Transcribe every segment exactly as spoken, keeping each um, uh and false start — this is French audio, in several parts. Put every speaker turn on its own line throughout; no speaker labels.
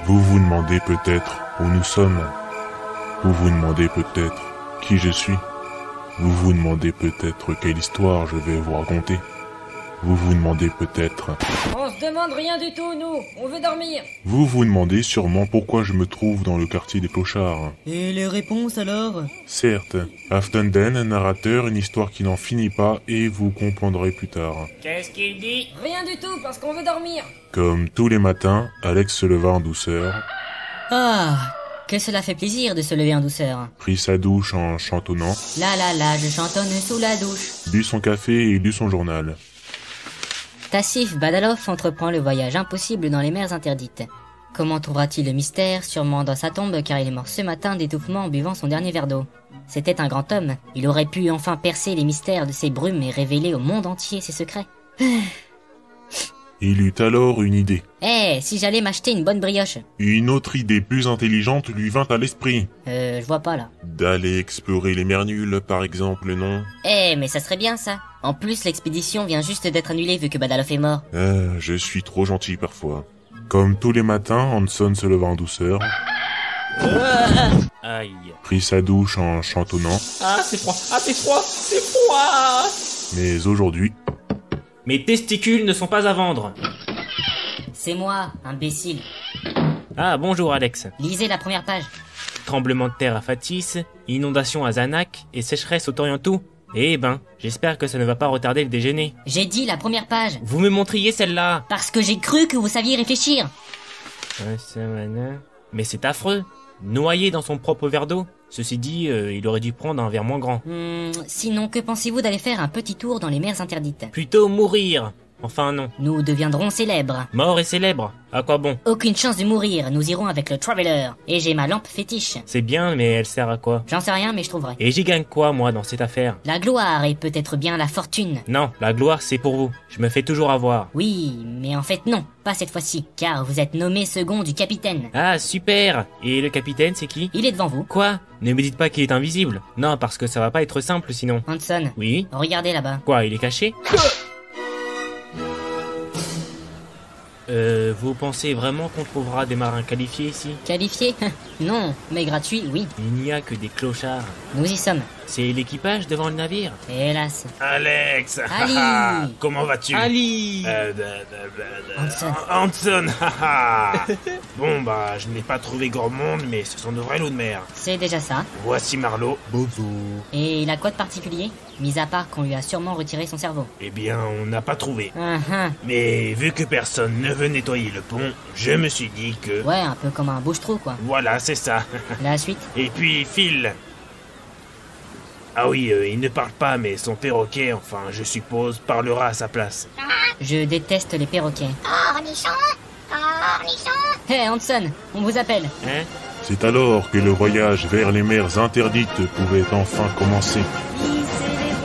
Vous vous demandez peut-être où nous sommes. Vous vous demandez peut-être qui je suis. Vous vous demandez peut-être quelle histoire je vais vous raconter. Vous vous demandez peut-être...
On se demande rien du tout, nous. On veut dormir.
Vous vous demandez sûrement pourquoi je me trouve dans le quartier des clochards.
Et les réponses alors?
Certes, Aftenden, un narrateur, une histoire qui n'en finit pas, et vous comprendrez plus tard.
Qu'est-ce qu'il dit?
Rien du tout, parce qu'on veut dormir.
Comme tous les matins, Alex se leva en douceur,
Ah, que cela fait plaisir de se lever en douceur.
prit sa douche en chantonnant,
Là là là, je chantonne sous la douche.
but son café et lut son journal.
Tassif Badalov entreprend le voyage impossible dans les mers interdites. Comment trouvera-t-il le mystère? Sûrement dans sa tombe, car il est mort ce matin d'étouffement en buvant son dernier verre d'eau. C'était un grand homme. Il aurait pu enfin percer les mystères de ces brumes et révéler au monde entier ses secrets.
Il eut alors une idée.
Eh, si j'allais m'acheter une bonne brioche.
Une autre idée plus intelligente lui vint à l'esprit.
Euh, je vois pas là.
D'aller explorer les mers nulles, par exemple, non?
Eh, mais ça serait bien ça. En plus, l'expédition vient juste d'être annulée vu que Badalov est mort.
Euh, je suis trop gentil parfois. Comme tous les matins, Hanson se leva en douceur,
Aïe.
prit sa douche en chantonnant,
Ah, c'est froid. Ah, c'est froid. C'est froid.
mais aujourd'hui,
Mes testicules ne sont pas à vendre.
C'est moi, imbécile.
Ah, bonjour Alex.
Lisez la première page.
Tremblement de terre à Fatis, inondation à Zanak et sécheresse au Toriantou. Eh ben, j'espère que ça ne va pas retarder le déjeuner.
J'ai dit la première page.
Vous me montriez celle-là.
Parce que j'ai cru que vous saviez réfléchir.
Un samana. Mais c'est affreux. Noyé dans son propre verre d'eau. Ceci dit, euh, il aurait dû prendre un verre moins grand.
Hmm, sinon, que pensez-vous d'aller faire un petit tour dans les mers interdites?
Plutôt mourir. Enfin non.
Nous deviendrons célèbres.
Mort et célèbre. À quoi bon?
Aucune chance de mourir, nous irons avec le Traveler. Et j'ai ma lampe fétiche.
C'est bien, mais elle sert à quoi?
J'en sais rien, mais je trouverai.
Et j'y gagne quoi, moi, dans cette affaire?
La gloire et peut-être bien la fortune.
Non, la gloire, c'est pour vous. Je me fais toujours avoir.
Oui, mais en fait non, pas cette fois-ci, car vous êtes nommé second du capitaine.
Ah, super! Et le capitaine, c'est qui?
Il est devant vous.
Quoi? Ne me dites pas qu'il est invisible. Non, parce que ça va pas être simple sinon.
Hanson,
Oui?
regardez là-bas.
Quoi, il est caché? Euh, vous pensez vraiment qu'on trouvera des marins qualifiés ici?
Qualifié? Non, mais gratuit, oui.
Il n'y a que des clochards.
Nous y sommes.
C'est l'équipage devant le navire.
Hélas.
Alex.
Ali.
Comment vas-tu?
Ali!
Euh, da, da, da, da.
Hanson.
Hanson. haha. Bon bah, je n'ai pas trouvé grand monde, mais ce sont de vrais loups de mer.
C'est déjà ça.
Voici Marlowe.
Et il a quoi de particulier? Mis à part qu'on lui a sûrement retiré son cerveau.
Eh bien, on n'a pas trouvé.
Ah ah.
Mais vu que personne ne veut nettoyer le pont, je me suis dit que...
Ouais, un peu comme un bouche-trou, quoi.
Voilà, c'est ça.
La suite?
Et puis Phil. Ah oui, euh, il ne parle pas, mais son perroquet, enfin, je suppose, parlera à sa place.
Je déteste les perroquets.
Cornichon, cornichon.
Hé, Hanson, on vous appelle.
Hein?
c'est alors que le voyage vers les mers interdites pouvait enfin commencer.
Hissez les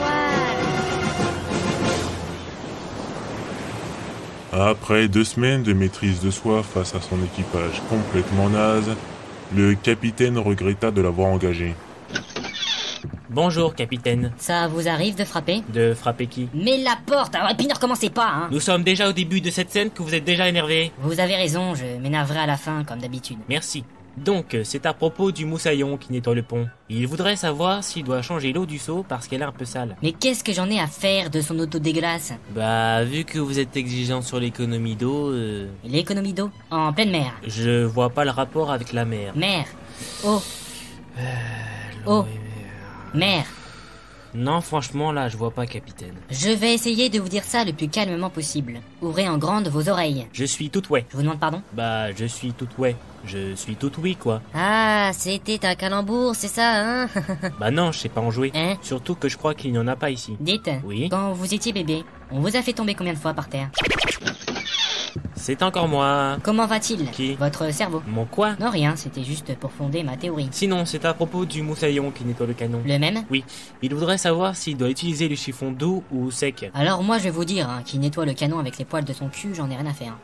voiles.
Après deux semaines de maîtrise de soi face à son équipage complètement naze, le capitaine regretta de l'avoir engagé.
Bonjour, capitaine.
Ça vous arrive de frapper?
De frapper qui?
Mais la porte, alors, et puis ne recommencez pas, hein.
Nous sommes déjà au début de cette scène que vous êtes déjà énervé.
Vous avez raison, je m'énerverai à la fin, comme d'habitude.
Merci. Donc, c'est à propos du moussaillon qui nettoie le pont. Il voudrait savoir s'il doit changer l'eau du seau parce qu'elle est un peu sale.
Mais qu'est-ce que j'en ai à faire de son auto dégueulasse?
Bah, vu que vous êtes exigeant sur l'économie d'eau, euh,
L'économie d'eau? En pleine mer.
je vois pas le rapport avec la mer.
Mer. Eau. Eau. Mer.
Non, franchement, là, je vois pas, capitaine.
Je vais essayer de vous dire ça le plus calmement possible. Ouvrez en grande vos oreilles.
Je suis tout ouais.
Je vous demande pardon?
Bah, je suis tout ouais. Je suis tout oui, quoi.
Ah, c'était un calembour, c'est ça, hein?
Bah non, je sais pas en jouer.
Hein?
Surtout que je crois qu'il n'y en a pas ici.
Dites,
Oui?
quand vous étiez bébé, on vous a fait tomber combien de fois par terre?
C'est encore moi.
Comment va-t-il?
Qui?
Votre cerveau?
Mon quoi?
Non, rien, c'était juste pour fonder ma théorie.
Sinon, c'est à propos du moussaillon qui nettoie le canon.
Le même?
Oui, il voudrait savoir s'il doit utiliser le chiffon doux ou sec.
Alors moi je vais vous dire, hein, qui nettoie le canon avec les poils de son cul, j'en ai rien à faire.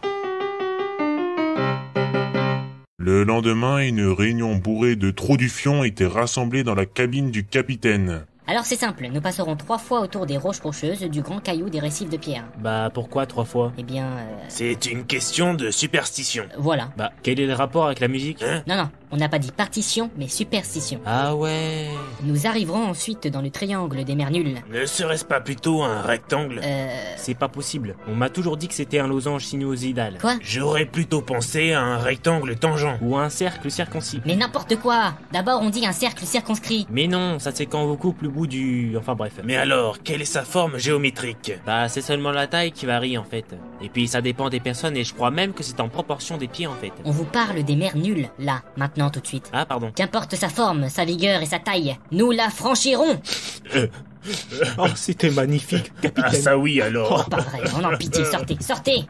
Le lendemain, une réunion bourrée de trop du fion était rassemblée dans la cabine du capitaine.
Alors c'est simple, nous passerons trois fois autour des roches rocheuses, du grand caillou, des récifs de pierre.
Bah pourquoi trois fois?
Eh bien, euh,
C'est une question de superstition.
voilà.
Bah quel est le rapport avec la musique?
Hein?
Non, non, on n'a pas dit partition, mais superstition.
Ah ouais.
Nous arriverons ensuite dans le triangle des mers nulles.
Ne serait-ce pas plutôt un rectangle?
Euh...
C'est pas possible. On m'a toujours dit que c'était un losange sinusoïdal.
Quoi?
J'aurais plutôt pensé à un rectangle tangent.
Ou un cercle circoncis.
Mais n'importe quoi! D'abord on dit un cercle circonscrit.
Mais non, ça c'est quand on coupe le bout du... Enfin bref.
Mais alors, quelle est sa forme géométrique?
Bah c'est seulement la taille qui varie en fait. Et puis ça dépend des personnes et je crois même que c'est en proportion des pieds en fait.
On vous parle des mers nulles, là, maintenant tout de suite.
Ah pardon.
Qu'importe sa forme, sa vigueur et sa taille, nous la franchirons!
Oh c'était magnifique,
Ah
capitaine.
ça oui
Oh,
alors.
pas vrai, on en pitié, sortez, sortez!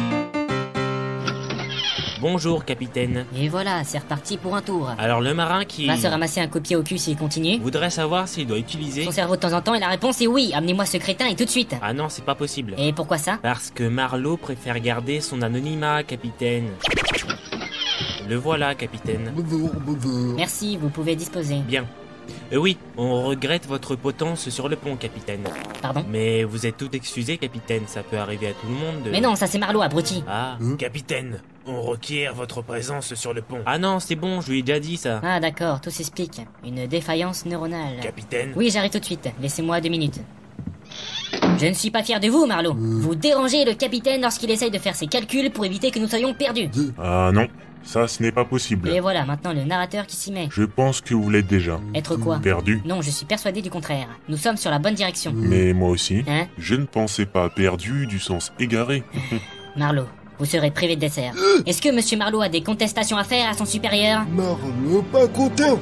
Bonjour capitaine.
Et voilà, c'est reparti pour un tour.
Alors le marin qui...
Va se ramasser un coup de pied au cul s'il continue.
voudrait savoir s'il doit utiliser...
Son cerveau de temps en temps et la réponse est oui, amenez-moi ce crétin et tout de suite.
Ah non, c'est pas possible.
Et pourquoi ça?
Parce que Marlowe préfère garder son anonymat, capitaine. Le voilà, capitaine.
Merci, vous pouvez disposer.
Bien. Euh, oui, on regrette votre potence sur le pont, capitaine.
Pardon?
Mais vous êtes tout excusé, capitaine, ça peut arriver à tout le monde de...
Mais non, ça c'est Marlowe, abruti.
Ah.
Capitaine, on requiert votre présence sur le pont.
Ah non, c'est bon, je lui ai déjà dit ça.
Ah d'accord, tout s'explique. Une défaillance neuronale.
Capitaine.
Oui, j'arrive tout de suite. Laissez-moi deux minutes. Je ne suis pas fier de vous, Marlowe. Vous dérangez le capitaine lorsqu'il essaye de faire ses calculs pour éviter que nous soyons perdus.
Ah non, ça ce n'est pas possible.
Et voilà, maintenant le narrateur qui s'y met.
Je pense que vous l'êtes déjà.
Être quoi?
Perdu.
Non, je suis persuadé du contraire. Nous sommes sur la bonne direction.
Mais moi aussi.
Hein?
Je ne pensais pas perdu du sens égaré.
Marlowe, vous serez privé de dessert. Est-ce que Monsieur Marlowe a des contestations à faire à son supérieur?
Marlowe pas content.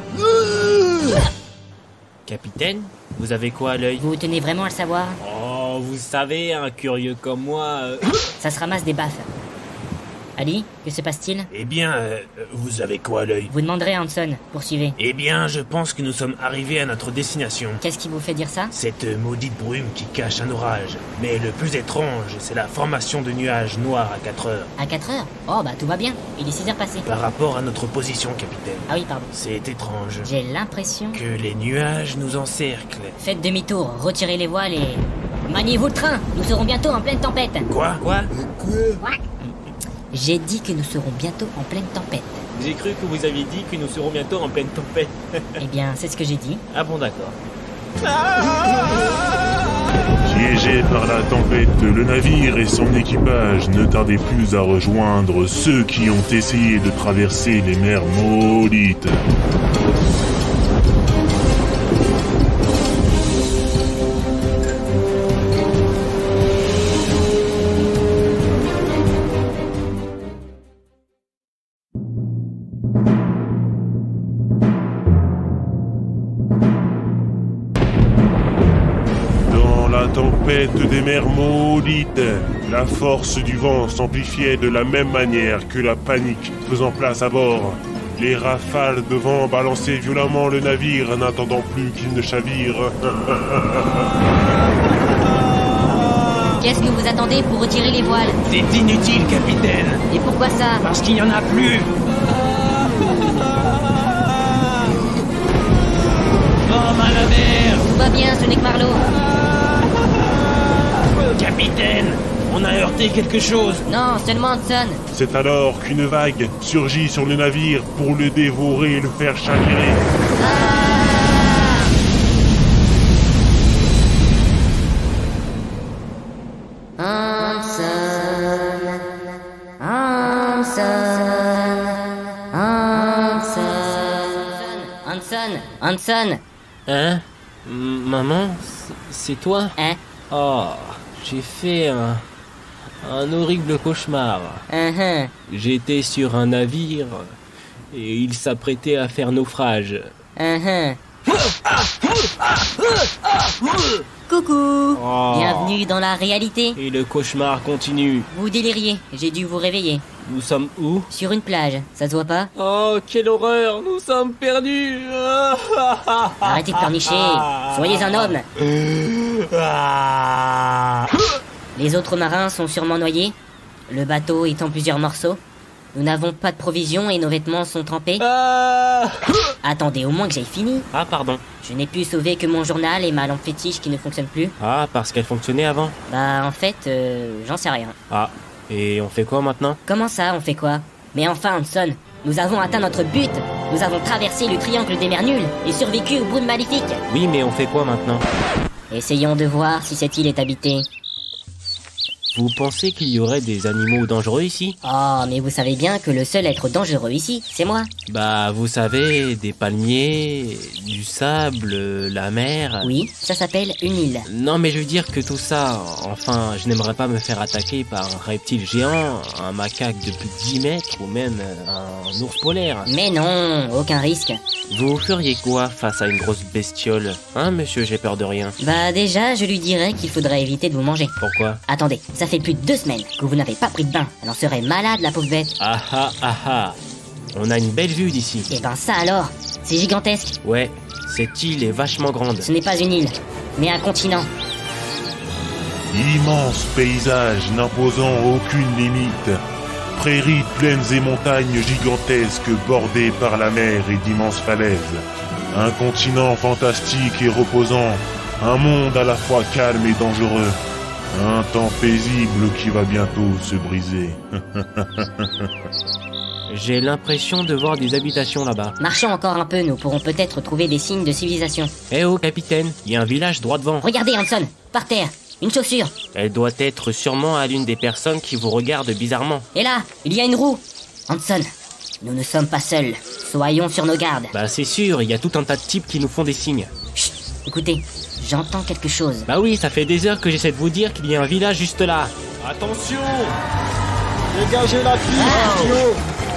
Capitaine, vous avez quoi à l'œil?
Vous tenez vraiment à le savoir?
Oh, vous savez, un curieux comme moi... euh,
Ça se ramasse des baffes. Ali, que se passe-t-il?
Eh bien, euh, vous avez quoi à l'œil?
Vous demanderez à Hanson. Poursuivez.
Eh bien, je pense que nous sommes arrivés à notre destination.
Qu'est-ce qui vous fait dire ça?
Cette maudite brume qui cache un orage. Mais le plus étrange, c'est la formation de nuages noirs à quatre heures.
À quatre heures? Oh bah tout va bien. Il est six heures passées.
Par rapport à notre position, capitaine.
Ah oui, pardon.
C'est étrange.
J'ai l'impression...
Que les nuages nous encerclent.
Faites demi-tour, retirez les voiles et... Maniez-vous le train. Nous serons bientôt en pleine tempête.
Quoi?
Quoi?
Quoi?
J'ai dit que nous serons bientôt en pleine tempête.
J'ai cru que vous aviez dit que nous serons bientôt en pleine tempête.
Eh bien, c'est ce que j'ai dit.
Ah bon, d'accord.
Piégé par la tempête, le navire et son équipage ne tardaient plus à rejoindre ceux qui ont essayé de traverser les mers maudites. La tempête des mers maudites, la force du vent s'amplifiait de la même manière que la panique faisant place à bord. Les rafales de vent balançaient violemment le navire, n'attendant plus qu'il ne chavire.
Qu'est-ce que vous attendez pour retirer les voiles?
C'est inutile, capitaine.
Et pourquoi ça?
Parce qu'il n'y en a plus. Oh, mal à mer.
Tout va bien, ce n'est que Marlowe.
Capitaine, on a heurté quelque chose.
Non, seulement Hanson.
C'est alors qu'une vague surgit sur le navire pour le dévorer et le faire chavirer.
Hanson. Hanson. Hanson. Hanson. Hanson.
Hein? M- Maman, c- c'est toi?
Hein?
Oh, j'ai fait un... un horrible cauchemar.
Uh-huh.
J'étais sur un navire et il s'apprêtait à faire naufrage.
Uh-huh. Coucou.
Oh.
Bienvenue dans la réalité.
Et le cauchemar continue.
Vous déliriez, j'ai dû vous réveiller.
Nous sommes où?
Sur une plage, ça se voit pas?
Oh, quelle horreur! Nous sommes perdus!
Arrêtez de pleurnicher, soyez un homme. Les autres marins sont sûrement noyés, le bateau est en plusieurs morceaux. Nous n'avons pas de provisions et nos vêtements sont trempés.
Ah,
Attendez, au moins que j'aille fini.
ah pardon.
Je n'ai pu sauver que mon journal et ma lampe fétiche qui ne fonctionne plus.
Ah, parce qu'elle fonctionnait avant.
Bah, en fait, euh, j'en sais rien.
Ah, et on fait quoi maintenant?
Comment ça, on fait quoi? Mais enfin, Hanson, nous avons atteint notre but. Nous avons traversé le triangle des mers nulles et survécu au Brood maléfique.
Oui, mais on fait quoi maintenant?
Essayons de voir si cette île est habitée.
Vous pensez qu'il y aurait des animaux dangereux ici?
Oh, mais vous savez bien que le seul être dangereux ici, c'est moi.
Bah, vous savez, des palmiers, du sable, la mer...
Oui, ça s'appelle une île.
Non, mais je veux dire que tout ça... Enfin, je n'aimerais pas me faire attaquer par un reptile géant, un macaque de plus de dix mètres ou même un ours polaire.
Mais non, aucun risque.
Vous feriez quoi face à une grosse bestiole? Hein, monsieur, j'ai peur de rien.
Bah déjà, je lui dirais qu'il faudrait éviter de vous manger.
Pourquoi?
Attendez, ça fait plus de deux semaines que vous n'avez pas pris de bain. Elle en serait malade, la pauvre bête.
Ah ah ah ah. On a une belle vue d'ici.
Et ben ça alors, c'est gigantesque.
Ouais, cette île est vachement grande.
Ce n'est pas une île, mais un continent.
Immense paysage n'imposant aucune limite. Prairies, plaines et montagnes gigantesques bordées par la mer et d'immenses falaises. Un continent fantastique et reposant. Un monde à la fois calme et dangereux. Un temps paisible qui va bientôt se briser.
J'ai l'impression de voir des habitations là-bas.
Marchons encore un peu, nous pourrons peut-être trouver des signes de civilisation.
Eh oh, capitaine, il y a un village droit devant.
Regardez, Hanson, par terre, une chaussure.
Elle doit être sûrement à l'une des personnes qui vous regardent bizarrement.
Et là, il y a une roue. Hanson, nous ne sommes pas seuls. Soyons sur nos gardes.
Bah c'est sûr, il y a tout un tas de types qui nous font des signes.
Chut, écoutez, j'entends quelque chose.
Bah oui, ça fait des heures que j'essaie de vous dire qu'il y a un village juste là. Attention!
Dégagez la fille,
Ah.
idiot.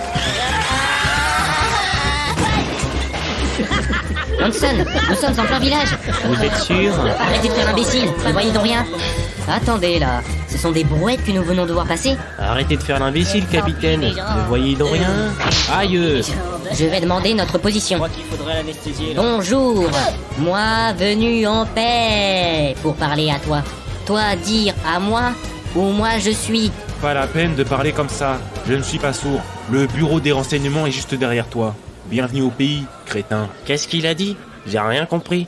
Hanson, nous sommes en plein village.
Vous êtes sûr?
Arrêtez de faire l'imbécile, ne voyez donc rien. Attendez là, ce sont des brouettes que nous venons de voir passer.
Arrêtez de faire l'imbécile, capitaine. Ne voyez donc rien? Aïe!
Je vais demander notre position.
qu'il faudrait l'anesthésier
Bonjour, moi venu en paix pour parler à toi. Toi dire à moi où moi je suis.
Pas la peine de parler comme ça. Je ne suis pas sourd. Le bureau des renseignements est juste derrière toi. Bienvenue au pays, crétin.
Qu'est-ce qu'il a dit? J'ai rien compris.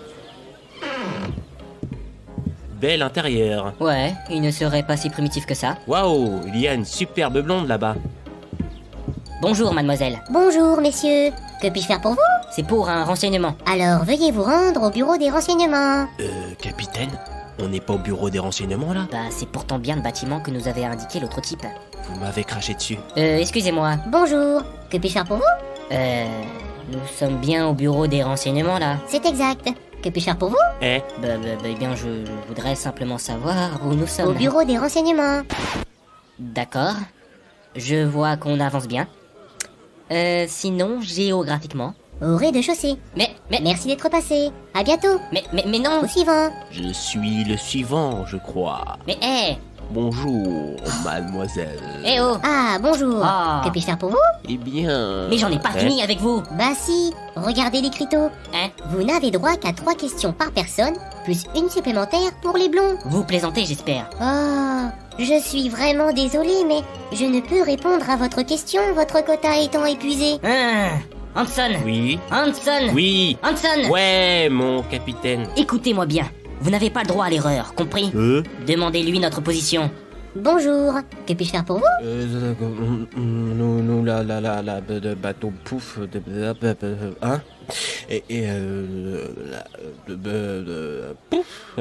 Bel intérieur.
Ouais, il ne serait pas si primitif que ça.
Waouh, il y a une superbe blonde là-bas.
Bonjour mademoiselle,
Bonjour, messieurs. Que puis-je faire pour vous?
c'est pour un renseignement.
Alors, veuillez vous rendre au bureau des renseignements.
Euh, capitaine, on n'est pas au bureau des renseignements là?
Bah c'est pourtant bien le bâtiment que nous avait indiqué l'autre type.
Vous m'avez craché dessus.
Euh, excusez-moi,
Bonjour. Que puis-je faire pour vous?
euh... Nous sommes bien au bureau des renseignements là.
C'est exact. Que puis-je faire pour vous?
Eh,
Bah, bah, bah, eh bien je, je voudrais simplement savoir où nous
Au
sommes.
bureau des renseignements.
D'accord. Je vois qu'on avance bien. Euh, sinon, géographiquement.
Au rez-de-chaussée.
Mais, mais,
Merci d'être passé. À bientôt.
mais, mais, mais non.
Au suivant.
je suis le suivant, je crois.
Mais, hé,
Bonjour, mademoiselle.
eh oh.
Ah, bonjour.
Ah.
Que puis-je faire pour vous?
Eh bien...
Mais j'en ai pas
eh,
fini avec vous.
Bah si. Regardez l'écriteau.
Hein?
Vous n'avez droit qu'à trois questions par personne, plus une supplémentaire pour les blonds.
Vous plaisantez, j'espère.
Oh, je suis vraiment désolée, mais je ne peux répondre à votre question, votre quota étant épuisé.
Ah, Hanson.
Oui?
Hanson.
Oui?
Hanson.
Ouais, mon capitaine.
Écoutez-moi bien. Vous n'avez pas le droit à l'erreur, compris?
Euh?
Demandez-lui notre position.
Bonjour. Que puis-je faire pour vous?
Euh, nous, nous, la, la, la, la, de bateau pouf, de, de, de, de, hein? Et, et, euh, la, de, de, de, pouf,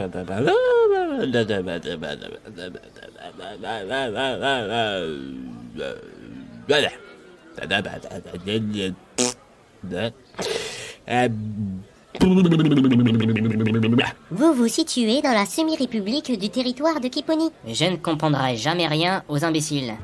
Vous vous situez dans la semi-république du territoire de Kiponi.
Je ne comprendrai jamais rien aux imbéciles.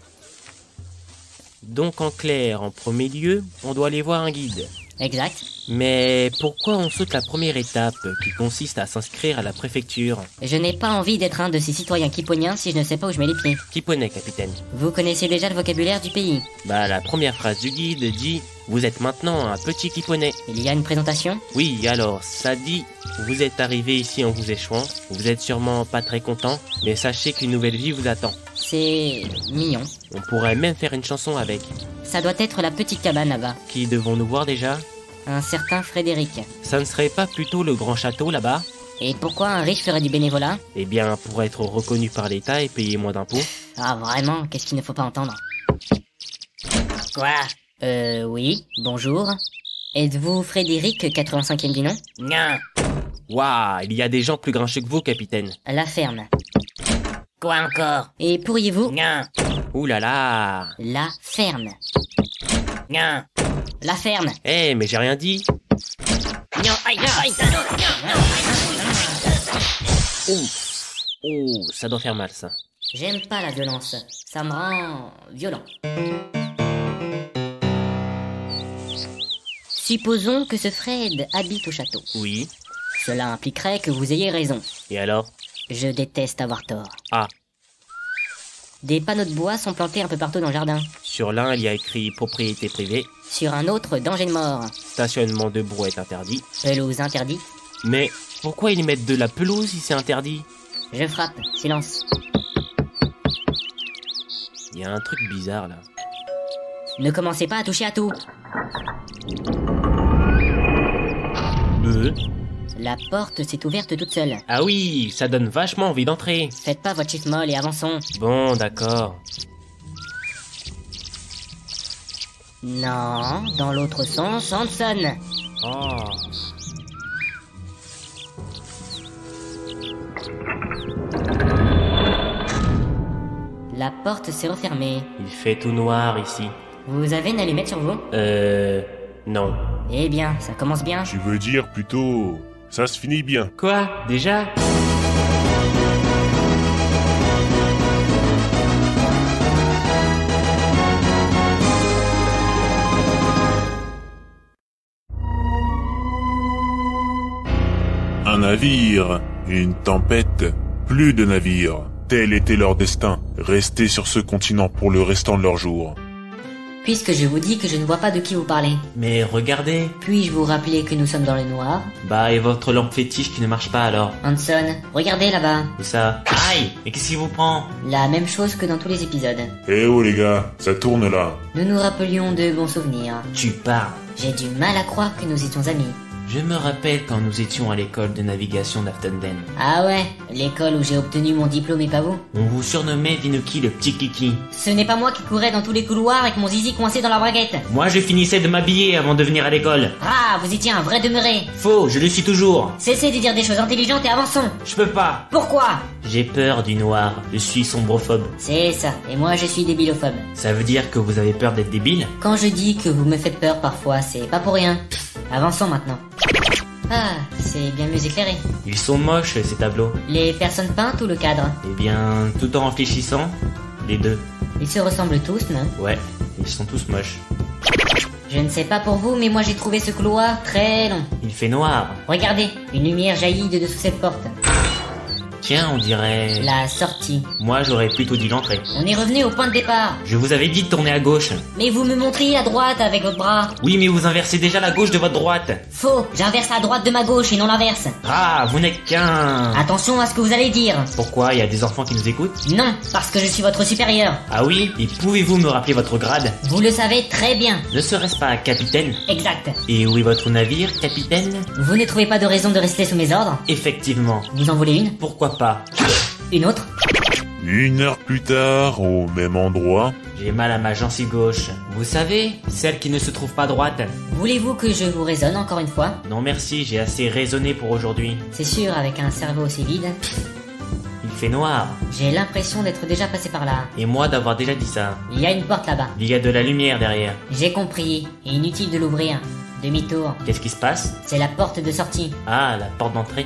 Donc en clair, en premier lieu, on doit aller voir un guide.
Exact.
Mais pourquoi on saute la première étape, qui consiste à s'inscrire à la préfecture?
Je n'ai pas envie d'être un de ces citoyens kiponiens si je ne sais pas où je mets les pieds.
Qui poney, capitaine?
Vous connaissez déjà le vocabulaire du pays.
Bah, la première phrase du guide dit « Vous êtes maintenant un petit Kiponais ».
Il y a une présentation.
Oui, alors, ça dit « Vous êtes arrivé ici en vous échouant, vous êtes sûrement pas très content, mais sachez qu'une nouvelle vie vous attend.
C'est mignon.
On pourrait même faire une chanson avec.
Ça doit être la petite cabane là-bas.
Qui devons-nous voir déjà?
Un certain Frédéric.
Ça ne serait pas plutôt le grand château là-bas?
Et pourquoi un riche ferait du bénévolat?
Eh bien, pour être reconnu par l'État et payer moins d'impôts.
Ah vraiment, qu'est-ce qu'il ne faut pas entendre? Quoi? Euh, oui, bonjour. Êtes-vous Frédéric, quatre-vingt-cinquième du nom?
Non. Waouh, il y a des gens plus grincheux que vous, capitaine.
La ferme.
Quoi encore?
Et pourriez-vous?
Non,
Ouh là là.
La ferme.
non,
La ferme.
Eh, mais j'ai rien dit.
non, aïe, aïe,
Oh, oh, ça doit faire mal, ça.
J'aime pas la violence. Ça me rend violent. Supposons que ce Fred habite au château.
Oui.
Cela impliquerait que vous ayez raison.
Et alors?
Je déteste avoir tort.
Ah,
Des panneaux de bois sont plantés un peu partout dans le jardin.
sur l'un, il y a écrit propriété privée.
Sur un autre, danger de mort.
Stationnement de brouette interdit.
Pelouse interdite.
Mais pourquoi ils mettent de la pelouse si c'est interdit?
Je frappe. Silence.
Il y a un truc bizarre là.
Ne commencez pas à toucher à tout.
Euh
La porte s'est ouverte toute seule.
Ah oui, ça donne vachement envie d'entrer.
Faites pas votre chiffre molle et avançons.
Bon, d'accord.
Non, dans l'autre sens, Hanson.
Oh.
La porte s'est refermée.
Il fait tout noir ici.
Vous avez une allumette sur vous?
Euh... Non.
Eh bien, ça commence bien.
Tu veux dire plutôt... Ça se finit bien.
Quoi? Déjà?
Un navire, une tempête, plus de navires. Tel était leur destin, rester sur ce continent pour le restant de leurs jours.
Puisque je vous dis que je ne vois pas de qui vous parlez,
Mais regardez.
puis-je vous rappeler que nous sommes dans le noir?
Bah, et votre lampe fétiche qui ne marche pas alors?
Hanson, regardez là-bas.
Où ça? Aïe! Mais qu'est-ce qui vous prend?
La même chose que dans tous les épisodes.
Eh oh les gars, ça tourne là.
Nous nous rappelions de bons souvenirs.
Tu parles.
J'ai du mal à croire que nous étions amis.
Je me rappelle quand nous étions à l'école de navigation d'Aftenden.
Ah ouais, l'école où j'ai obtenu mon diplôme et pas vous.
On vous surnommait Vinuki le petit kiki.
Ce n'est pas moi qui courais dans tous les couloirs avec mon zizi coincé dans la braguette.
Moi, je finissais de m'habiller avant de venir à l'école.
Ah, vous étiez un vrai demeuré.
Faux, je le suis toujours.
Cessez de dire des choses intelligentes et avançons.
Je peux pas.
Pourquoi?
J'ai peur du noir. Je suis sombrophobe.
C'est ça, et moi je suis débilophobe.
Ça veut dire que vous avez peur d'être débile?
Quand je dis que vous me faites peur parfois, c'est pas pour rien. Avançons maintenant. Ah, c'est bien mieux éclairé.
Ils sont moches, ces tableaux.
Les personnes peintes ou le cadre?
Eh bien, tout en réfléchissant, les deux.
Ils se ressemblent tous, non?
Ouais, ils sont tous moches.
Je ne sais pas pour vous, mais moi j'ai trouvé ce couloir très long.
Il fait noir.
Regardez, une lumière jaillit de dessous cette porte.
Tiens, on dirait...
La sortie.
Moi, j'aurais plutôt dit l'entrée.
On est revenu au point de départ.
Je vous avais dit de tourner à gauche.
Mais vous me montriez à droite avec votre bras.
Oui, mais vous inversez déjà la gauche de votre droite.
Faux, j'inverse à droite de ma gauche et non l'inverse.
Ah, vous n'êtes qu'un...
Attention à ce que vous allez dire.
Pourquoi? Il y a des enfants qui nous écoutent?
Non, parce que je suis votre supérieur.
Ah oui? Et pouvez-vous me rappeler votre grade?
Vous le savez très bien.
Ne serait-ce pas capitaine?
Exact.
Et où est votre navire, capitaine?
Vous ne trouvez pas de raison de rester sous mes ordres?
Effectivement.
Vous en voulez une?
Pourquoi pas?
Une autre?
Une heure plus tard, au même endroit...
J'ai mal à ma gencive gauche. Vous savez, celle qui ne se trouve pas droite.
Voulez-vous que je vous raisonne encore une fois?
Non merci, j'ai assez raisonné pour aujourd'hui.
C'est sûr, avec un cerveau aussi vide.
Il fait noir.
J'ai l'impression d'être déjà passé par là.
Et moi d'avoir déjà dit ça.
Il y a une porte là-bas.
Il y a de la lumière derrière.
J'ai compris. Inutile de l'ouvrir. Demi-tour.
Qu'est-ce qui se passe?
C'est la porte de sortie.
Ah, la porte d'entrée.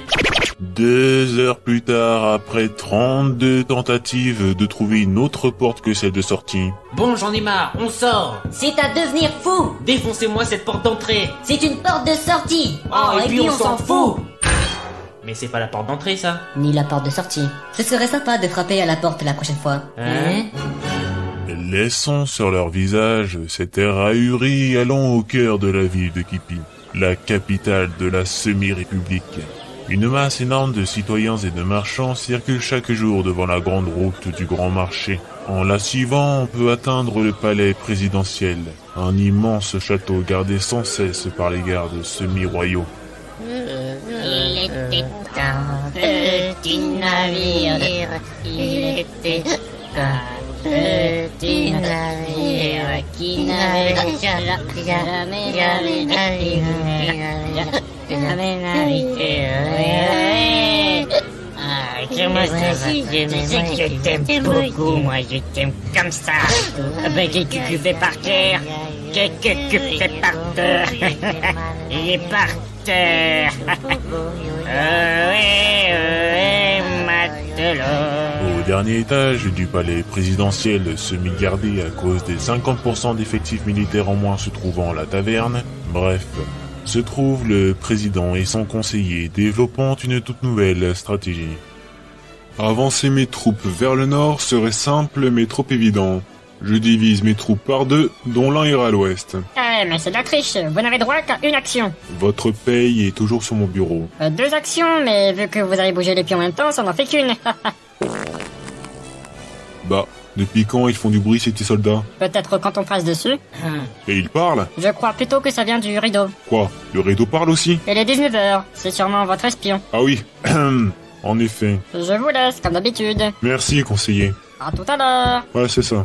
Deux heures plus tard, après trente-deux tentatives de trouver une autre porte que celle de sortie.
Bon, j'en ai marre, on sort.
C'est à devenir fou.
Défoncez-moi cette porte d'entrée.
C'est une porte de sortie.
Oh, et, puis on, s'en fout. Mais c'est pas la porte d'entrée, ça.
Ni la porte de sortie. Ce serait sympa de frapper à la porte la prochaine fois.
Hein?
Laissons sur leur visage cet air ahuri et allons au cœur de la ville de Kipi, la capitale de la semi-république. Une masse énorme de citoyens et de marchands circule chaque jour devant la grande route du grand marché. En la suivant, on peut atteindre le palais présidentiel, un immense château gardé sans cesse par les gardes semi-royaux.
Il était un petit navire, il était un petit navire qui n'avait jamais, jamais, jamais navigué, jamais navigué. Ah, que moi ça va, je t'aime beaucoup, moi je t'aime comme ça. Avec les culs faits par terre, quelques culs faits par terre, il est par terre. Ouais, ouais, matelot.
Au dernier étage du palais présidentiel semi-gardé à cause des cinquante pour cent d'effectifs militaires en moins se trouvant à la taverne, bref, se trouve le président et son conseiller développant une toute nouvelle stratégie. Avancer mes troupes vers le nord serait simple mais trop évident. Je divise mes troupes par deux, dont l'un ira à l'ouest.
Eh, mais c'est de la triche, vous n'avez droit qu'à une action.
Votre paye est toujours sur mon bureau.
Euh, deux actions, mais vu que vous allez bouger les pieds en même temps, ça n'en fait qu'une.
Bah, depuis quand ils font du bruit ces petits soldats?
Peut-être quand on passe dessus.
Et ils parlent?
Je crois plutôt que ça vient du rideau.
Quoi? Le rideau parle aussi?
Il est dix-neuf heures, c'est sûrement votre espion.
Ah oui, en effet.
Je vous laisse, comme d'habitude.
Merci, conseiller.
À tout à l'heure.
Ouais, c'est ça.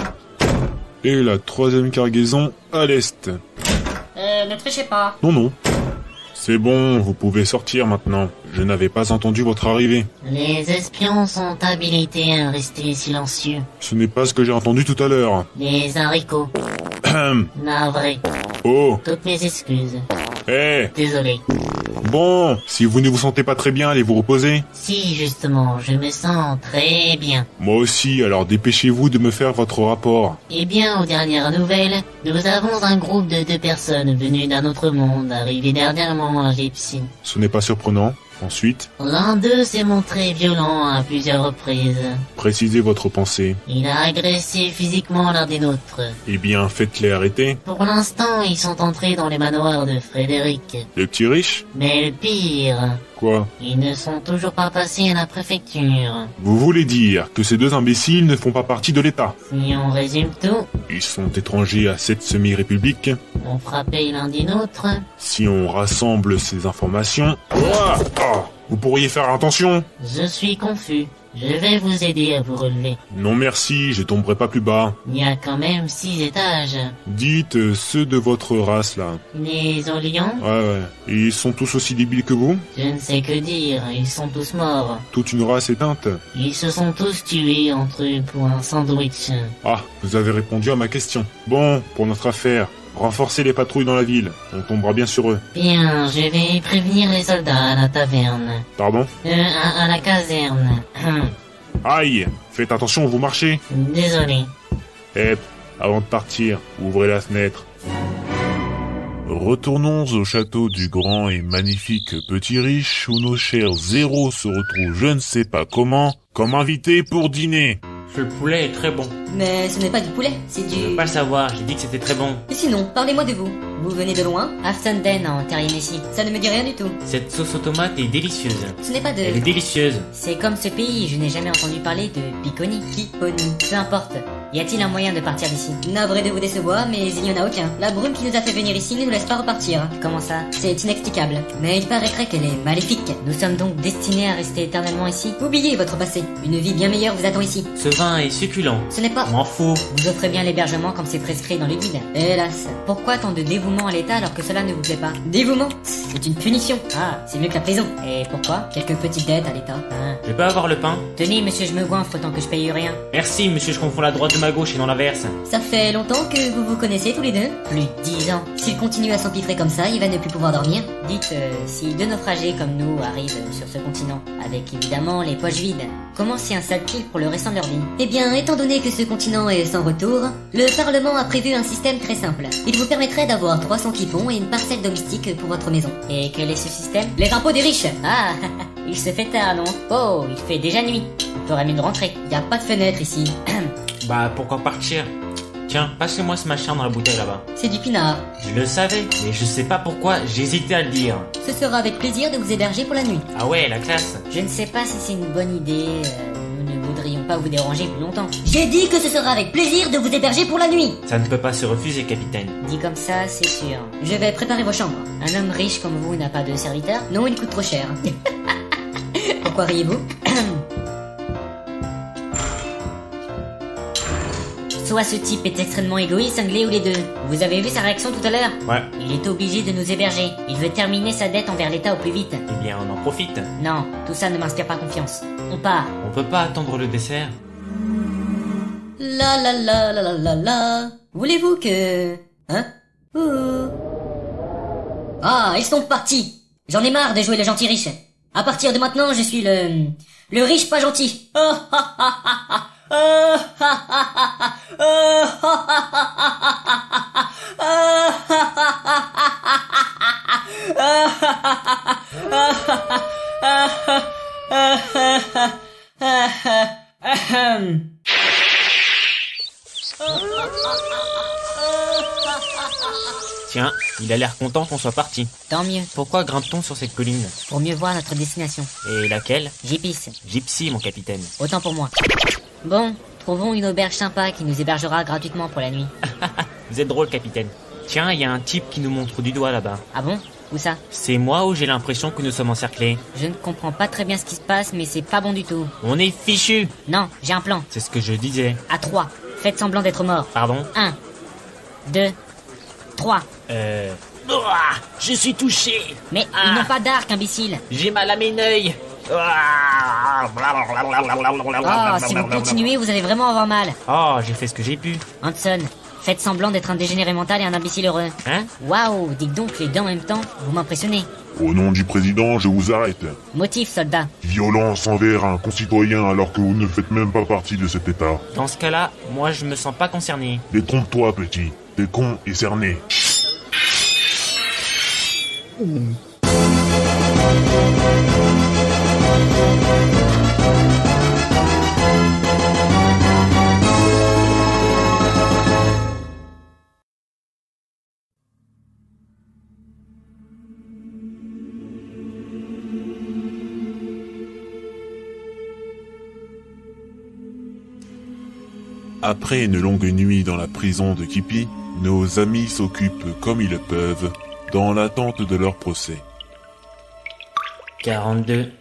Et la troisième cargaison à l'est.
Euh, ne trichez pas.
Non, non. C'est bon, vous pouvez sortir maintenant. Je n'avais pas entendu votre arrivée.
Les espions sont habilités à rester silencieux.
Ce n'est pas ce que j'ai entendu tout à l'heure.
Les haricots. Navré.
Oh.
Toutes mes excuses.
Eh.
Désolé.
Bon, si vous ne vous sentez pas très bien, allez vous reposer.
Si, justement, je me sens très bien.
Moi aussi, alors dépêchez-vous de me faire votre rapport.
Eh bien, aux dernières nouvelles, nous avons un groupe de deux personnes venues d'un autre monde, arrivées dernièrement à Gypsy.
Ce n'est pas surprenant. Ensuite,
l'un d'eux s'est montré violent à plusieurs reprises.
Précisez votre pensée.
Il a agressé physiquement l'un des nôtres.
Eh bien, faites-les arrêter.
Pour l'instant, ils sont entrés dans les manoirs de Frédéric.
Le petit riche?
Mais le pire...
Quoi?
Ils ne sont toujours pas passés à la préfecture.
Vous voulez dire que ces deux imbéciles ne font pas partie de l'État?
Si on résume tout...
Ils sont étrangers à cette semi-république.
On frappait l'un des nôtres.
Si on rassemble ces informations... Ouah oh, vous pourriez faire attention.
Je suis confus. Je vais vous aider à vous relever.
Non merci, je tomberai pas plus bas.
Il y a quand même six étages.
Dites euh, ceux de votre race là.
Les Olions?
Ouais ouais. Et ils sont tous aussi débiles que vous?
Je ne sais que dire, ils sont tous morts.
Toute une race éteinte?
Ils se sont tous tués entre eux pour un sandwich.
Ah, vous avez répondu à ma question. Bon, pour notre affaire, renforcez les patrouilles dans la ville. On tombera bien sur eux.
Bien, je vais prévenir les soldats à la taverne.
Pardon?
Euh, à, à la caserne.
Aïe! Faites attention où vous marchez.
Désolé.
Eh, avant de partir, ouvrez la fenêtre. Retournons au château du grand et magnifique petit riche où nos chers zéros se retrouvent je ne sais pas comment, comme invités pour dîner.
Ce poulet est très bon.
Mais ce n'est pas du poulet, c'est
Je veux
du...
pas le savoir, j'ai dit que c'était très bon.
Et sinon, parlez-moi de vous. Vous venez de loin? Afton-Den en Terry-Messi. Ça ne me dit rien du tout.
Cette sauce aux tomates est délicieuse.
Ce n'est pas de...
Elle est délicieuse.
C'est comme ce pays, je n'ai jamais entendu parler de Piconi. Piconi. Peu importe. Y a-t-il un moyen de partir d'ici? Navré de vous décevoir, mais il n'y en a aucun. La brume qui nous a fait venir ici ne nous laisse pas repartir. Comment ça? C'est inexplicable. Mais il paraîtrait qu'elle est maléfique. Nous sommes donc destinés à rester éternellement ici. Oubliez votre passé. Une vie bien meilleure vous attend ici.
Ce vin est succulent.
Ce n'est pas...
M'en fous.
Vous offrez bien l'hébergement comme c'est prescrit dans le guide. Hélas. Pourquoi tant de dévouement à l'État alors que cela ne vous plaît pas? Dévouement? C'est une punition. Ah, c'est mieux que la prison. Et pourquoi? Quelques petites dettes à l'État. Hein.
Je peux avoir le pain?
Tenez, monsieur, je me goinfre tant que je paye rien.
Merci, monsieur, je confonds la droite de ma gauche et non l'inverse.
Ça fait longtemps que vous vous connaissez tous les deux? Plus de dix ans. S'il continue à s'empiffrer comme ça, il va ne plus pouvoir dormir. Dites, euh, si deux naufragés comme nous arrivent sur ce continent, avec évidemment les poches vides, comment s'y installent-ils pour le restant de leur vie? Eh bien, étant donné que ce continent est sans retour, le Parlement a prévu un système très simple. Il vous permettrait d'avoir trois cents quipons et une parcelle domestique pour votre maison. Et quel est ce système? Les impôts des riches. Ah, il se fait tard, non? Oh, il fait déjà nuit. Il faudrait mieux de rentrer. Y a pas de fenêtre ici.
Bah, pourquoi partir? Tiens, passez-moi ce machin dans la bouteille là-bas.
C'est du pinard.
Je le savais, mais je sais pas pourquoi j'hésitais à le dire.
Ce sera avec plaisir de vous héberger pour la nuit.
Ah ouais, la classe.
Je ne sais pas si c'est une bonne idée. Euh, nous ne voudrions pas pas vous déranger plus longtemps.
J'ai dit que ce sera avec plaisir de vous héberger pour la nuit.
Ça ne peut pas se refuser, capitaine.
Dit comme ça, c'est sûr. Je vais préparer vos chambres. Un homme riche comme vous n'a pas de serviteur? Non, il coûte trop cher. Pourquoi riez-vous? Soit ce type est extrêmement égoïste, cinglé ou les deux. Vous avez vu sa réaction tout à l'heure?
Ouais.
Il est obligé de nous héberger. Il veut terminer sa dette envers l'État au plus vite.
Eh bien, on en profite.
Non, tout ça ne m'inspire pas confiance. On part.
On peut pas attendre le dessert.
La la la la la la la. Voulez-vous que... Hein? Ouh. Ah, ils sont partis. J'en ai marre de jouer le gentil riche. À partir de maintenant, je suis le... le riche pas gentil. Oh, ha, ha, ha, ha. Oh, ha, ha, ha. Oh, ha, ha, ha, ha. Oh, ha, ha, ha, ha.
Tiens, il a l'air content qu'on soit parti.
Tant mieux.
Pourquoi grimpe-t-on sur cette colline?
Pour mieux voir notre destination.
Et laquelle?
Gypis.
Gypsy, mon capitaine.
Autant pour moi. Bon, trouvons une auberge sympa qui nous hébergera gratuitement pour la nuit.
Vous êtes drôle, capitaine. Tiens, il y a un type qui nous montre du doigt là-bas.
Ah bon? Où ça?
C'est moi ou j'ai l'impression que nous sommes encerclés?
Je ne comprends pas très bien ce qui se passe, mais c'est pas bon du tout.
On est fichus.
Non, j'ai un plan.
C'est ce que je disais.
À trois. Faites semblant d'être mort.
Pardon?
Un. Deux. Trois.
Euh... Ouah, je suis touché.
Mais
Ah.
ils n'ont pas d'arc, imbécile.
J'ai mal à mes œils.
Oh, si vous continuez, vous allez vraiment avoir mal.
Oh, j'ai fait ce que j'ai pu.
Hanson, faites semblant d'être un dégénéré mental et un imbécile heureux.
Hein?
Waouh, dites donc les deux en même temps, vous m'impressionnez.
Au nom du président, je vous arrête.
Motif, soldat.
Violence envers un concitoyen alors que vous ne faites même pas partie de cet état.
Dans ce cas-là, moi je me sens pas concerné.
Détrompe-toi, petit. T'es con et cerné. Après une longue nuit dans la prison de Kipi, nos amis s'occupent comme ils peuvent, dans l'attente de leur procès.
quarante-deux.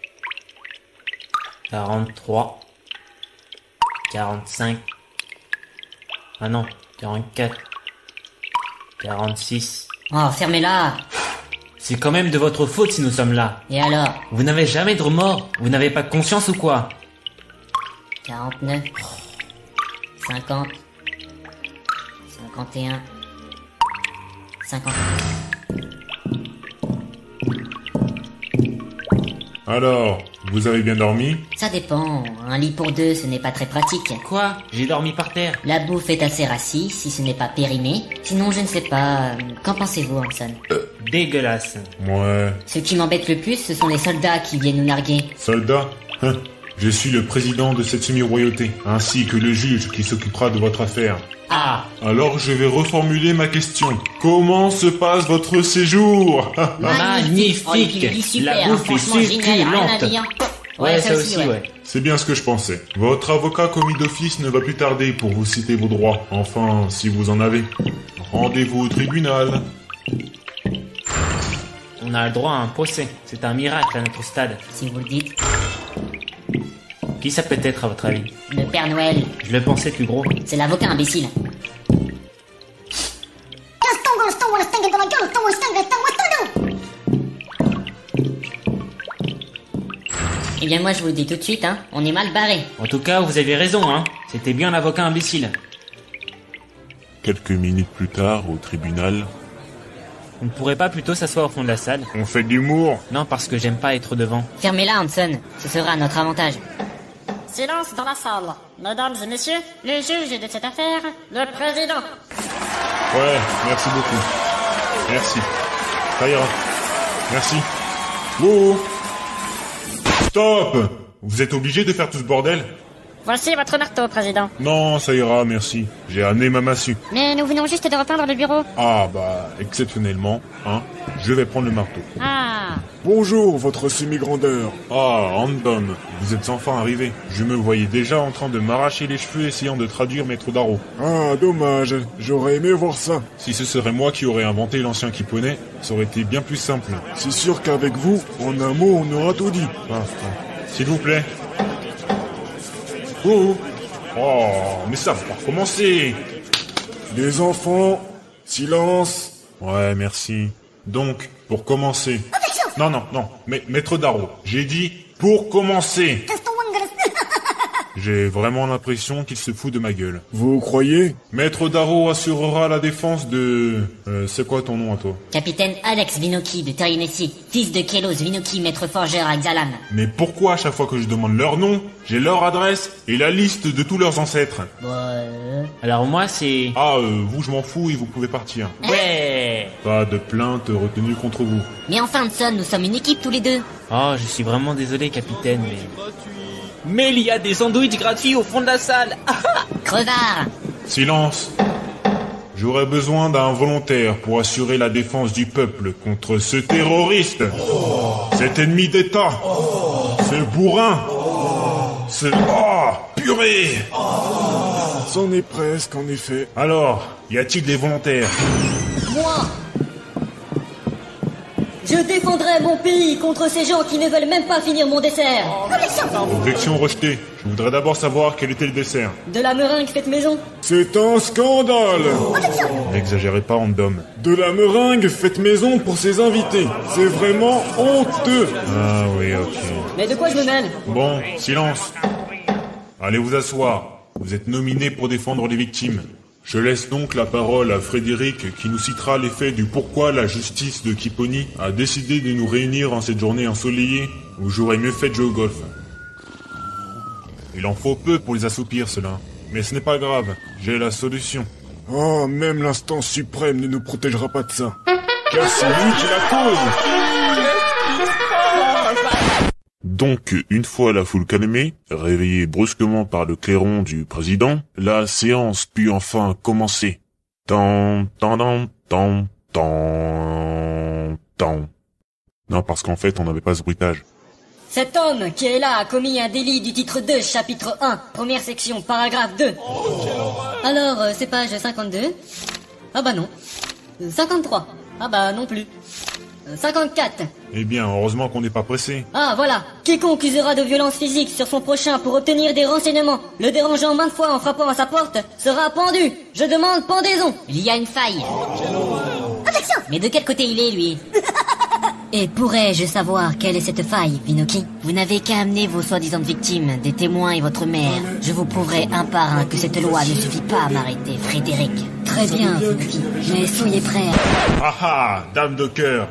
quarante-trois. quarante-cinq. Ah non, quarante-quatre. quarante-six.
Oh, fermez-la.
C'est quand même de votre faute si nous sommes là.
Et alors?
Vous n'avez jamais de remords? Vous n'avez pas de conscience ou quoi?
quarante-neuf. cinquante. cinquante et un. cinquante.
Alors, vous avez bien dormi?
Ça dépend. Un lit pour deux, ce n'est pas très pratique.
Quoi? J'ai dormi par terre.
La bouffe est assez rassis, si ce n'est pas périmé. Sinon, je ne sais pas. Qu'en pensez-vous, Hanson?
Dégueulasse.
Ouais.
Ce qui m'embête le plus, ce sont les soldats qui viennent nous narguer.
Soldat? Hein. Je suis le président de cette semi-royauté, ainsi que le juge qui s'occupera de votre affaire.
Ah.
Alors je vais reformuler ma question. Comment se passe votre séjour?
Magnifique.
Oh, il est super,
La
hein,
bouffe est
franchement, génial, rien à
succulente.
dire.
Ouais, ça aussi, ouais.
C'est bien ce que je pensais. Votre avocat commis d'office ne va plus tarder pour vous citer vos droits. Enfin, si vous en avez. Rendez-vous au tribunal.
On a le droit à un procès. C'est un miracle à notre stade.
Si vous le dites.
Qui ça peut être à votre avis?
Le Père Noël.
Je le pensais plus gros.
C'est l'avocat imbécile. Eh bien moi je vous le dis tout de suite, hein, on est mal barré.
En tout cas, vous avez raison, hein. C'était bien l'avocat imbécile.
Quelques minutes plus tard, au tribunal.
On ne pourrait pas plutôt s'asseoir au fond de la salle?
On fait de l'humour.
Non, parce que j'aime pas être devant.
Fermez-la, Hanson, ce sera à notre avantage.
Silence dans la salle. Mesdames et messieurs, le juge de cette affaire, le président.
Ouais, merci beaucoup. Merci. Ça ira. Merci. Wow. Stop! Vous êtes obligé de faire tout ce bordel?
Voici votre marteau, président.
Non, ça ira, merci. J'ai amené ma massue.
Mais nous venons juste de repeindre le bureau.
Ah bah, exceptionnellement, hein, je vais prendre le marteau.
Ah.
Bonjour, votre semi-grandeur.
Ah, Random, vous êtes enfin arrivé. Je me voyais déjà en train de m'arracher les cheveux essayant de traduire Maître Darrow.
Ah, dommage, j'aurais aimé voir ça.
Si ce serait moi qui aurais inventé l'ancien Kipponais, ça aurait été bien plus simple.
C'est sûr qu'avec vous, en un mot, on aura tout dit.
Ah, s'il vous plaît. Oh, oh, mais ça va pas recommencer.
Les enfants, silence.
Ouais, merci. Donc, pour commencer... Non, non, non, mais Maître Darrow, j'ai dit pour commencer. J'ai vraiment l'impression qu'il se fout de ma gueule.
Vous croyez?
Maître Darrow assurera la défense de... Euh, c'est quoi ton nom à toi?
Capitaine Alex Vinoki de Terinessi, fils de Kélos Vinoki, maître forgeur à Xalan.
Mais pourquoi à chaque fois que je demande leur nom, j'ai leur adresse et la liste de tous leurs ancêtres?
Ouais.
Alors moi, c'est...
Ah, euh, vous, je m'en fous et vous pouvez partir.
Ouais.
Pas de plainte retenue contre vous.
Mais enfin, Hudson, nous sommes une équipe tous les deux.
Oh, je suis vraiment désolé, capitaine, mais... Mais il y a des sandwichs gratuits au fond de la salle.
Crevard.
Silence. J'aurais besoin d'un volontaire pour assurer la défense du peuple contre ce terroriste, oh. cet ennemi d'État, oh. ce bourrin, oh. ce... Oh, purée oh.
C'en est presque, en effet.
Alors, y a-t-il des volontaires?
Moi. Je défendrai mon pays contre ces gens qui ne veulent même pas finir mon dessert.
Objection rejetée. Je voudrais d'abord savoir quel était le dessert.
De la meringue faite maison.
C'est un scandale.
N'exagérez pas, Random.
De la meringue faite maison pour ses invités. C'est vraiment honteux.
Ah oui, ok.
Mais de quoi je me mêle?
Bon, silence. Allez vous asseoir. Vous êtes nominé pour défendre les victimes. Je laisse donc la parole à Frédéric qui nous citera les faits du pourquoi la justice de Kipponi a décidé de nous réunir en cette journée ensoleillée où j'aurais mieux fait de jouer au golf. Il en faut peu pour les assoupir, cela. Mais ce n'est pas grave, j'ai la solution.
Oh, même l'instance suprême ne nous protégera pas de ça. Car c'est lui qui la cause.
Donc, une fois la foule calmée, réveillée brusquement par le clairon du président, la séance put enfin commencer. Tant, tant, tant, tant, tant, tant. Non, parce qu'en fait, on n'avait pas ce bruitage.
Cet homme qui est là a commis un délit du titre deux, chapitre un, première section, paragraphe deux. Alors, euh, c'est page cinquante-deux. Ah bah non. Euh, cinquante-trois. Ah bah non plus. Euh, cinquante-quatre.
Eh bien, heureusement qu'on n'est pas pressé.
Ah voilà. Quiconque usera de violence physique sur son prochain pour obtenir des renseignements, le dérangeant maintes fois en frappant à sa porte, sera pendu. Je demande pendaison. Il y a une faille. Objection. Mais de quel côté il est, lui? Et pourrais-je savoir quelle est cette faille, Vinoki? Vous n'avez qu'à amener vos soi-disant victimes, des témoins et votre mère. Je vous prouverai un par un que cette loi ne suffit pas à m'arrêter, Frédéric. Très bien, Vinoki, mais soyez prêts.
Ah ah, dame de cœur.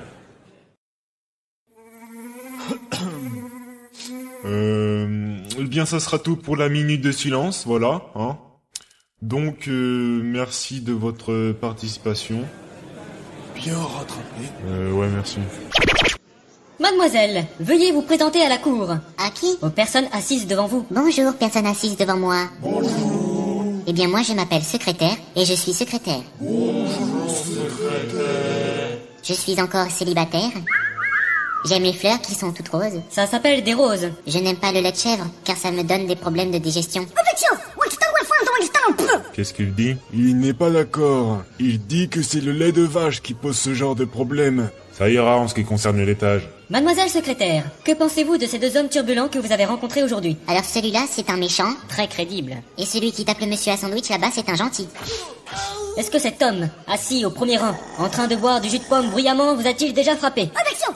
euh, eh bien, ça sera tout pour la minute de silence, voilà, hein. Donc, euh, merci de votre participation.
Bien rattrapé.
Euh, ouais, merci.
Mademoiselle, veuillez vous présenter à la cour.
À qui?
Aux personnes assises devant vous.
Bonjour, personne assise devant moi. Bonjour. Eh bien, moi, je m'appelle secrétaire et je suis secrétaire. Bonjour, secrétaire. Je suis encore célibataire. J'aime les fleurs qui sont toutes roses.
Ça s'appelle des roses.
Je n'aime pas le lait de chèvre, car ça me donne des problèmes de digestion.
Objection!
Qu'est-ce qu'il dit?
Il n'est pas d'accord. Il dit que c'est le lait de vache qui pose ce genre de problème.
Ça ira en ce qui concerne le laitage.
Mademoiselle secrétaire, que pensez-vous de ces deux hommes turbulents que vous avez rencontrés aujourd'hui?
Alors celui-là, c'est un méchant.
Très crédible.
Et celui qui tape le monsieur à sandwich là-bas, c'est un gentil.
Est-ce que cet homme, assis au premier rang, en train de boire du jus de pomme bruyamment, vous a-t-il déjà frappé? Objection!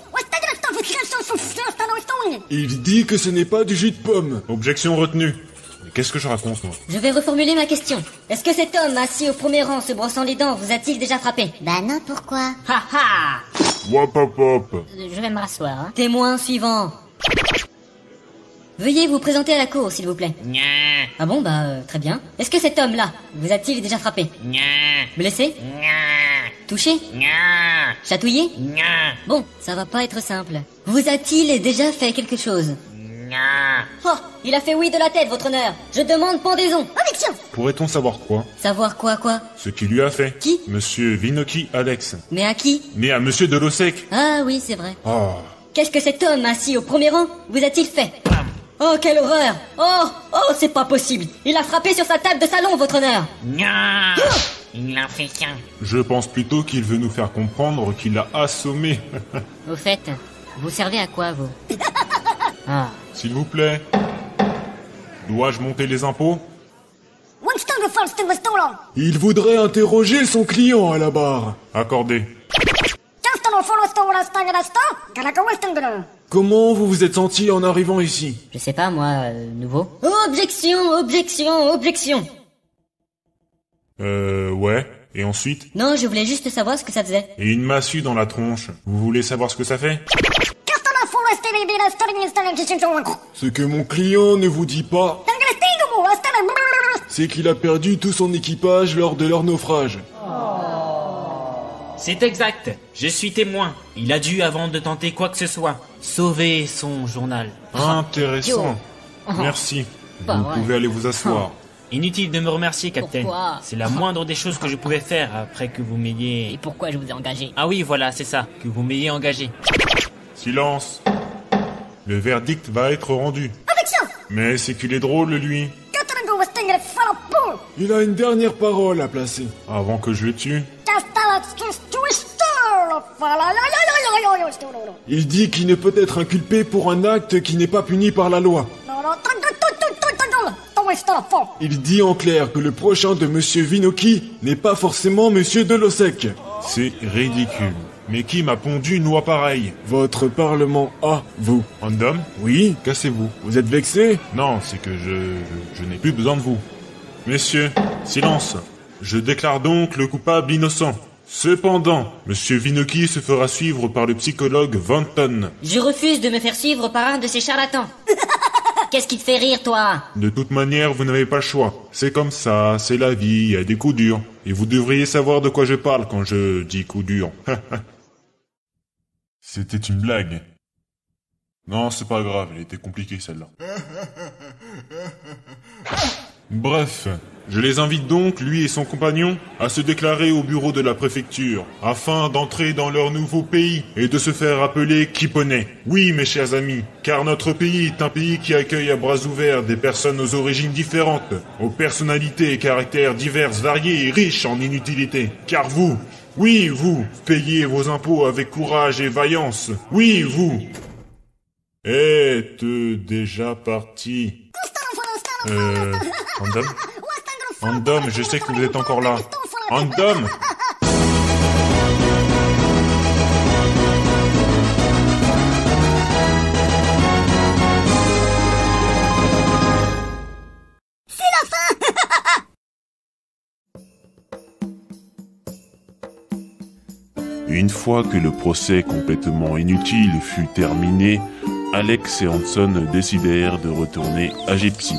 Il dit que ce n'est pas du jus de pomme.
Objection retenue. Mais qu'est-ce que je raconte, moi?
Je vais reformuler ma question. Est-ce que cet homme assis au premier rang se brossant les dents vous a-t-il déjà frappé?
Bah non, pourquoi?
Ha ha!
Wop hop hop.
Je vais me rasseoir, hein. Témoin suivant. Veuillez vous présenter à la cour, s'il vous plaît.
Nya.
Ah bon, bah, euh, très bien. Est-ce que cet homme-là vous a-t-il déjà frappé?
Nya.
Blessé?
Nya.
Touché?
Nya.
Chatouillé?
Nya.
Bon, ça va pas être simple. Vous a-t-il déjà fait quelque chose?
Nya.
Oh, Il a fait oui de la tête, votre honneur. Je demande pendaison.
Objection.
Pourrait-on savoir quoi?
Savoir quoi, quoi?
Ce qu'il lui a fait.
Qui?
Monsieur Vinoki Alex.
Mais à qui?
Né à Monsieur Delosec.
Ah oui, c'est vrai.
Ah.
Qu'est-ce que cet homme assis au premier rang vous a-t-il fait? Oh, quelle horreur! Oh, oh, c'est pas possible! Il a frappé sur sa table de salon, votre honneur!
Non, il n'en fait qu'un.
Je pense plutôt qu'il veut nous faire comprendre qu'il l'a assommé.
Au fait, vous servez à quoi, vous? Ah,
S'il vous plaît. Dois-je monter les impôts?
Il voudrait interroger son client à la barre.
Accordé.
Comment vous vous êtes senti en arrivant ici?
je sais pas, moi, euh, nouveau.
Objection, objection, objection!
Euh, ouais. Et ensuite?
Non, je voulais juste savoir ce que ça faisait.
Et une massue dans la tronche. Vous voulez savoir ce que ça fait?
Ce que mon client ne vous dit pas, c'est qu'il a perdu tout son équipage lors de leur naufrage.
C'est exact. Je suis témoin. Il a dû, avant de tenter quoi que ce soit, sauver son journal.
Intéressant. Merci.
Bah
Vous
ouais.
pouvez aller vous asseoir.
Inutile de me remercier, Capitaine.
Pourquoi?
C'est la moindre des choses que je pouvais faire après que vous
Et
m'ayez...
pourquoi je vous ai engagé?
Ah oui, voilà, c'est ça. Que vous m'ayez engagé.
Silence. Le verdict va être rendu. Mais c'est qu'il est drôle, lui.
Il a une dernière parole à placer.
Avant que je le tue.
Il dit qu'il ne peut être inculpé pour un acte qui n'est pas puni par la loi. Il dit en clair que le prochain de Monsieur Vinoki n'est pas forcément Monsieur Delosec.
C'est ridicule. Mais qui m'a pondu une loi pareille?
Votre parlement a, vous.
Random?
Oui?
Cassez-vous.
Vous êtes vexé?
Non, c'est que je... je, je n'ai plus besoin de vous. Messieurs, silence. Je déclare donc le coupable innocent. Cependant, Monsieur Vinoki se fera suivre par le psychologue Vanton.
Je refuse de me faire suivre par un de ces charlatans. Qu'est-ce qui te fait rire, toi?
De toute manière, vous n'avez pas le choix. C'est comme ça, c'est la vie, il y a des coups durs. Et vous devriez savoir de quoi je parle quand je dis coups durs. C'était une blague. Non, c'est pas grave, elle était compliquée celle-là. Bref, je les invite donc, lui et son compagnon, à se déclarer au bureau de la préfecture, afin d'entrer dans leur nouveau pays et de se faire appeler Kipone. Oui, mes chers amis, car notre pays est un pays qui accueille à bras ouverts des personnes aux origines différentes, aux personnalités et caractères divers, variés et riches en inutilité. Car vous, oui, vous, payez vos impôts avec courage et vaillance. Oui, vous, êtes déjà parti. Euh... Random? Random, je sais que vous êtes encore là. Random!
C'est la fin.
Une fois que le procès complètement inutile fut terminé, Alex et Hanson décidèrent de retourner à Gypsy.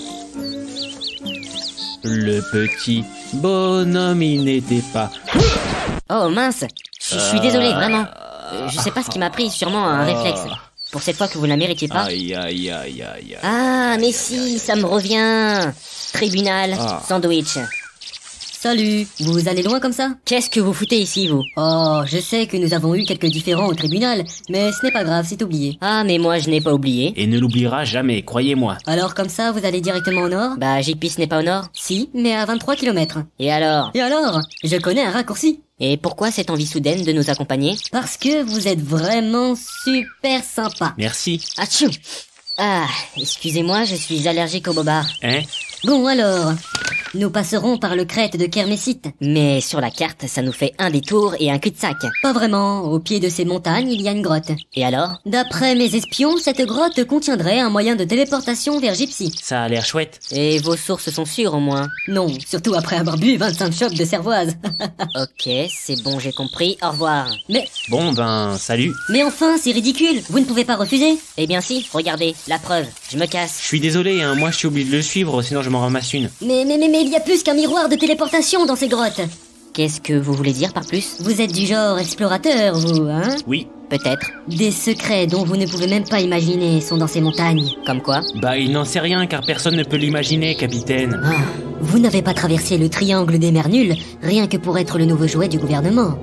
Le petit bonhomme, il n'était pas...
Oh mince, je je suis désolé, vraiment. Euh, je sais pas ce qui m'a pris, sûrement un réflexe. Pour cette fois que vous ne la méritez pas.
Aïe, aïe, aïe, aïe, aïe.
Ah, mais si, ça me revient. Tribunal,
Ah.
sandwich.
Salut, vous allez loin comme ça?
Qu'est-ce que vous foutez ici, vous?
Oh, je sais que nous avons eu quelques différends au tribunal, mais ce n'est pas grave, c'est oublié.
Ah, mais moi je n'ai pas oublié.
Et ne l'oubliera jamais, croyez-moi.
Alors comme ça, vous allez directement au nord?
Bah, J-P n'est pas au nord.
Si, mais à vingt-trois kilomètres.
Et alors?
Et alors? Je connais un raccourci.
Et pourquoi cette envie soudaine de nous accompagner?
Parce que vous êtes vraiment super sympa.
Merci.
Atchou! Ah, excusez-moi, je suis allergique au bobard.
Hein?
Bon alors, nous passerons par le crête de Kermessite.
Mais sur la carte, ça nous fait un détour et un cul-de-sac.
Pas vraiment, au pied de ces montagnes, il y a une grotte.
Et alors?
D'après mes espions, cette grotte contiendrait un moyen de téléportation vers Gypsy.
Ça a l'air chouette.
Et vos sources sont sûres au moins?
Non, surtout après avoir bu vingt-cinq chopes de cervoise.
Ok, c'est bon, j'ai compris, au revoir.
mais,
Bon, ben, salut.
mais enfin, c'est ridicule, vous ne pouvez pas refuser.
Eh bien si, regardez, la preuve, je me casse.
Je suis désolé, hein, moi je suis obligé de le suivre, sinon je m'en ramasse une.
Mais, mais, mais, mais il y a plus qu'un miroir de téléportation dans ces grottes.
Qu'est-ce que vous voulez dire par plus?
Vous êtes du genre explorateur, vous, hein?
Oui.
Peut-être.
Des secrets dont vous ne pouvez même pas imaginer sont dans ces montagnes.
Comme quoi?
Bah, il n'en sait rien car personne ne peut l'imaginer, capitaine.
Ah, vous n'avez pas traversé le triangle des mers nulles, rien que pour être le nouveau jouet du gouvernement.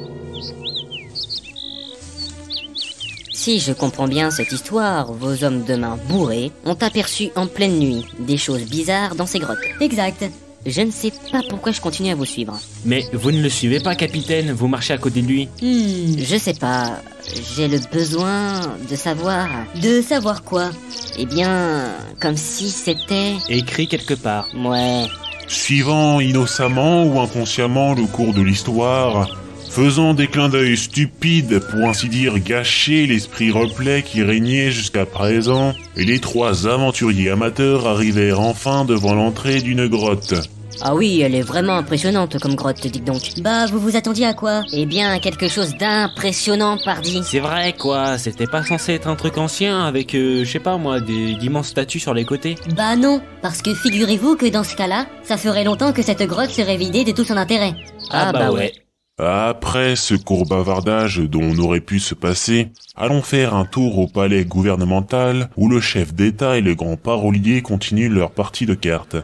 Si je comprends bien cette histoire, vos hommes de main bourrés ont aperçu en pleine nuit des choses bizarres dans ces grottes.
Exact.
Je ne sais pas pourquoi je continue à vous suivre.
Mais vous ne le suivez pas, capitaine, vous marchez à côté de lui.
Hmm.
Je sais pas, j'ai le besoin de savoir...
De savoir quoi?
Eh bien, comme si c'était...
Écrit quelque part.
Ouais...
Suivant innocemment ou inconsciemment le cours de l'histoire, faisant des clins d'œil stupides pour ainsi dire gâcher l'esprit replay qui régnait jusqu'à présent, et les trois aventuriers amateurs arrivèrent enfin devant l'entrée d'une grotte.
Ah oui, elle est vraiment impressionnante comme grotte, dites donc.
Bah, vous vous attendiez à quoi?
Eh bien, quelque chose d'impressionnant, pardi.
C'est vrai, quoi, c'était pas censé être un truc ancien avec, euh, je sais pas moi, des d'immenses statues sur les côtés?
Bah non, parce que figurez-vous que dans ce cas-là, ça ferait longtemps que cette grotte serait vidée de tout son intérêt.
Ah, ah bah, bah ouais.
Après ce court bavardage dont on aurait pu se passer, allons faire un tour au palais gouvernemental où le chef d'État et le grand parolier continuent leur partie de cartes.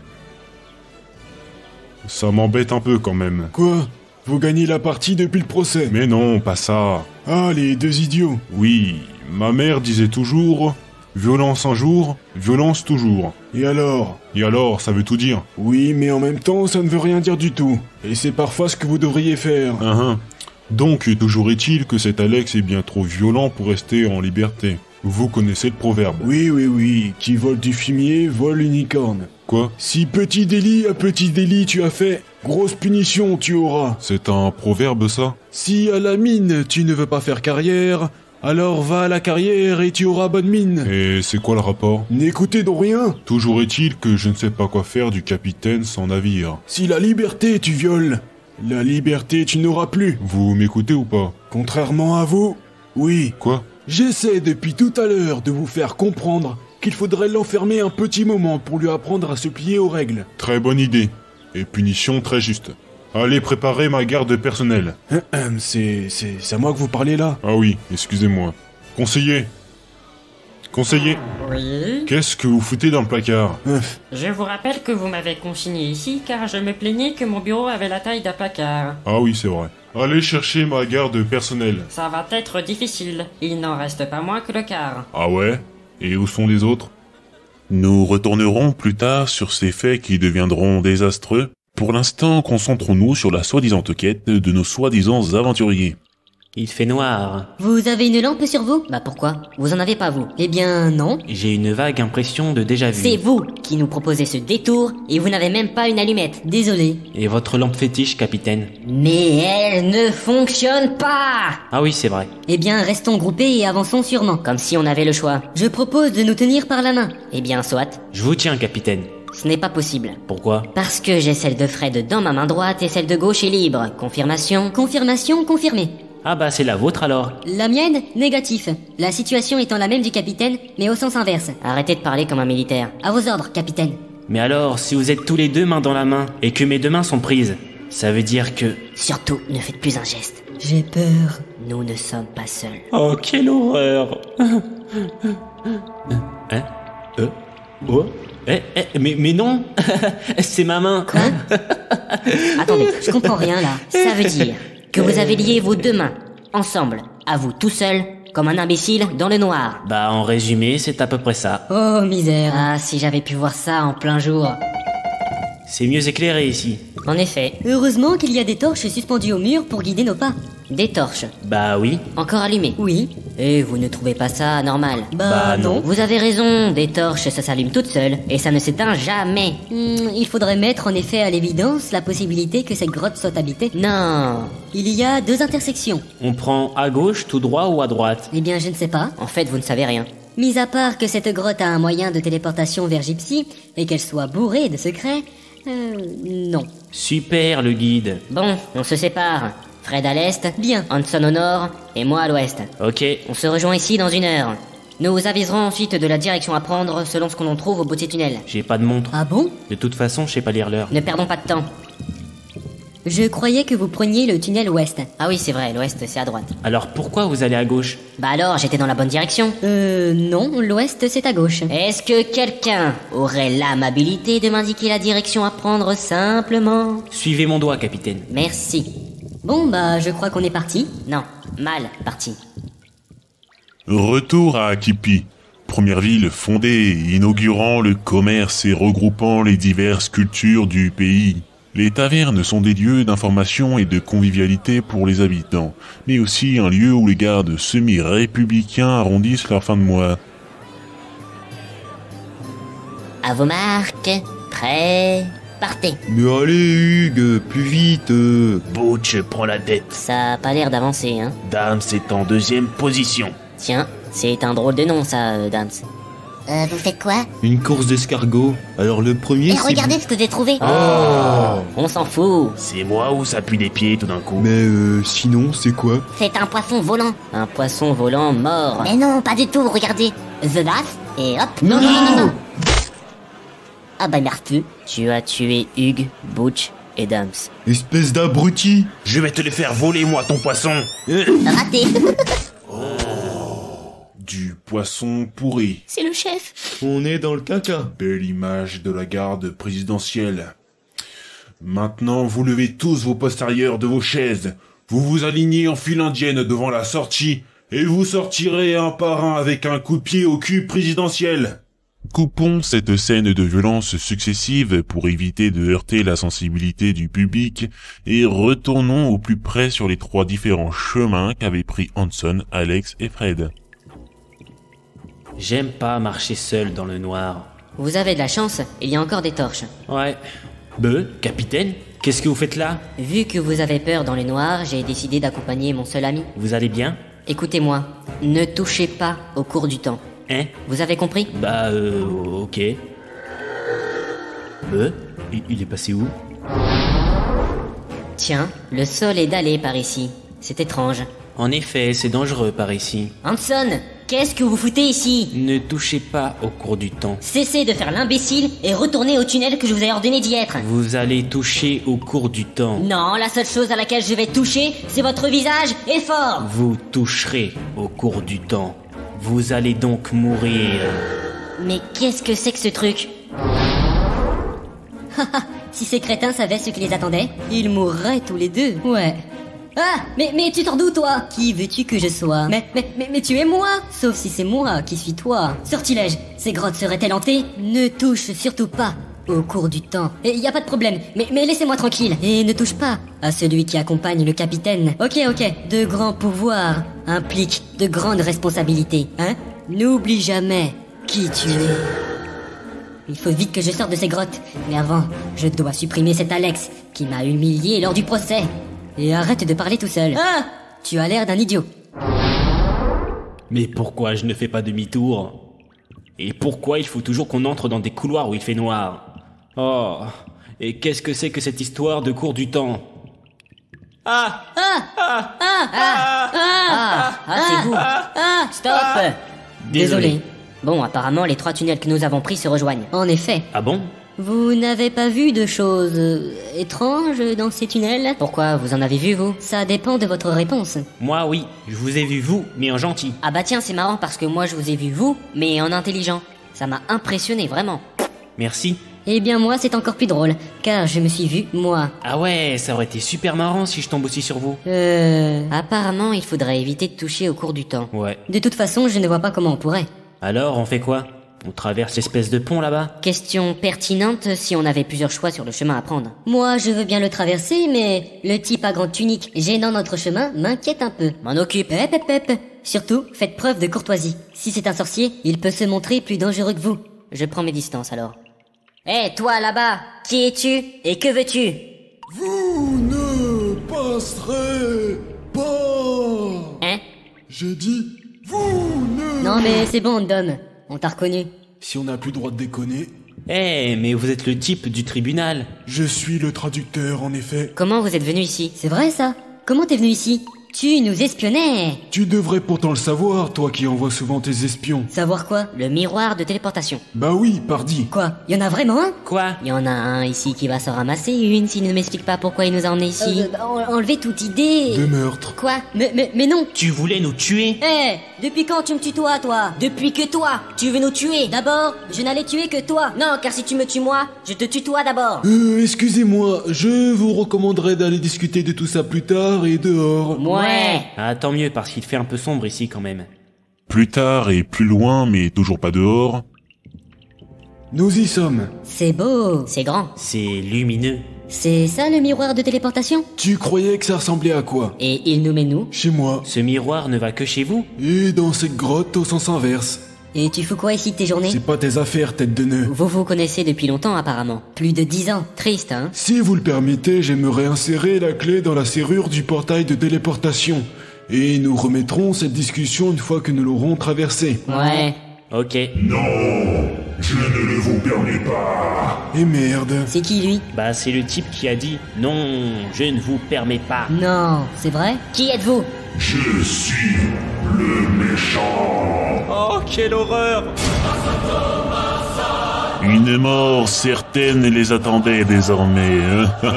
Ça m'embête un peu quand même. Quoi? Vous gagnez la partie depuis le procès? Mais non, pas ça. Ah, les deux idiots. Oui, ma mère disait toujours... Violence un jour, violence toujours. Et alors? Et alors, ça veut tout dire. Oui, mais en même temps, ça ne veut rien dire du tout. Et c'est parfois ce que vous devriez faire. Uh-huh. Donc, toujours est-il que cet Alex est bien trop violent pour rester en liberté. Vous connaissez le proverbe. Oui, oui, oui. Qui vole du fumier, vole une licorne. Quoi? Si petit délit à petit délit tu as fait, grosse punition tu auras. C'est un proverbe, ça? Si à la mine tu ne veux pas faire carrière... Alors va à la carrière et tu auras bonne mine. Et c'est quoi le rapport? N'écoutez donc rien. Toujours est-il que je ne sais pas quoi faire du capitaine sans navire. Si la liberté tu violes, la liberté tu n'auras plus. Vous m'écoutez ou pas? Contrairement à vous, oui. Quoi? J'essaie depuis tout à l'heure de vous faire comprendre qu'il faudrait l'enfermer un petit moment pour lui apprendre à se plier aux règles. Très bonne idée. Et punition très juste. Allez préparer ma garde personnelle. C'est... c'est... c'est à moi que vous parlez là? Ah oui, excusez-moi. Conseiller. Conseiller.
Oui?
Qu'est-ce que vous foutez dans le placard?
Je vous rappelle que vous m'avez consigné ici car je me plaignais que mon bureau avait la taille d'un placard.
Ah oui, c'est vrai. Allez chercher ma garde personnelle.
Ça va être difficile. Il n'en reste pas moins que le quart.
Ah ouais? Et où sont les autres? Nous retournerons plus tard sur ces faits qui deviendront désastreux. Pour l'instant, concentrons-nous sur la soi-disant quête de nos soi-disant aventuriers.
Il fait noir.
Vous avez une lampe sur vous?
Bah pourquoi? Vous en avez pas, vous?
Eh bien, non.
J'ai une vague impression de déjà-vu.
C'est vous qui nous proposez ce détour et vous n'avez même pas une allumette.
Désolé.
Et votre lampe fétiche, capitaine?
Mais elle ne fonctionne pas!
Ah oui, c'est vrai.
Eh bien, restons groupés et avançons sûrement.
Comme si on avait le choix.
Je propose de nous tenir par la main.
Eh bien, soit.
Je vous tiens, capitaine.
Ce n'est pas possible.
Pourquoi?
Parce que j'ai celle de Fred dans ma main droite et celle de gauche est libre. Confirmation?
Confirmation confirmée.
Ah bah c'est la vôtre alors.
La mienne, négatif. La situation étant la même du capitaine, mais au sens inverse.
Arrêtez de parler comme un militaire.
À vos ordres, capitaine.
Mais alors, si vous êtes tous les deux main dans la main, et que mes deux mains sont prises, ça veut dire que...
Surtout, ne faites plus un geste.
J'ai peur.
Nous ne sommes pas seuls.
Oh, quelle horreur. Hein? Euh? Oh? Eh, eh, mais, mais non. C'est ma main.
Quoi?
Attendez, je comprends rien là. Ça veut dire que vous avez lié vos deux mains, ensemble, à vous tout seul, comme un imbécile dans le noir.
Bah en résumé, c'est à peu près ça.
Oh misère.
Ah, si j'avais pu voir ça en plein jour.
C'est mieux éclairé ici.
En effet.
Heureusement qu'il y a des torches suspendues au mur pour guider nos pas.
Des torches?
Bah oui.
Encore allumées?
Oui.
Et vous ne trouvez pas ça normal?
Bah,
bah non.
Vous avez raison, des torches ça s'allume toutes seules, et ça ne s'éteint jamais.
Hmm, il faudrait mettre en effet à l'évidence la possibilité que cette grotte soit habitée.
Non.
Il y a deux intersections.
On prend à gauche, tout droit ou à droite?
Eh bien je ne sais pas.
En fait vous ne savez rien.
Mis à part que cette grotte a un moyen de téléportation vers Gypsy, et qu'elle soit bourrée de secrets... Euh, non.
Super le guide.
Bon, on se sépare. Fred à l'est,
bien.
Hanson au nord, et moi à l'ouest.
Ok.
On se rejoint ici dans une heure. Nous vous aviserons ensuite de la direction à prendre selon ce qu'on en trouve au bout de ces tunnels.
J'ai pas de montre.
Ah bon?
De toute façon, je sais pas lire l'heure.
Ne perdons pas de temps.
Je croyais que vous preniez le tunnel ouest.
Ah oui, c'est vrai, l'ouest c'est à droite.
Alors pourquoi vous allez à gauche?
Bah alors, j'étais dans la bonne direction.
Euh, non, l'ouest c'est à gauche.
Est-ce que quelqu'un aurait l'amabilité de m'indiquer la direction à prendre simplement?
Suivez mon doigt, capitaine.
Merci.
Bon bah, je crois qu'on est parti.
Non, mal parti.
Retour à Akipi, première ville fondée, inaugurant le commerce et regroupant les diverses cultures du pays. Les tavernes sont des lieux d'information et de convivialité pour les habitants, mais aussi un lieu où les gardes semi-républicains arrondissent leur fin de mois.
À vos marques, prêts, partez.
Mais allez, Hugues, plus vite. euh.
Butch prend la tête.
Ça a pas l'air d'avancer, hein.
Dams est en deuxième position.
Tiens, c'est un drôle de nom ça, euh, Dams.
Euh, vous faites quoi?
Une course d'escargot. Alors le premier,
Et
c'est...
regardez ce que j'ai trouvé.
Oh, on s'en fout.
C'est moi ou ça pue des pieds tout d'un coup?
Mais euh, sinon, c'est quoi?
C'est un poisson volant.
Un poisson volant mort.
Mais non, pas du tout, regardez. The Bass, et hop.
Non, non, non, non.
Ah bah merci.
Tu as tué Hugues, Butch et Dams.
Espèce d'abruti.
Je vais te le faire voler, moi, ton poisson. Euh.
Raté.
Du poisson pourri.
C'est le chef.
On est dans le caca.
Belle image de la garde présidentielle. Maintenant, vous levez tous vos postérieurs de vos chaises. Vous vous alignez en file indienne devant la sortie et vous sortirez un par un avec un coup de pied au cul présidentiel. Coupons cette scène de violence successive pour éviter de heurter la sensibilité du public et retournons au plus près sur les trois différents chemins qu'avaient pris Hanson, Alex et Fred.
J'aime pas marcher seul dans le noir.
Vous avez de la chance, il y a encore des torches.
Ouais. Be, capitaine, qu'est-ce que vous faites là?
Vu que vous avez peur dans le noir, j'ai décidé d'accompagner mon seul ami.
Vous allez bien?
Écoutez-moi, ne touchez pas au cours du temps.
Hein?
Vous avez compris?
Bah, euh, ok. Be, il, il est passé où?
Tiens, le sol est dallé par ici. C'est étrange.
En effet, c'est dangereux par ici.
Hanson, qu'est-ce que vous foutez ici?
Ne touchez pas au cours du temps.
Cessez de faire l'imbécile et retournez au tunnel que je vous ai ordonné d'y être.
Vous allez toucher au cours du temps.
Non, la seule chose à laquelle je vais toucher, c'est votre visage et fort.
Vous toucherez au cours du temps. Vous allez donc mourir.
Mais qu'est-ce que c'est que ce truc? Si ces crétins savaient ce qui les attendait, ils mourraient tous les deux. Ouais. Ah, mais, mais tu t'en doutes, toi? Qui veux-tu que je sois? Mais, mais, mais, mais tu es moi! Sauf si c'est moi qui suis toi. Sortilège, ces grottes seraient-elles hantées? Ne touche surtout pas au cours du temps. Et y a pas de problème, mais, mais laissez-moi tranquille. Et ne touche pas à celui qui accompagne le capitaine. Ok, ok, de grands pouvoirs impliquent de grandes responsabilités, hein? N'oublie jamais qui tu es. Il faut vite que je sorte de ces grottes. Mais avant, je dois supprimer cet Alex qui m'a humilié lors du procès. Et arrête de parler tout seul. Ah! Tu as l'air d'un idiot.
Mais pourquoi je ne fais pas demi-tour? Et pourquoi il faut toujours qu'on entre dans des couloirs où il fait noir? Oh, et qu'est-ce que c'est que cette histoire de cours du temps? Ah!
Ah! Ah! Ah! Ah! Ah! Ah, c'est vous. Ah! Stop! Désolé. Bon, apparemment, les trois tunnels que nous avons pris se rejoignent. En effet.
Ah bon?
Vous n'avez pas vu de choses euh, étranges dans ces tunnels? Pourquoi? Vous en avez vu, vous? Ça dépend de votre réponse.
Moi, oui. Je vous ai vu, vous, mais en gentil.
Ah bah tiens, c'est marrant parce que moi je vous ai vu, vous, mais en intelligent. Ça m'a impressionné, vraiment.
Merci.
Eh bien moi, c'est encore plus drôle, car je me suis vu, moi.
Ah ouais, ça aurait été super marrant si je tombe aussi sur vous.
Euh... Apparemment, il faudrait éviter de toucher au cours du temps.
Ouais.
De toute façon, je ne vois pas comment on pourrait.
Alors, on fait quoi? On traverse l'espèce de pont là-bas?
Question pertinente si on avait plusieurs choix sur le chemin à prendre. Moi, je veux bien le traverser, mais le type à grande tunique gênant notre chemin m'inquiète un peu. M'en occupe. Hep, hep, hep. Surtout, faites preuve de courtoisie. Si c'est un sorcier, il peut se montrer plus dangereux que vous. Je prends mes distances alors. Hé, hey, toi là-bas, qui es-tu et que veux-tu?
Vous ne passerez pas.
Hein?
J'ai dit, vous ne...
Non mais c'est bon, Dom. On t'a reconnu.
Si on n'a plus le droit de déconner...
Eh, hey, mais vous êtes le type du tribunal.
Je suis le traducteur, en effet.
Comment vous êtes venu ici? C'est vrai ça? Comment t'es venu ici?
Tu nous espionnais.
Tu devrais pourtant le savoir, toi qui envoies souvent tes espions.
Savoir quoi?
Le miroir de téléportation.
Bah oui, pardi.
Quoi? Y en a vraiment un?
Quoi?
Il y en a un ici qui va s'en ramasser une s'il ne m'explique pas pourquoi il nous a emmenés ici.
Euh, en- enlever toute idée.
De meurtre.
Quoi? Mais, mais, mais non.
Tu voulais nous tuer?
Eh, depuis quand tu me tutoies, toi? Depuis que toi, tu veux nous tuer. D'abord, je n'allais tuer que toi. Non, car si tu me tues moi, je te tutoie d'abord.
Euh, excusez-moi, je vous recommanderais d'aller discuter de tout ça plus tard et dehors.
Ouais.
Ah, tant mieux, parce qu'il fait un peu sombre ici quand même.
Plus tard et plus loin, mais toujours pas dehors.
Nous y sommes.
C'est beau.
C'est grand.
C'est lumineux.
C'est ça le miroir de téléportation?
Tu croyais que ça ressemblait à quoi?
Et il nous met nous.
Chez moi.
Ce miroir ne va que chez vous?
Et dans cette grotte au sens inverse.
Et tu fous quoi ici de tes journées?
C'est pas tes affaires, tête de nœud.
Vous vous connaissez depuis longtemps apparemment.
Plus de dix ans.
Triste, hein?
Si vous le permettez, j'aimerais insérer la clé dans la serrure du portail de téléportation. Et nous remettrons cette discussion une fois que nous l'aurons traversée.
Ouais.
Ok.
Non, je ne le vous permets pas.
Et merde.
C'est qui lui?
Bah, c'est le type qui a dit « Non, je ne vous permets pas ».
Non, c'est vrai? Qui êtes-vous?
Je suis le méchant.
Oh, quelle horreur!
Une mort certaine les attendait désormais. Hein.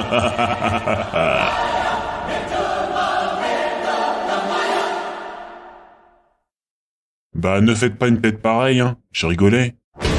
Bah, ne faites pas une tête pareille, hein. Je rigolais.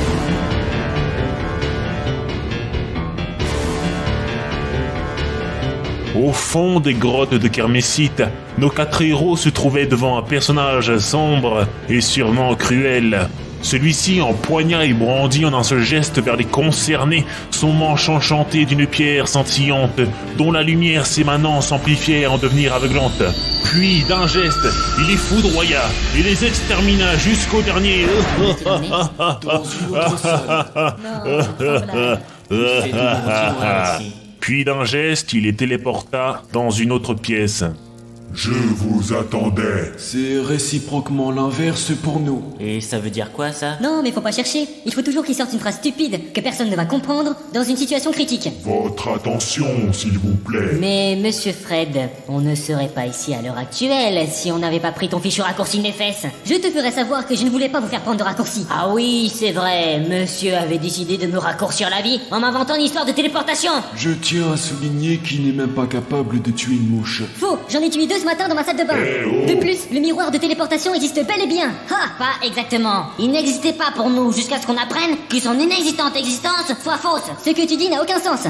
Au fond des grottes de Kermessite, nos quatre héros se trouvaient devant un personnage sombre et sûrement cruel. Celui-ci empoigna et brandit en un seul geste vers les concernés son manche enchantée d'une pierre scintillante, dont la lumière s'émanant s'amplifiait à en devenir aveuglante. Puis, d'un geste, il les foudroya et les extermina jusqu'au dernier.
Dans une autre salle.
Non, sans blague.
C'est tout bon, ici.
Puis d'un geste, il les téléporta dans une autre pièce.
Je vous attendais.
C'est réciproquement l'inverse pour nous.
Et ça veut dire quoi, ça?
Non, mais faut pas chercher. Il faut toujours qu'il sorte une phrase stupide que personne ne va comprendre dans une situation critique.
Votre attention, s'il vous plaît.
Mais monsieur Fred, on ne serait pas ici à l'heure actuelle si on n'avait pas pris ton fichu raccourci de mes fesses.
Je te ferai savoir que je ne voulais pas vous faire prendre de raccourci.
Ah oui, c'est vrai, monsieur avait décidé de me raccourcir la vie en m'inventant une histoire de téléportation.
Je tiens à souligner qu'il n'est même pas capable de tuer une mouche.
Faux, j'en ai tué deux ce matin dans ma salle de bain. De plus, le miroir de téléportation existe bel et bien.
Ha, pas exactement. Il n'existait pas pour nous jusqu'à ce qu'on apprenne que son inexistante existence soit fausse.
Ce que tu dis n'a aucun sens.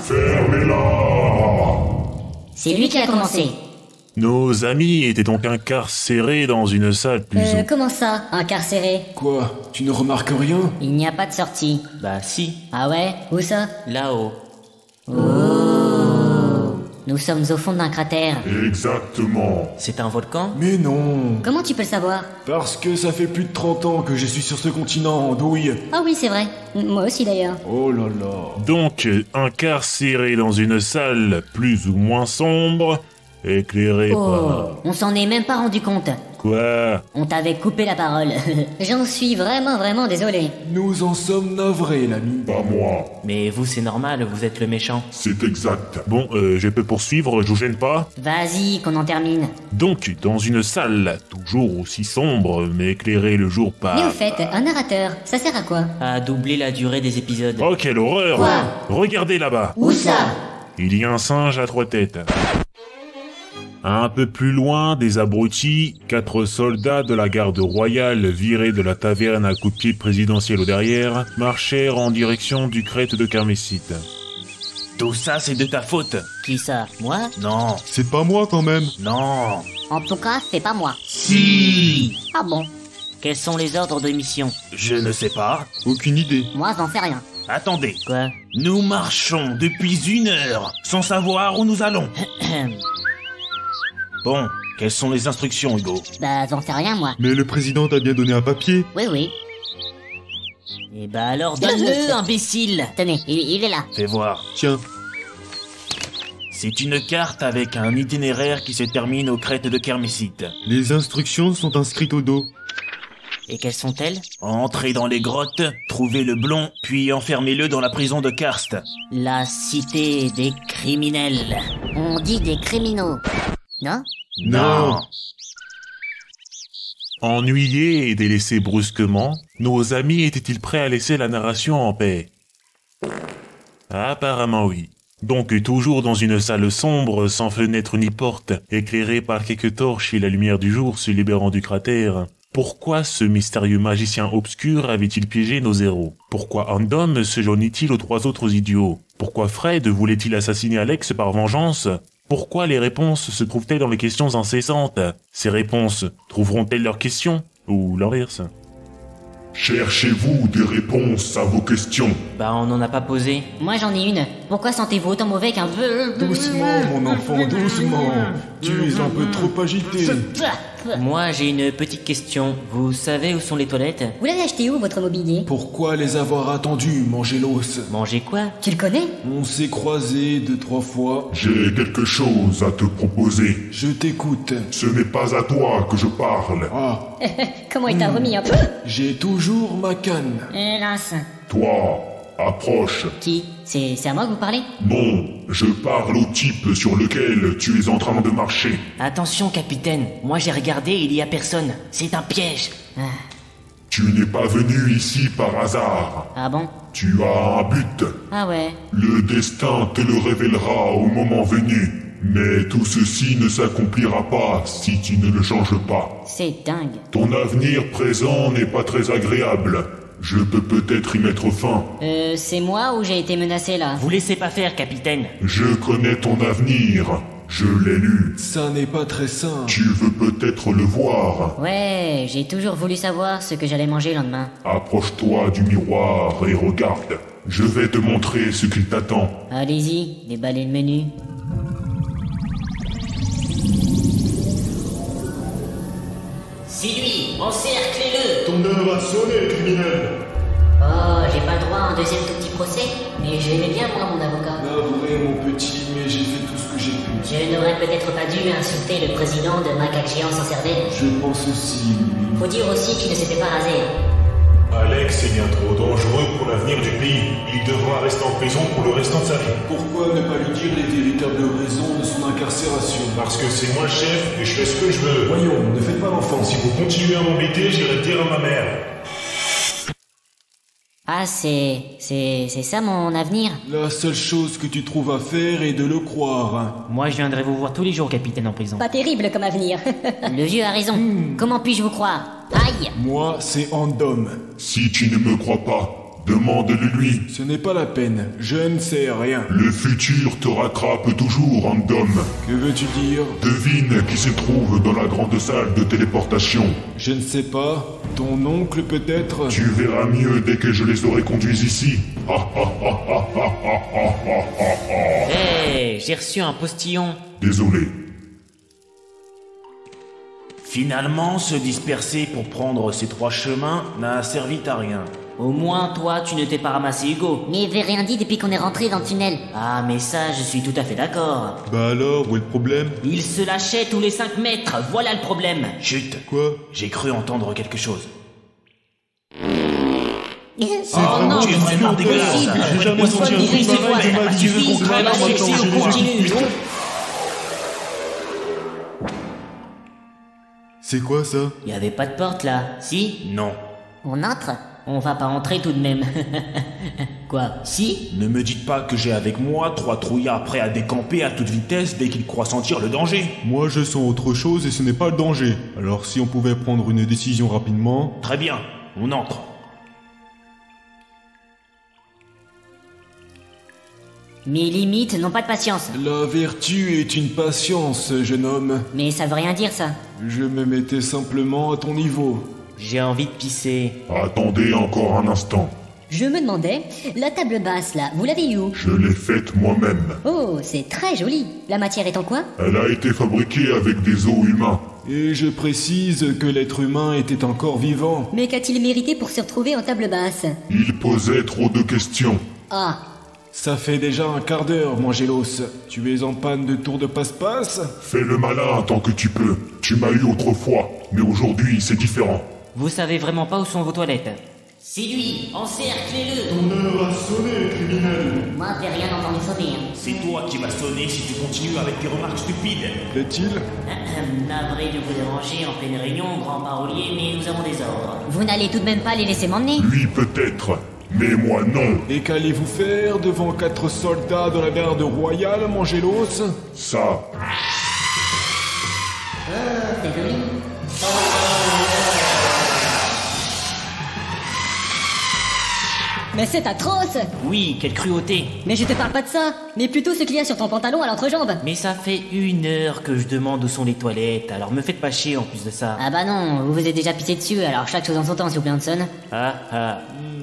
C'est lui qui a commencé.
Nos amis étaient donc incarcérés dans une salle plus...
Euh, comment ça, incarcéré?
Quoi? Tu ne remarques rien?
Il n'y a pas de sortie.
Bah si,
Ah ouais?
Où ça?
là-haut.
Nous sommes au fond d'un cratère.
Exactement.
C'est un volcan?
Mais non.
Comment tu peux le savoir?
Parce que ça fait plus de trente ans que je suis sur ce continent en douille.
Ah oui, c'est vrai. Moi aussi d'ailleurs.
Oh là là.
Donc, incarcérés dans une salle plus ou moins sombre, éclairée
Oh,
par...
on s'en est même pas rendu compte.
Quoi?
On t'avait coupé la parole.
J'en suis vraiment vraiment désolé.
Nous en sommes navrés, l'ami.
Pas moi.
Mais vous, c'est normal, vous êtes le méchant.
C'est exact.
Bon, euh, je peux poursuivre, je vous gêne pas?
Vas-y, qu'on en termine.
Donc, dans une salle, toujours aussi sombre, mais éclairée le jour
Mais au
par...
fait, un narrateur, ça sert à quoi?
À doubler la durée des épisodes.
Oh, quelle horreur!
Quoi?
Regardez là-bas!
Où ça?
Il y a un singe à trois têtes. Un peu plus loin, des abrutis, quatre soldats de la garde royale virés de la taverne à coups de pied présidentiel au derrière, marchèrent en direction du crête de Kermessite.
Tout ça, c'est de ta faute.
Qui ça? Moi?
Non,
C'est pas moi quand même.
non.
En tout cas, c'est pas moi.
Si.
Ah bon? Quels sont les ordres de mission?
Je ne sais pas.
Aucune idée.
Moi, j'en sais rien.
Attendez.
Quoi?
Nous marchons depuis une heure sans savoir où nous allons. Bon, quelles sont les instructions, Hugo?
Bah, j'en sais rien, moi.
Mais le président t'a bien donné un papier.
Oui, oui.
Et bah alors, donne-le, imbécile!
Tenez, il, il est là.
Fais voir.
Tiens.
C'est une carte avec un itinéraire qui se termine aux crêtes de Kermessite.
Les instructions sont inscrites au dos.
Et quelles sont-elles?
Entrez dans les grottes, trouvez le blond, puis enfermez-le dans la prison de Karst.
La cité des criminels. On dit des criminaux. Non?
Non. Ennuyés et délaissés brusquement, nos amis étaient-ils prêts à laisser la narration en paix? Apparemment oui. Donc toujours dans une salle sombre, sans fenêtre ni porte, éclairée par quelques torches et la lumière du jour se libérant du cratère, pourquoi ce mystérieux magicien obscur avait-il piégé nos héros? Pourquoi Andom se joignit-il aux trois autres idiots? Pourquoi Fred voulait-il assassiner Alex par vengeance? Pourquoi les réponses se trouvent-elles dans les questions incessantes? Ces réponses trouveront-elles leurs questions? Ou l'inverse?
Cherchez-vous des réponses à vos questions?
Bah on n'en a pas posé.
Moi j'en ai une. Pourquoi sentez-vous autant mauvais qu'un peu...
Doucement, mon enfant, doucement. Tu es un peu trop agité.
Moi j'ai une petite question. Vous savez où sont les toilettes?
Vous l'avez acheté où, votre mobilier?
Pourquoi les avoir attendus, Mangelos?
Manger quoi?
Tu le connais?
On s'est croisés deux, trois fois.
J'ai quelque chose à te proposer.
Je t'écoute.
Ce n'est pas à toi que je parle.
Ah,
Comment il t'a remis un peu?
j'ai toujours ma canne.
Hélas.
Toi, approche.
Qui? C'est c'est à moi que vous parlez?
Non, je parle au type sur lequel tu es en train de marcher.
Attention capitaine, moi j'ai regardé, il y a personne. C'est un piège.
Tu n'es pas venu ici par hasard.
Ah bon?
Tu as un but.
Ah ouais.
Le destin te le révélera au moment venu. Mais tout ceci ne s'accomplira pas si tu ne le changes pas.
C'est dingue.
Ton avenir présent n'est pas très agréable. Je peux peut-être y mettre fin.
Euh, c'est moi ou j'ai été menacé là?
Vous laissez pas faire capitaine.
Je connais ton avenir. Je l'ai lu.
Ça n'est pas très sain.
Tu veux peut-être le voir.
Ouais, j'ai toujours voulu savoir ce que j'allais manger le lendemain.
Approche-toi du miroir et regarde. Je vais te montrer ce qu'il t'attend.
Allez-y, déballez le menu.
C'est lui, encerclez-le.
Ton heure a sonné, criminel.
Oh, j'ai pas le droit à un deuxième tout petit procès, mais j'aimais bien moi mon avocat.
Navré, mon petit, mais j'ai fait tout ce que j'ai pu.
Je n'aurais peut-être pas dû insulter le président de Macaque Géant sans cervelle.
Je pense aussi, oui.
Faut dire aussi qu'il ne s'était pas rasé.
Alex est bien trop dangereux pour l'avenir du pays. Il devra rester en prison pour le restant de sa vie.
Pourquoi ne pas lui dire les véritables raisons de son incarcération?
Parce que c'est moi le chef et je fais ce que je veux.
Voyons, ne faites pas l'enfant.
Si vous continuez à m'embêter, j'irai le dire à ma mère.
Ah, c'est... c'est... c'est ça mon avenir?
La seule chose que tu trouves à faire est de le croire.
Moi je viendrai vous voir tous les jours capitaine en prison.
Pas terrible comme avenir.
Le vieux a raison. Comment puis-je vous croire? Aïe!
Moi, c'est Andom.
Si tu ne me crois pas, demande-le-lui.
Ce n'est pas la peine, je ne sais rien.
Le futur te rattrape toujours, Andom.
Que veux-tu dire?
Devine qui se trouve dans la grande salle de téléportation.
Je ne sais pas. Ton oncle peut-être?
Tu verras mieux dès que je les aurai conduits ici. Ha ha ha ha ha ha ha ha ha.
Hé, j'ai reçu un postillon.
Désolé.
Finalement, se disperser pour prendre ces trois chemins n'a servi à rien.
Au moins toi tu ne t'es pas ramassé Hugo.
Mais il avait rien dit depuis qu'on est rentré dans le tunnel.
Ah mais ça je suis tout à fait d'accord.
Bah alors, où est le problème?
Il se lâchait tous les cinq mètres, voilà le problème.
Chut.
Quoi?
J'ai cru entendre quelque chose.
Oh non,
tu es vraiment dégueulasse.
J'ai jamais senti un truc pareil de ma vie.
Tu veux qu'on crame
Maintenant,
on continue.
C'est quoi ça?
Il y avait pas de porte là, si?
Non.
On entre?
On va pas entrer tout de même. Quoi? Si?
Ne me dites pas que j'ai avec moi trois trouillards prêts à décamper à toute vitesse dès qu'ils croient sentir le danger.
Moi je sens autre chose et ce n'est pas le danger. Alors si on pouvait prendre une décision rapidement...
Très bien, on entre.
Mes limites n'ont pas de patience.
La vertu est une patience, jeune homme.
Mais ça veut rien dire ça.
Je me mettais simplement à ton niveau.
J'ai envie de pisser.
Attendez encore un instant.
Je me demandais, la table basse là, vous l'avez eu où?
Je l'ai faite moi-même.
Oh, c'est très joli. La matière est en quoi?
Elle a été fabriquée avec des os humains.
Et je précise que l'être humain était encore vivant.
Mais qu'a-t-il mérité pour se retrouver en table basse?
Il posait trop de questions.
Ah,
Ça fait déjà un quart d'heure, Mangelos. Tu es en panne de tour de passe-passe?
Fais le malin tant que tu peux. Tu m'as eu autrefois, mais aujourd'hui c'est différent.
Vous savez vraiment pas où sont vos toilettes?
C'est lui, encerclez-le.
Ton heure a sonné, criminel.
Moi, j'ai rien entendu sonner. Hein.
C'est toi qui vas sonner si tu continues avec tes remarques stupides.
Plaît-il?
Navré de vous déranger en pleine réunion, grand parolier, mais nous avons des ordres.
Vous n'allez tout de même pas les laisser m'emmener?
Lui peut-être, mais moi non.
Et qu'allez-vous faire devant quatre soldats de la garde royale, Mangelos?
Ça,
Oh, c'est joli.
Mais c'est atroce.
Oui, quelle cruauté.
Mais je te parle pas de ça, mais plutôt ce qu'il y a sur ton pantalon à l'entrejambe.
Mais ça fait une heure que je demande où sont les toilettes, alors me faites pas chier en plus de ça.
Ah bah non, vous vous êtes déjà pissé dessus, alors chaque chose en son temps, s'il vous plaît, Hanson.
Ah ah.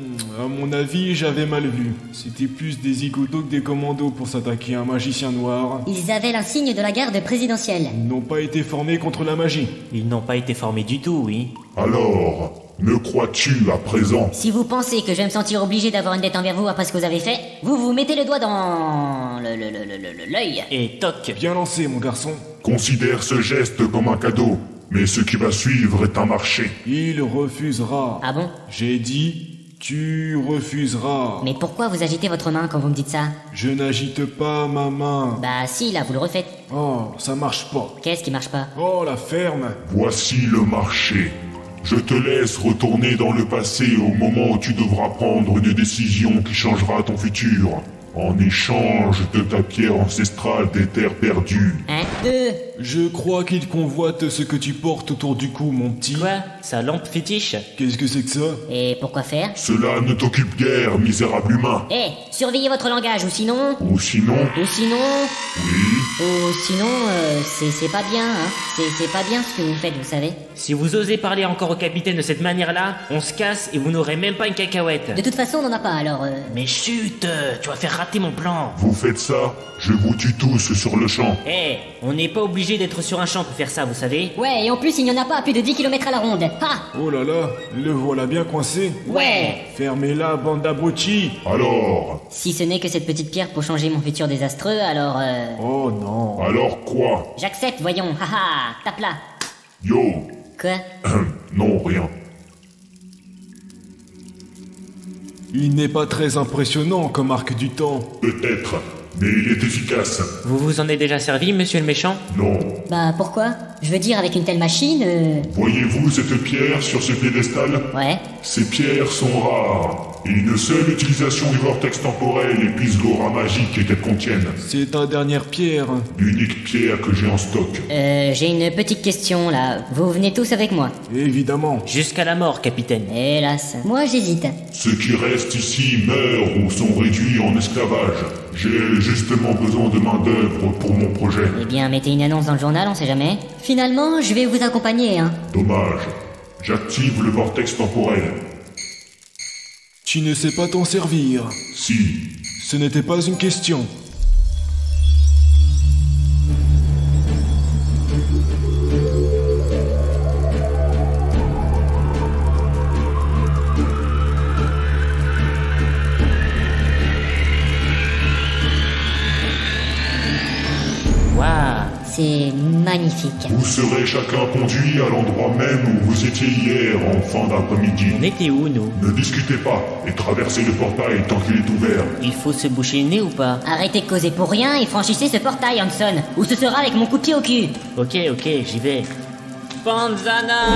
À mon avis, j'avais mal vu. C'était plus des zigotos que des commandos pour s'attaquer à un magicien noir.
Ils avaient l'insigne de la garde présidentielle.
Ils n'ont pas été formés contre la magie.
Ils n'ont pas été formés du tout, oui.
alors, me crois-tu à présent?
Si vous pensez que je vais me sentir obligé d'avoir une dette envers vous après ce que vous avez fait, vous vous mettez le doigt dans... le- le- le- le- le- l'œil.
Et toc.
Bien lancé, mon garçon.
Considère ce geste comme un cadeau, mais ce qui va suivre est un marché.
Il refusera.
Ah bon?
J'ai dit, tu refuseras.
Mais pourquoi vous agitez votre main quand vous me dites ça?
Je n'agite pas ma main.
Bah si, là, vous le refaites.
Oh, ça marche pas.
Qu'est-ce qui marche pas?
Oh, la ferme.
Voici le marché. Je te laisse retourner dans le passé au moment où tu devras prendre une décision qui changera ton futur, en échange de ta pierre ancestrale des terres perdues.
Hein? Deux.
Je crois qu'il convoite ce que tu portes autour du cou, mon petit.
Quoi? Sa lampe fétiche?
Qu'est-ce que c'est que ça?
Et pourquoi faire?
Cela ne t'occupe guère, misérable humain.
Eh, surveillez votre langage, ou sinon...
Ou sinon,
Ou sinon...
oui,
Ou sinon, euh, c'est c'est pas bien, hein. C'est c'est pas bien ce que vous faites, vous savez.
Si vous osez parler encore au capitaine de cette manière-là, on se casse et vous n'aurez même pas une cacahuète.
De toute façon, on n'en a pas, alors... euh,
Mais chut, euh, tu vas faire rater mon plan.
vous faites ça, je vous tue tous sur le champ.
Eh, on n'est pas obligé d'être sur un champ pour faire ça, vous savez.
Ouais, et en plus, il n'y en a pas à plus de dix kilomètres à la ronde. Ha!
Oh là là, le voilà bien coincé.
Ouais.
Fermez-la, bande d'abrutis.
Alors,
Si ce n'est que cette petite pierre pour changer mon futur désastreux, alors euh...
Oh non.
alors quoi?
J'accepte, voyons, haha, tape là.
Yo,
Quoi?
non, rien.
Il n'est pas très impressionnant comme arc du temps.
Peut-être, mais il est efficace.
Vous vous en êtes déjà servi, monsieur le méchant?
Non.
Bah, pourquoi? Je veux dire, avec une telle machine, euh...
Voyez-vous cette pierre sur ce piédestal?
Ouais.
Ces pierres sont rares, et une seule utilisation du vortex temporel épuise l'aura magique qu'elles contiennent.
C'est ta dernière pierre.
L'unique pierre que j'ai en stock.
Euh, j'ai une petite question, là. Vous venez tous avec moi?
Évidemment.
Jusqu'à la mort, capitaine.
Hélas.
moi, j'hésite.
Ceux qui restent ici meurent ou sont réduits en esclavage. J'ai justement besoin de main-d'œuvre pour mon projet.
Eh bien, mettez une annonce dans le journal, on sait jamais.
Finalement, je vais vous accompagner, hein.
Dommage. J'active le vortex temporel.
Tu ne sais pas t'en servir.
Si.
Ce n'était pas une question.
Waouh.
C'est magnifique.
Vous serez chacun conduit à l'endroit même où vous étiez hier en fin d'après-midi.
On était où, nous?
Ne discutez pas et traversez le portail tant qu'il est ouvert.
Il faut se boucher le nez ou pas?
Arrêtez de causer pour rien et franchissez ce portail, Hanson, ou ce sera avec mon coup de pied au cul.
Ok, ok, j'y vais. Panzana.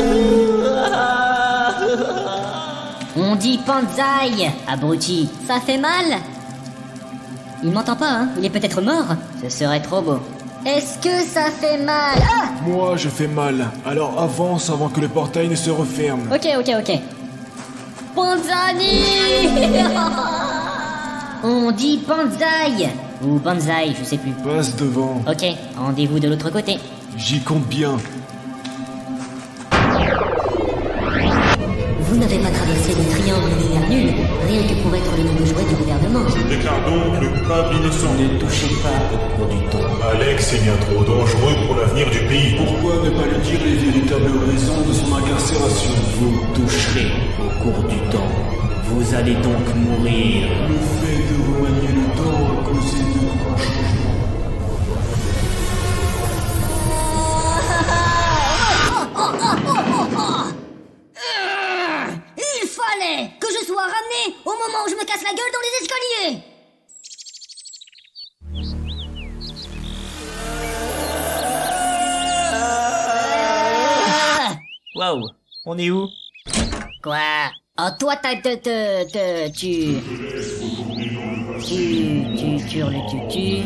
On dit Panzai, abruti.
Ça fait mal? Il m'entend pas, hein. Il est peut-être mort.
Ce serait trop beau.
Est-ce que ça fait mal? Ah!
Moi, je fais mal. Alors avance avant que le portail ne se referme.
Ok, ok, ok. Panzani!
On dit Panzai, ou Banzai, je sais plus.
Passe devant.
Ok, rendez-vous de l'autre côté.
J'y compte bien.
Vous n'avez pas traversé le triangle des vers nuls, rien que pour être le nouveau jouet du gouvernement.
Je déclare donc le coupable innocent.
Ne touchez pas au cours du temps.
Alex est bien trop dangereux pour l'avenir du pays.
Pourquoi ne pas lui dire les véritables raisons de son incarcération?
Vous toucherez au cours du temps. Vous allez donc mourir.
Le fait de remanier le temps a causé de grands changements.
Il fallait!
Waouh, on est où?
Quoi? Oh, toi, t'as, te, te, te, tu... Tu, tu, tu, hurles, tu, tu,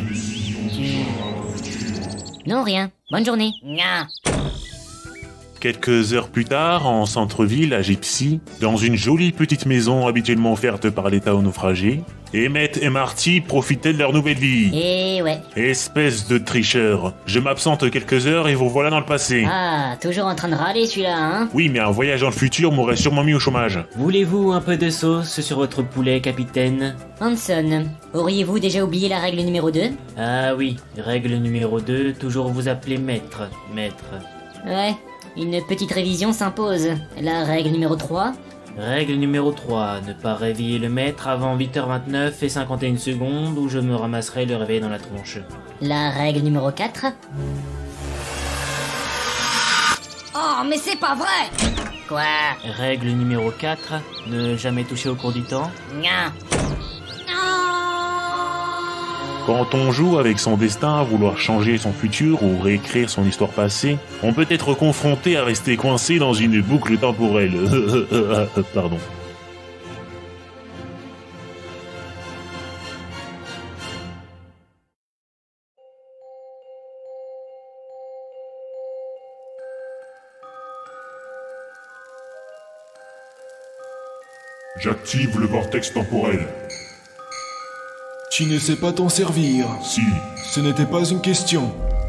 tu... Non, rien. Bonne journée. Nya.
Quelques heures plus tard, en centre-ville, à Gypsy, dans une jolie petite maison habituellement offerte par l'État aux naufragés, Emmett et Marty profitaient de leur nouvelle vie.
Eh ouais.
Espèce de tricheur. Je m'absente quelques heures et vous voilà dans le passé.
Ah, toujours en train de râler celui-là, hein?
Oui, mais un voyage dans le futur m'aurait sûrement mis au chômage.
Voulez-vous un peu de sauce sur votre poulet, capitaine?
Hanson, auriez-vous déjà oublié la règle numéro deux?
Ah oui, règle numéro deux, toujours vous appeler maître, maître.
Ouais, une petite révision s'impose. La règle numéro trois?
Règle numéro trois, ne pas réveiller le maître avant huit heures vingt-neuf et cinquante et une secondes ou je me ramasserai le réveil dans la tronche.
La règle numéro quatre?
Oh, mais c'est pas vrai!
Quoi?
Règle numéro quatre, ne jamais toucher au cours du temps.
Nya.
Quand on joue avec son destin à vouloir changer son futur ou réécrire son histoire passée, on peut être confronté à rester coincé dans une boucle temporelle. Pardon.
J'active le vortex temporel.
Tu ne sais pas t'en servir.
Si.
Ce n'était pas une question.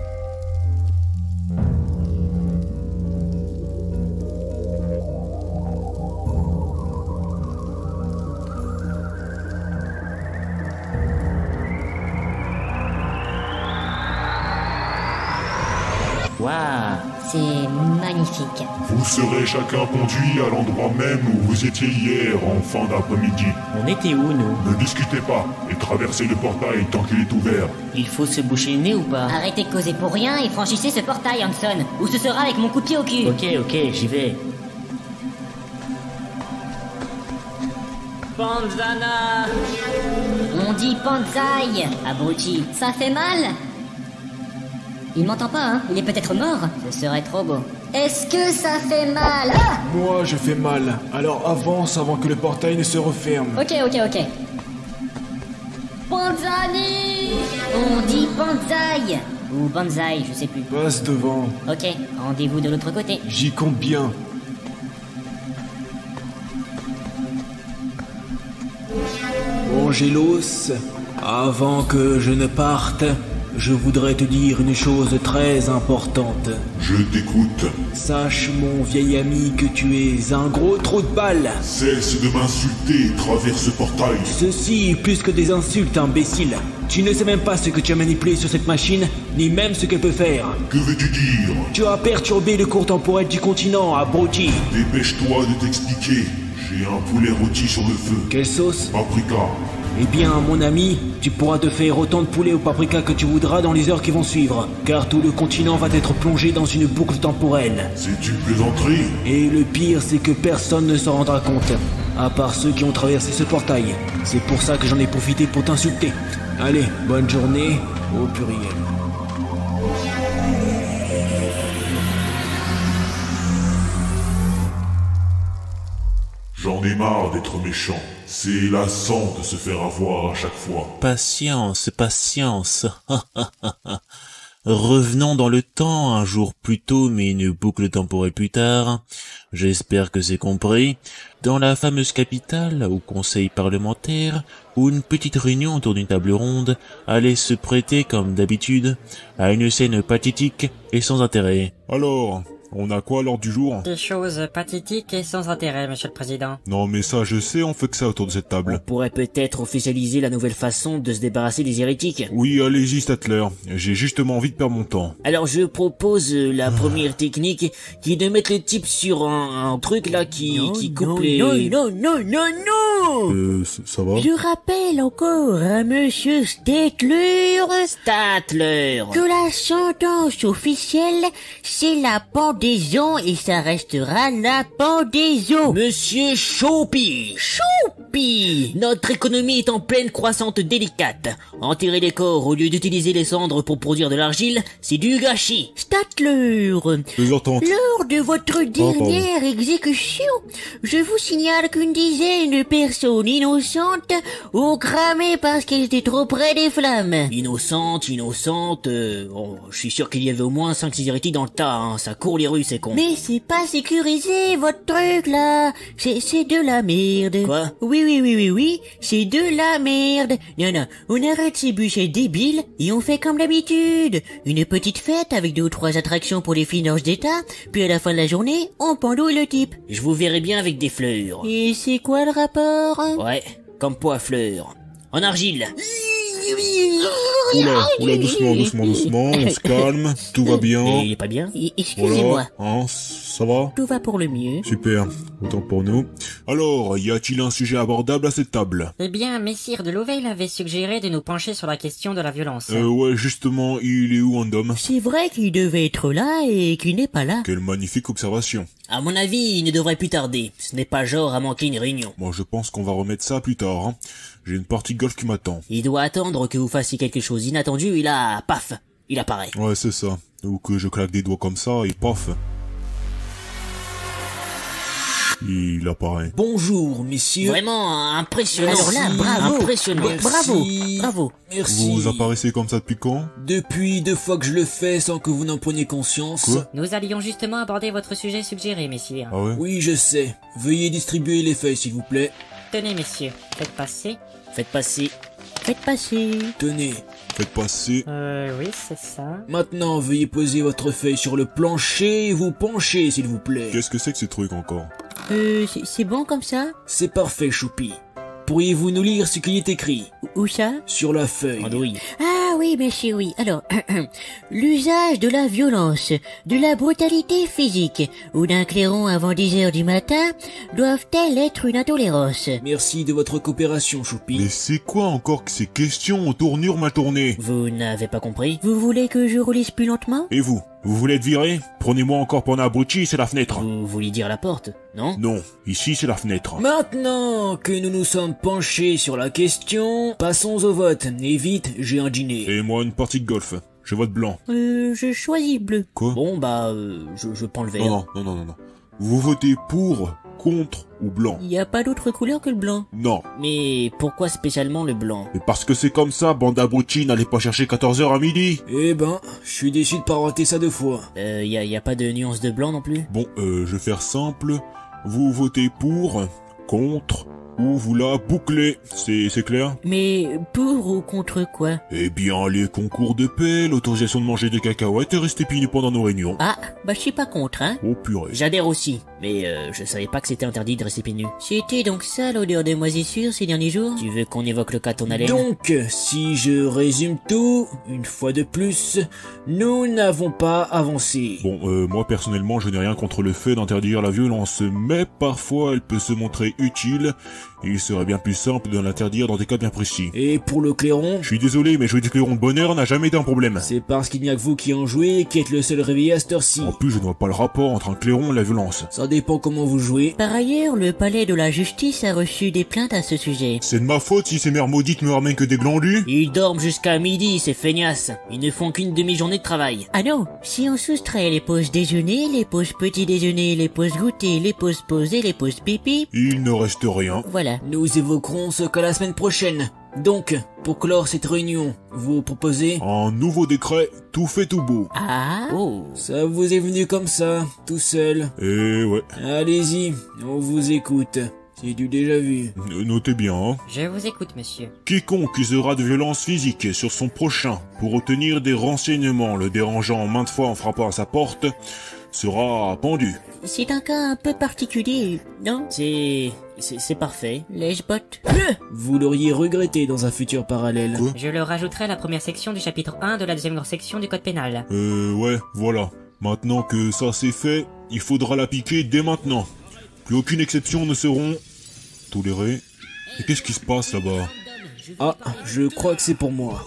Waouh!
C'est magnifique.
Vous serez chacun conduit à l'endroit même où vous étiez hier en fin d'après-midi.
On était où, nous?
Ne discutez pas et traversez le portail tant qu'il est ouvert.
Il faut se boucher le nez ou pas?
Arrêtez de causer pour rien et franchissez ce portail, Hanson, ou ce sera avec mon coup de pied au cul.
Ok, ok, j'y vais. Panzana!
On dit Panzai, abruti. Ça fait mal? Il m'entend pas, hein? Il est peut-être mort. Ce serait trop beau. Est-ce que ça fait mal? Ah!
Moi, je fais mal. Alors avance avant que le portail ne se referme.
Ok, ok, ok. Panzani! On dit Panzai. Ou Banzai, je sais plus.
Passe devant.
Ok, rendez-vous de l'autre côté.
J'y compte bien.
Angelos, avant que je ne parte, je voudrais te dire une chose très importante.
Je t'écoute.
Sache, mon vieil ami, que tu es un gros trou de balle.
Cesse de m'insulter et traverse ce portail.
Ceci est plus que des insultes, imbécile. Tu ne sais même pas ce que tu as manipulé sur cette machine, ni même ce qu'elle peut faire.
Que veux-tu dire?
Tu as perturbé le cours temporel du continent, abruti.
Dépêche-toi de t'expliquer. J'ai un poulet rôti sur le feu.
Quelle sauce?
Paprika.
Eh bien, mon ami, tu pourras te faire autant de poulet au paprika que tu voudras dans les heures qui vont suivre, car tout le continent va être plongé dans une boucle temporelle.
C'est une plaisanterie.
Et le pire, c'est que personne ne s'en rendra compte, à part ceux qui ont traversé ce portail. C'est pour ça que j'en ai profité pour t'insulter. Allez, bonne journée, au pluriel.
J'en ai marre d'être méchant. C'est lassant de se faire avoir à chaque fois.
Patience, patience. Revenons dans le temps, un jour plus tôt, mais une boucle temporelle plus tard. J'espère que c'est compris. Dans la fameuse capitale, au conseil parlementaire, où une petite réunion autour d'une table ronde allait se prêter, comme d'habitude, à une scène pathétique et sans intérêt.
Alors, on a quoi à l'ordre du jour?
Des choses pathétiques et sans intérêt, monsieur le président.
Non mais ça je sais, on fait que ça autour de cette
On
table.
pourrait peut-être officialiser la nouvelle façon de se débarrasser des hérétiques.
Oui, allez-y Statler, j'ai justement envie de perdre mon temps.
Alors je propose euh, la première technique qui est de mettre le type sur un, un truc là qui,
Non,
qui coupe
non,
les...
non, non, non, non, non!
Euh, c- ça va?
Je rappelle encore à monsieur Stetler
Statler.
que la sentence officielle, c'est la pendaison et ça restera la pendaison.
Monsieur Choupi.
Choupi!
Choupi, notre économie est en pleine croissance délicate. Enterrer les corps au lieu d'utiliser les cendres pour produire de l'argile, c'est du gâchis.
Statler,
Plaisantante.
lors de votre dernière exécution, je vous signale qu'une dizaine de personnes innocentes ont cramé parce qu'elles étaient trop près des flammes.
Innocente, innocente, euh, oh, je suis sûr qu'il y avait au moins cinq six hérétiques dans le tas, hein. Ça court les rues, c'est con.
Mais c'est pas sécurisé, votre truc, là. C'est, c'est de la merde.
Quoi?
Oui, oui, oui, oui, oui, c'est de la merde. Non, non, on arrête ces bûchers débiles et on fait comme d'habitude. Une petite fête avec deux ou trois attractions pour les finances d'État, puis à la fin de la journée, on pendouille le type.
Je vous verrai bien avec des fleurs.
Et c'est quoi le rapport?
Ouais, comme poids à fleurs. En argile.
Oula, oula, doucement, doucement, doucement, on se calme, tout va bien.
Et il est pas bien?
Et- Excusez-moi,
Voilà, hein, ça va?
tout va pour le mieux.
Super, autant pour nous. Alors, y a-t-il un sujet abordable à cette table?
Eh bien, Messire de Louveil avait suggéré de nous pencher sur la question de la violence.
Euh, ouais, justement, il est où, Andom?
C'est vrai qu'il devait être là et qu'il n'est pas là.
Quelle magnifique observation.
À mon avis, il ne devrait plus tarder. Ce n'est pas genre à manquer une réunion.
Moi, je pense qu'on va remettre ça plus tard, hein. J'ai une partie de golf qui m'attend.
Il doit attendre que vous fassiez quelque chose d'inattendu et là, paf, il apparaît.
Ouais, c'est ça. Ou que je claque des doigts comme ça et paf. Il apparaît.
Bonjour, messieurs. Vraiment impressionnant.
Alors là, bravo.
Impressionnant.
Bravo, bravo.
Merci.
Vous apparaissez comme ça depuis quand?
Depuis deux fois que je le fais sans que vous n'en preniez conscience.
Quoi?
Nous allions justement aborder votre sujet suggéré, messieurs.
Ah ouais?
Oui, je sais. Veuillez distribuer les feuilles, s'il vous plaît.
Tenez, messieurs, faites passer.
Faites passer.
Faites passer.
Tenez.
Faites passer.
Euh, oui, c'est ça.
Maintenant, veuillez poser votre feuille sur le plancher et vous penchez, s'il vous plaît.
Qu'est-ce que c'est que ces trucs encore?
Euh, c'est- c'est bon comme ça?
C'est parfait, Choupi. Pourriez-vous nous lire ce qui est écrit
Où ça?
sur la feuille?
Andouille.
Ah oui, monsieur, oui. Alors, l'usage de la violence, de la brutalité physique ou d'un clairon avant dix heures du matin doivent-elles être une intolérance?
Merci de votre coopération, Choupi.
Mais c'est quoi encore que ces questions aux tournures mal tournées?
Vous n'avez pas compris?
Vous voulez que je relise plus lentement?
Et vous? Vous voulez être viré? Prenez-moi encore pour un abruti, c'est la fenêtre.
Vous vouliez dire la porte, non?
Non, ici c'est la fenêtre.
Maintenant que nous nous sommes penchés sur la question, passons au vote. Et vite, j'ai un dîner.
Et moi une partie de golf. Je vote blanc.
Euh, je choisis bleu.
Quoi?
Bon, bah, euh, je, je prends le vert.
Non, non, non, non, non. Vous votez pour, contre ou blanc?
Il n'y a pas d'autre couleur que le blanc.
Non.
Mais pourquoi spécialement le blanc?
Mais parce que c'est comme ça, bande d'abrutis, n'allez pas chercher quatorze heures à midi.
Eh ben, je suis déçu de pas rater ça deux fois. Euh, y a, y a pas de nuance de blanc non plus?
Bon, euh, je vais faire simple. Vous votez pour, contre ou vous la bouclez. C'est, c'est clair?
Mais pour ou contre quoi?
Eh bien, les concours de paix, l'autorisation de manger des cacahuètes et rester puni pendant nos réunions.
Ah, bah je suis pas contre, hein.
Oh purée.
J'adhère aussi, mais euh, je savais pas que c'était interdit de rester pieds nus.
C'était donc ça l'odeur de moisissure ces derniers jours?
Tu veux qu'on évoque le cas de ton haleine?
Donc, si je résume tout, une fois de plus, nous n'avons pas avancé.
Bon, euh, moi personnellement, je n'ai rien contre le fait d'interdire la violence, mais parfois elle peut se montrer utile, et il serait bien plus simple de l'interdire dans des cas bien précis.
Et pour le clairon?
Je suis désolé, mais jouer du clairon de bonheur n'a jamais été un problème.
C'est parce qu'il n'y a que vous qui en jouez qui êtes le seul réveillé à cette heure-ci.
En plus, je ne vois pas le rapport entre un clairon et la violence.
Ça dépend comment vous jouez.
Par ailleurs, le palais de la justice a reçu des plaintes à ce sujet.
C'est de ma faute si ces mères maudites me ramènent que des glandus?
Ils dorment jusqu'à midi, ces feignasses. Ils ne font qu'une demi-journée de travail.
Ah non, si on soustrait les pauses déjeuner, les pauses petit déjeuner, les pauses goûter, les pauses posées, les pauses pipi...
Il ne reste rien.
Voilà.
Nous évoquerons ce cas la semaine prochaine. Donc, pour clore cette réunion, vous proposez...
Un nouveau décret, tout fait tout beau.
Ah.
Oh.
Ça vous est venu comme ça, tout seul.
Eh ouais.
Allez-y, on vous écoute. C'est du déjà vu.
Notez bien, hein.
Je vous écoute, monsieur.
Quiconque usera de violence physique sur son prochain pour obtenir des renseignements le dérangeant maintes fois en frappant à sa porte sera pendu.
C'est un cas un peu particulier, non?
C'est... c'est, c'est parfait.
Lèche-botte.
Vous l'auriez regretté dans un futur parallèle.
Quoi?
Je le rajouterai à la première section du chapitre un de la deuxième section du code pénal.
Euh, ouais, voilà. Maintenant que ça c'est fait, il faudra l'appliquer dès maintenant. Plus aucune exception ne seront tolérées. Et qu'est-ce qui se passe là-bas?
Ah, je crois que c'est pour moi.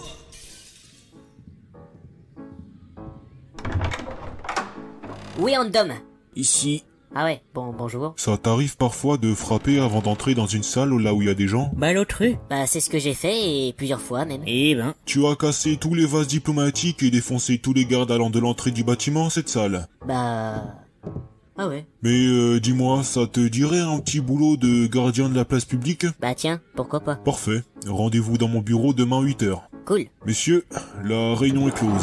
Oui, Andom.
Ici.
Ah ouais, bon, bonjour.
Ça t'arrive parfois de frapper avant d'entrer dans une salle là où il y a des gens?
Bah l'autre rue.
Bah c'est ce que j'ai fait, et plusieurs fois même.
Eh ben.
Tu as cassé tous les vases diplomatiques et défoncé tous les gardes allant de l'entrée du bâtiment, cette salle?
Bah... Ah ouais.
Mais euh, dis-moi, ça te dirait un petit boulot de gardien de la place publique?
Bah tiens, pourquoi pas.
Parfait. Rendez-vous dans mon bureau demain huit heures.
Cool.
Messieurs, la réunion est close.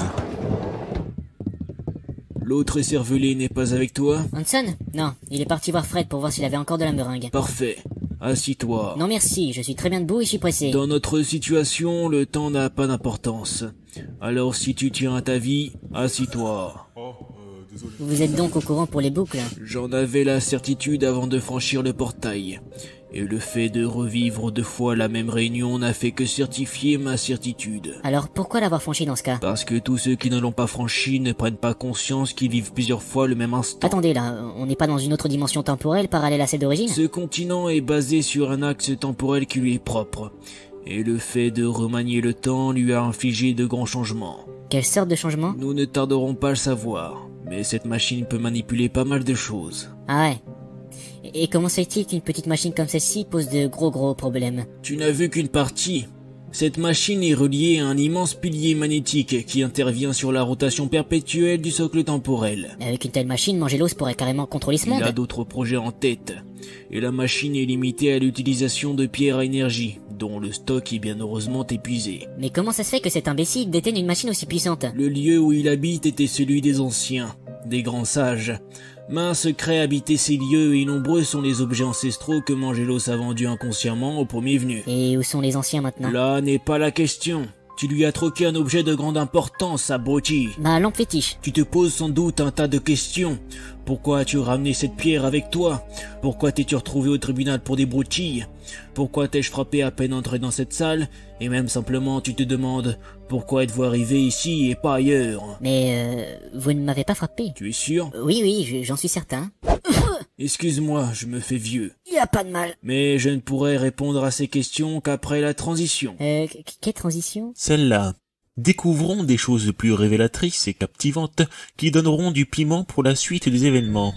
L'autre écervelé n'est pas avec toi?
Hanson? Non, il est parti voir Fred pour voir s'il avait encore de la meringue.
Parfait. Assis-toi.
Non merci, je suis très bien debout et je suis pressé.
Dans notre situation, le temps n'a pas d'importance. Alors si tu tiens à ta vie, assis-toi.
Oh, euh, désolé.
Vous êtes donc au courant pour les boucles?
J'en avais la certitude avant de franchir le portail. Et le fait de revivre deux fois la même réunion n'a fait que certifier ma certitude.
Alors pourquoi l'avoir franchi dans ce cas?
Parce que tous ceux qui ne l'ont pas franchi ne prennent pas conscience qu'ils vivent plusieurs fois le même instant.
Attendez là, on n'est pas dans une autre dimension temporelle parallèle à celle d'origine?
Ce continent est basé sur un axe temporel qui lui est propre. Et le fait de remanier le temps lui a infligé de grands changements.
Quelle sorte de changement?
Nous ne tarderons pas à le savoir. Mais cette machine peut manipuler pas mal de choses.
Ah ouais. Et comment se fait-il qu'une petite machine comme celle-ci pose de gros gros problèmes?
Tu n'as vu qu'une partie. Cette machine est reliée à un immense pilier magnétique qui intervient sur la rotation perpétuelle du socle temporel.
Avec une telle machine, Mangelos pourrait carrément contrôler ce monde.
Il a d'autres projets en tête. Et la machine est limitée à l'utilisation de pierres à énergie, dont le stock est bien heureusement épuisé.
Mais comment ça se fait que cet imbécile détienne une machine aussi puissante?
Le lieu où il habite était celui des anciens, des grands sages. Main secret habitait ces lieux et nombreux sont les objets ancestraux que Mangelos a vendus inconsciemment au premier venu.
Et où sont les anciens maintenant?
Là n'est pas la question. Tu lui as troqué un objet de grande importance, abruti.
Ma lampe fétiche.
Tu te poses sans doute un tas de questions. Pourquoi as-tu ramené cette pierre avec toi? Pourquoi t'es-tu retrouvé au tribunal pour des broutilles? Pourquoi t'ai-je frappé à peine entré dans cette salle? Et même simplement tu te demandes, pourquoi êtes-vous arrivé ici et pas ailleurs?
Mais euh, vous ne m'avez pas frappé.
Tu es sûr?
Oui, oui, j'en suis certain.
Excuse-moi, je me fais vieux.
Y a pas de mal.
Mais je ne pourrai répondre à ces questions qu'après la transition.
Euh, quelle transition?
Celle-là. Découvrons des choses plus révélatrices et captivantes qui donneront du piment pour la suite des événements.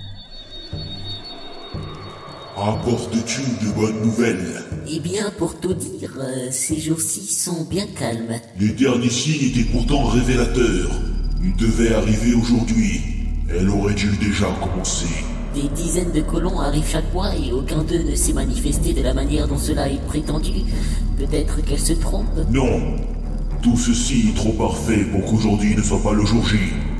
Apportes-tu de bonnes nouvelles?
Eh bien, pour tout dire, euh, ces jours-ci sont bien calmes.
Les derniers signes étaient pourtant révélateurs. Ils devaient arriver aujourd'hui. Elle aurait dû déjà commencer.
Des dizaines de colons arrivent chaque mois et aucun d'eux ne s'est manifesté de la manière dont cela est prétendu. Peut-être qu'elle se trompe.
Non. Tout ceci est trop parfait pour qu'aujourd'hui ne soit pas le jour J.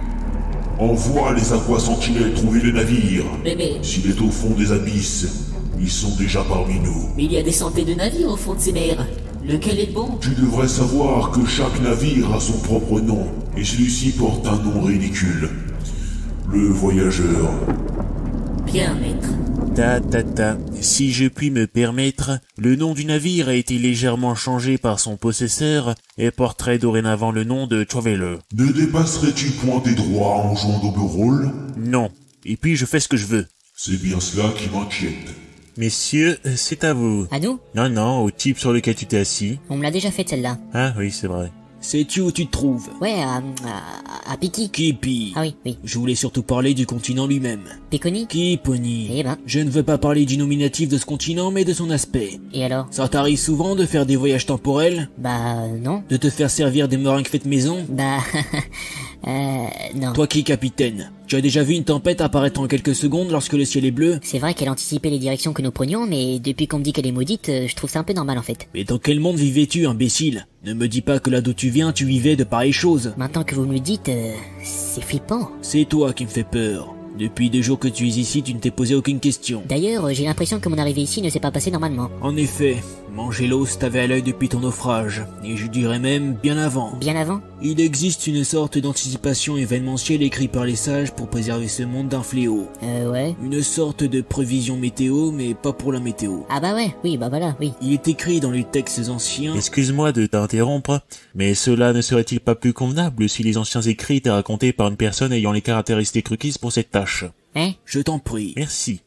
Envoie les aquas sentinelles trouver le navire.
Mais mais...
S'il est au fond des abysses, ils sont déjà parmi nous.
Mais il y a des centaines de navires au fond de ces mers. Lequel est le bon?
Tu devrais savoir que chaque navire a son propre nom, et celui-ci porte un nom ridicule. Le voyageur.
Bien, maître.
Ta ta ta. Si je puis me permettre, le nom du navire a été légèrement changé par son possesseur et porterait dorénavant le nom de Traveler.
Ne dépasserais-tu point tes droits en jouant d'overall?
Non. Et puis je fais ce que je veux.
C'est bien cela qui m'inquiète.
Messieurs, c'est à vous.
À nous?
Non, non, au type sur lequel tu t'es assis.
On me l'a déjà fait celle-là.
Ah oui, c'est vrai.
Sais-tu où tu te trouves?
Ouais, à... à, à Piki.
Kipi.
Ah oui, oui.
Je voulais surtout parler du continent lui-même.
Piconi?
Kiponi.
Eh ben.
Je ne veux pas parler du nominatif de ce continent, mais de son aspect.
Et alors?
Ça t'arrive souvent de faire des voyages temporels?
Bah, non.
De te faire servir des meringues faites maison?
Bah... euh... non.
Toi qui, capitaine, tu as déjà vu une tempête apparaître en quelques secondes lorsque le ciel est bleu?
C'est vrai qu'elle anticipait les directions que nous prenions, mais depuis qu'on me dit qu'elle est maudite, je trouve ça un peu normal en fait.
Mais dans quel monde vivais-tu, imbécile? Ne me dis pas que là d'où tu viens, tu vivais de pareilles choses.
Maintenant que vous me le dites, euh, c'est flippant.
C'est toi qui me fais peur. Depuis deux jours que tu es ici, tu ne t'es posé aucune question.
D'ailleurs, j'ai l'impression que mon arrivée ici ne s'est pas passée normalement.
En effet, Mangelos t'avait à l'œil depuis ton naufrage, et je dirais même bien avant.
Bien avant?
Il existe une sorte d'anticipation événementielle écrite par les sages pour préserver ce monde d'un fléau.
Euh, ouais.
Une sorte de prévision météo, mais pas pour la météo.
Ah bah ouais, oui, bah voilà, oui.
Il est écrit dans les textes anciens...
Excuse-moi de t'interrompre, mais cela ne serait-il pas plus convenable si les anciens écrits étaient racontés par une personne ayant les caractéristiques requises pour cette tâche?
Hein?
Je t'en prie.
Merci.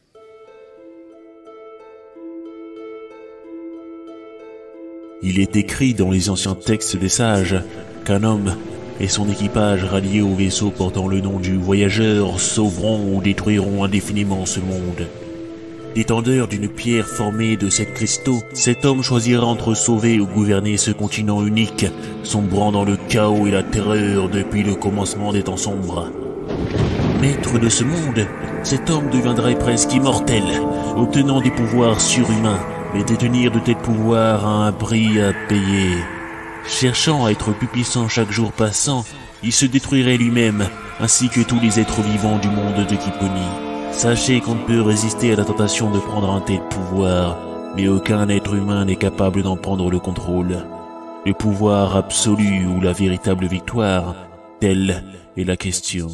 Il est écrit dans les anciens textes des sages qu'un homme, et son équipage rallié au vaisseau portant le nom du voyageur sauveront ou détruiront indéfiniment ce monde. Détenteur d'une pierre formée de sept cristaux, cet homme choisira entre sauver ou gouverner ce continent unique, sombrant dans le chaos et la terreur depuis le commencement des temps sombres. Maître de ce monde, cet homme deviendrait presque immortel, obtenant des pouvoirs surhumains, mais détenir de tels pouvoirs a un prix à payer. Cherchant à être plus puissant chaque jour passant, il se détruirait lui-même, ainsi que tous les êtres vivants du monde de Kiponie. Sachez qu'on ne peut résister à la tentation de prendre un tel pouvoir, mais aucun être humain n'est capable d'en prendre le contrôle. Le pouvoir absolu ou la véritable victoire, telle est la question.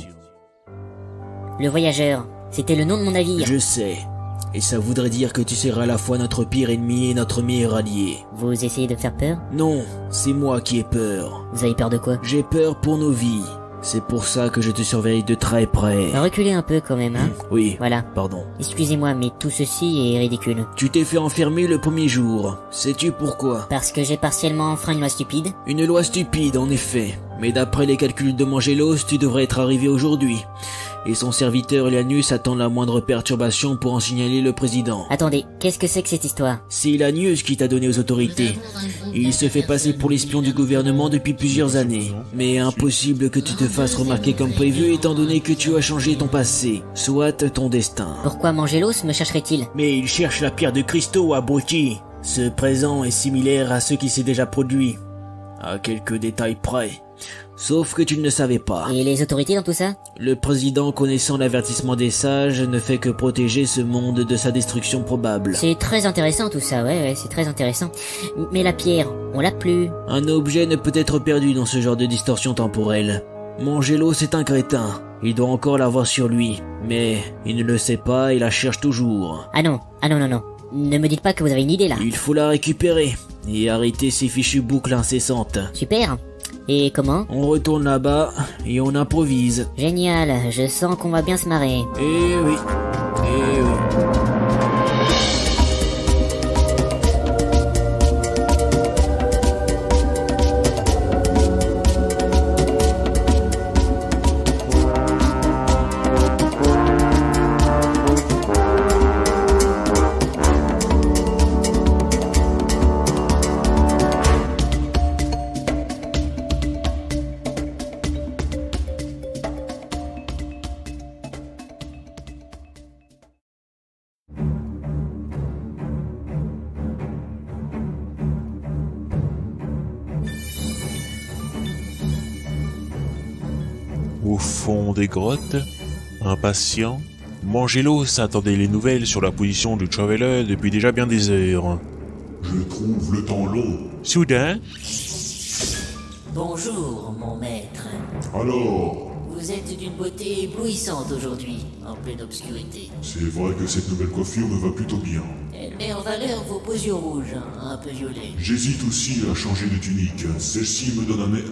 Le voyageur, c'était le nom de mon navire.
Je sais. Et ça voudrait dire que tu seras à la fois notre pire ennemi et notre meilleur allié.
Vous essayez de me faire peur?
Non, c'est moi qui ai peur.
Vous avez peur de quoi?
J'ai peur pour nos vies. C'est pour ça que je te surveille de très près.
Reculez un peu quand même, hein.
Mmh, oui,
voilà.
Pardon.
Excusez-moi, mais tout ceci est ridicule.
Tu t'es fait enfermer le premier jour. Sais-tu pourquoi?
Parce que j'ai partiellement enfreint une loi stupide.
Une loi stupide, en effet. Mais d'après les calculs de Mangelos, tu devrais être arrivé aujourd'hui. Et son serviteur Lanius attend la moindre perturbation pour en signaler le président.
Attendez, qu'est-ce que c'est que cette histoire?
C'est Lanius qui t'a donné aux autorités. Il se fait passer pour l'espion du gouvernement depuis plusieurs années. Mais impossible que tu te fasses remarquer comme prévu étant donné que tu as changé ton passé, soit ton destin.
Pourquoi Mangelos me chercherait-il?
Mais il cherche la pierre de cristaux à Brutti. Ce présent est similaire à ceux qui s'est déjà produit. À quelques détails près. Sauf que tu ne le savais pas.
Et les autorités dans tout ça?
Le président, connaissant l'avertissement des sages, ne fait que protéger ce monde de sa destruction probable.
C'est très intéressant tout ça, ouais, ouais, c'est très intéressant. Mais la pierre, on l'a plus.
Un objet ne peut être perdu dans ce genre de distorsion temporelle. Mangelos est un crétin. Il doit encore l'avoir sur lui. Mais il ne le sait pas et la cherche toujours.
Ah non, ah non, non, non. Ne me dites pas que vous avez une idée là.
Il faut la récupérer. Et arrêter ces fichues boucles incessantes.
Super. Et comment?
On retourne là-bas et on improvise.
Génial, je sens qu'on va bien se marrer.
Eh oui, eh oui.
Au fond des grottes, impatient, Mangelos attendait les nouvelles sur la position du Traveler depuis déjà bien des heures.
Je trouve le temps long.
Soudain...
Bonjour, mon maître.
Alors?
Vous êtes d'une beauté éblouissante aujourd'hui, en pleine obscurité.
C'est vrai que cette nouvelle coiffure me va plutôt bien.
Elle met en valeur vos beaux yeux rouges, un peu violets.
J'hésite aussi à changer de tunique. Celle-ci me donne un air...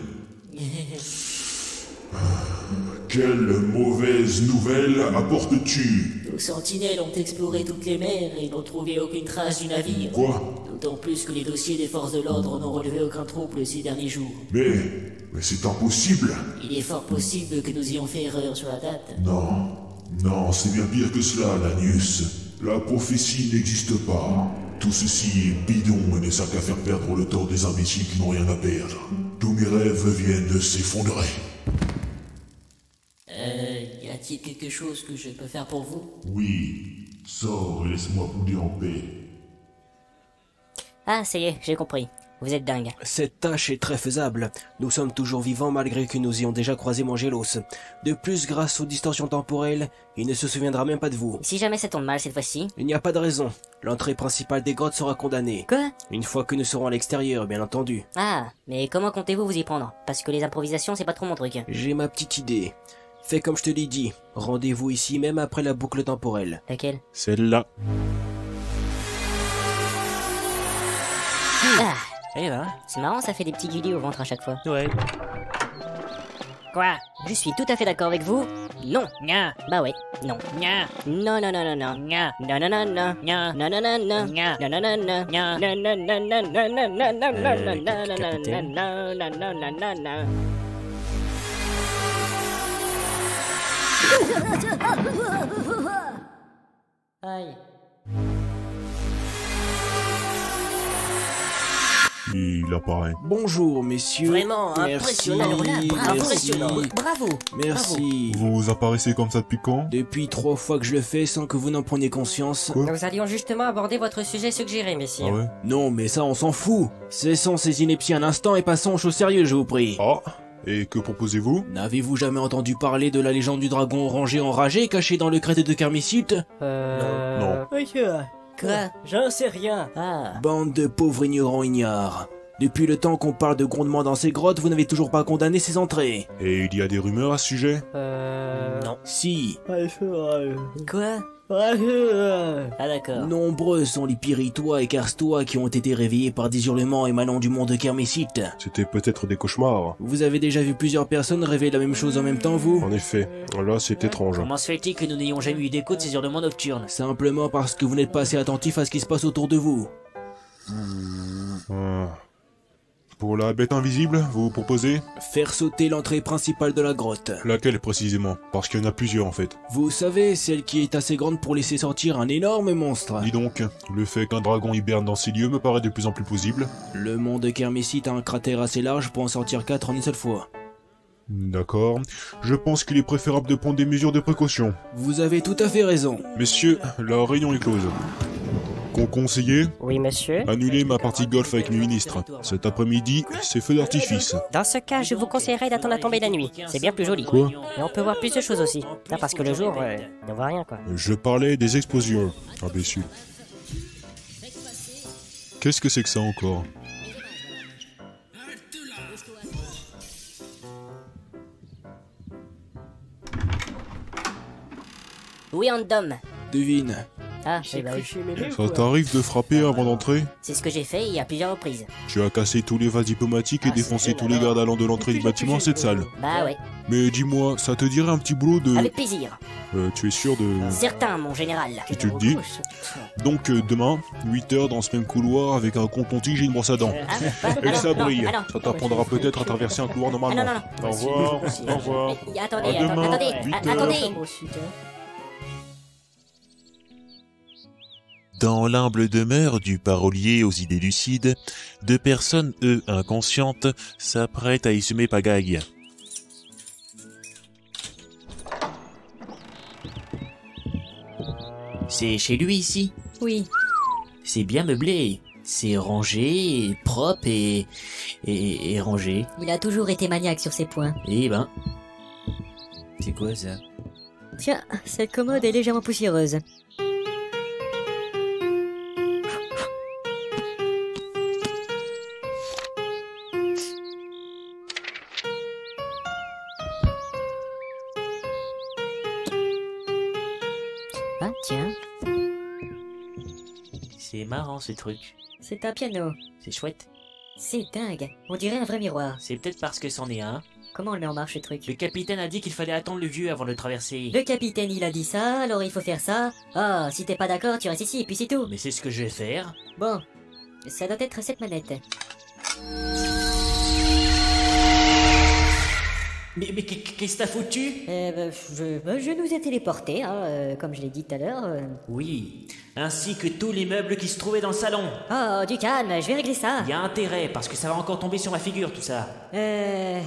Quelle mauvaise nouvelle apportes-tu?
Nos sentinelles ont exploré toutes les mers et n'ont trouvé aucune trace du navire.
Quoi?
D'autant plus que les dossiers des forces de l'ordre n'ont relevé aucun trouble ces derniers jours.
Mais... mais c'est impossible.
Il est fort possible que nous ayons fait erreur sur la date.
Non, non, c'est bien pire que cela, Lanius. La prophétie n'existe pas. Tout ceci est bidon et ne sert qu'à faire perdre le temps des imbéciles qui n'ont rien à perdre. Tous mes rêves viennent de s'effondrer.
Euh, y a-t-il quelque chose que je peux faire pour vous?
Oui, sors et laisse-moi bouder en paix.
Ah, ça y est, j'ai compris. Vous êtes dingue.
Cette tâche est très faisable. Nous sommes toujours vivants malgré que nous ayons déjà croisé Mangelos. De plus, grâce aux distorsions temporelles, il ne se souviendra même pas de vous.
Si jamais ça tourne mal cette fois-ci?
Il n'y a pas de raison. L'entrée principale des grottes sera condamnée.
Quoi?
Une fois que nous serons à l'extérieur, bien entendu.
Ah, mais comment comptez-vous vous y prendre? Parce que les improvisations, c'est pas trop mon truc.
J'ai ma petite idée. Fais comme je te l'ai dit. Rendez-vous ici même après la boucle temporelle.
Laquelle?
Celle-là.
Ah,
Eh ben,
c'est marrant, ça fait des petits guillis au ventre à chaque fois.
ouais.
Quoi? Je suis tout à fait d'accord avec vous? Non.
Nya,
Bah ouais, non.
nya,
Non, non, non, non, non.
nya,
Non, non, non, non.
nya,
Non, non, non, non.
nya,
Non, non, non, non.
nya.
Non, non, non, non, non, non, non, non, non,
Euh,
non, non, non,
capitaine.
non, non, non, non, non, non.
Aïe.
Il apparaît.
Bonjour, messieurs.
Vraiment impressionnant. Alors là, bravo, impressionnant. Bravo.
Merci.
Vous apparaissez comme ça depuis quand?
Depuis trois fois que je le fais sans que vous n'en preniez conscience.
Quoi?
Nous allions justement aborder votre sujet suggéré, messieurs.
Ah ouais?
Non, mais ça, on s'en fout. Cessons ces inepties un instant et passons aux choses sérieuses, je vous prie.
Ah, et que proposez-vous?
N'avez-vous jamais entendu parler de la légende du dragon orangé enragé caché dans le crête de Kermicite?
Euh...
Non.
Monsieur, quoi? J'en sais rien. Ah.
Bande de pauvres ignorants ignares. Depuis le temps qu'on parle de grondements dans ces grottes, vous n'avez toujours pas condamné ces entrées.
Et il y a des rumeurs à ce sujet?
Euh... Non.
Si.
Quoi? Ah d'accord.
Nombreux sont les piritois et carstois qui ont été réveillés par des hurlements émanant du monde de Kermicite.
C'était peut-être des cauchemars.
Vous avez déjà vu plusieurs personnes rêver la même chose en même temps, vous?
En effet, là c'est étrange.
Comment se fait-il que nous n'ayons jamais eu d'écho de ces hurlements nocturnes?
Simplement parce que vous n'êtes pas assez attentif à ce qui se passe autour de vous.
Ah. Pour la bête invisible, vous proposez?
Faire sauter l'entrée principale de la grotte.
Laquelle précisément? Parce qu'il y en a plusieurs en fait.
Vous savez, celle qui est assez grande pour laisser sortir un énorme monstre.
Dis donc, le fait qu'un dragon hiberne dans ces lieux me paraît de plus en plus plausible.
Le monde de Kermicite a un cratère assez large pour en sortir quatre en une seule fois.
D'accord. Je pense qu'il est préférable de prendre des mesures de précaution.
Vous avez tout à fait raison.
Messieurs, la réunion est close. Con conseiller?
Oui, monsieur.
Annuler ma partie golf avec mes ministres. Cet après-midi, c'est feu d'artifice.
Dans ce cas, je vous conseillerais d'attendre la tombée de la nuit. C'est bien plus joli.
Quoi?
Et on peut voir plus de choses aussi. Là, parce que le jour, euh, on voit rien, quoi.
Je parlais des explosions, imbécile. Qu'est-ce que c'est que ça encore?
Oui, Andom.
Devine.
Ah, eh bah oui.
Ça t'arrive de frapper avant d'entrer?
C'est ce que j'ai fait il y a plusieurs reprises.
Tu as cassé tous les vases diplomatiques et défoncé tous les gardes allant de l'entrée du bâtiment à cette salle.
Bah ouais.
Mais dis-moi, ça te dirait un petit boulot de...
Avec plaisir.
Euh, tu es sûr de...
Certain, mon général.
Si tu le dis. Donc euh, demain, huit heures dans ce même couloir avec un compte-tige et une brosse à dents. Et que ça brille. Ça t'apprendra peut-être à traverser un couloir normalement.
Ah, non, non, non.
Au revoir, au revoir.
Attendez,
À demain,
attendez,
huit
a-
heures.
attendez.
Dans l'humble demeure du parolier aux idées lucides, deux personnes, eux, inconscientes, s'apprêtent à y semer pagaille. C'est chez lui ici?
Oui.
C'est bien meublé. C'est rangé, et propre et, et, et rangé.
Il a toujours été maniaque sur ces points.
Eh ben... C'est quoi ça?
Tiens, cette commode est légèrement poussiéreuse. Ah, tiens,
C'est marrant ce truc.
c'est un piano.
C'est chouette.
C'est dingue. On dirait un vrai miroir.
C'est peut-être parce que c'en est un.
Comment on le met en marche, ce truc?
Le capitaine a dit qu'il fallait attendre le vieux avant de le traverser.
Le capitaine, il a dit ça, alors il faut faire ça. Ah, si t'es pas d'accord, tu restes ici, et puis c'est tout.
Mais c'est ce que je vais faire.
Bon, ça doit être cette manette.
Mais, mais qu'est-ce que t'as foutu?
Euh, bah, je, bah, je nous ai téléportés, hein, euh, comme je l'ai dit tout à l'heure. euh.
Oui, ainsi que tous les meubles qui se trouvaient dans le salon.
Oh, du calme, je vais régler ça.
Il y a intérêt, parce que ça va encore tomber sur ma figure tout ça.
Euh...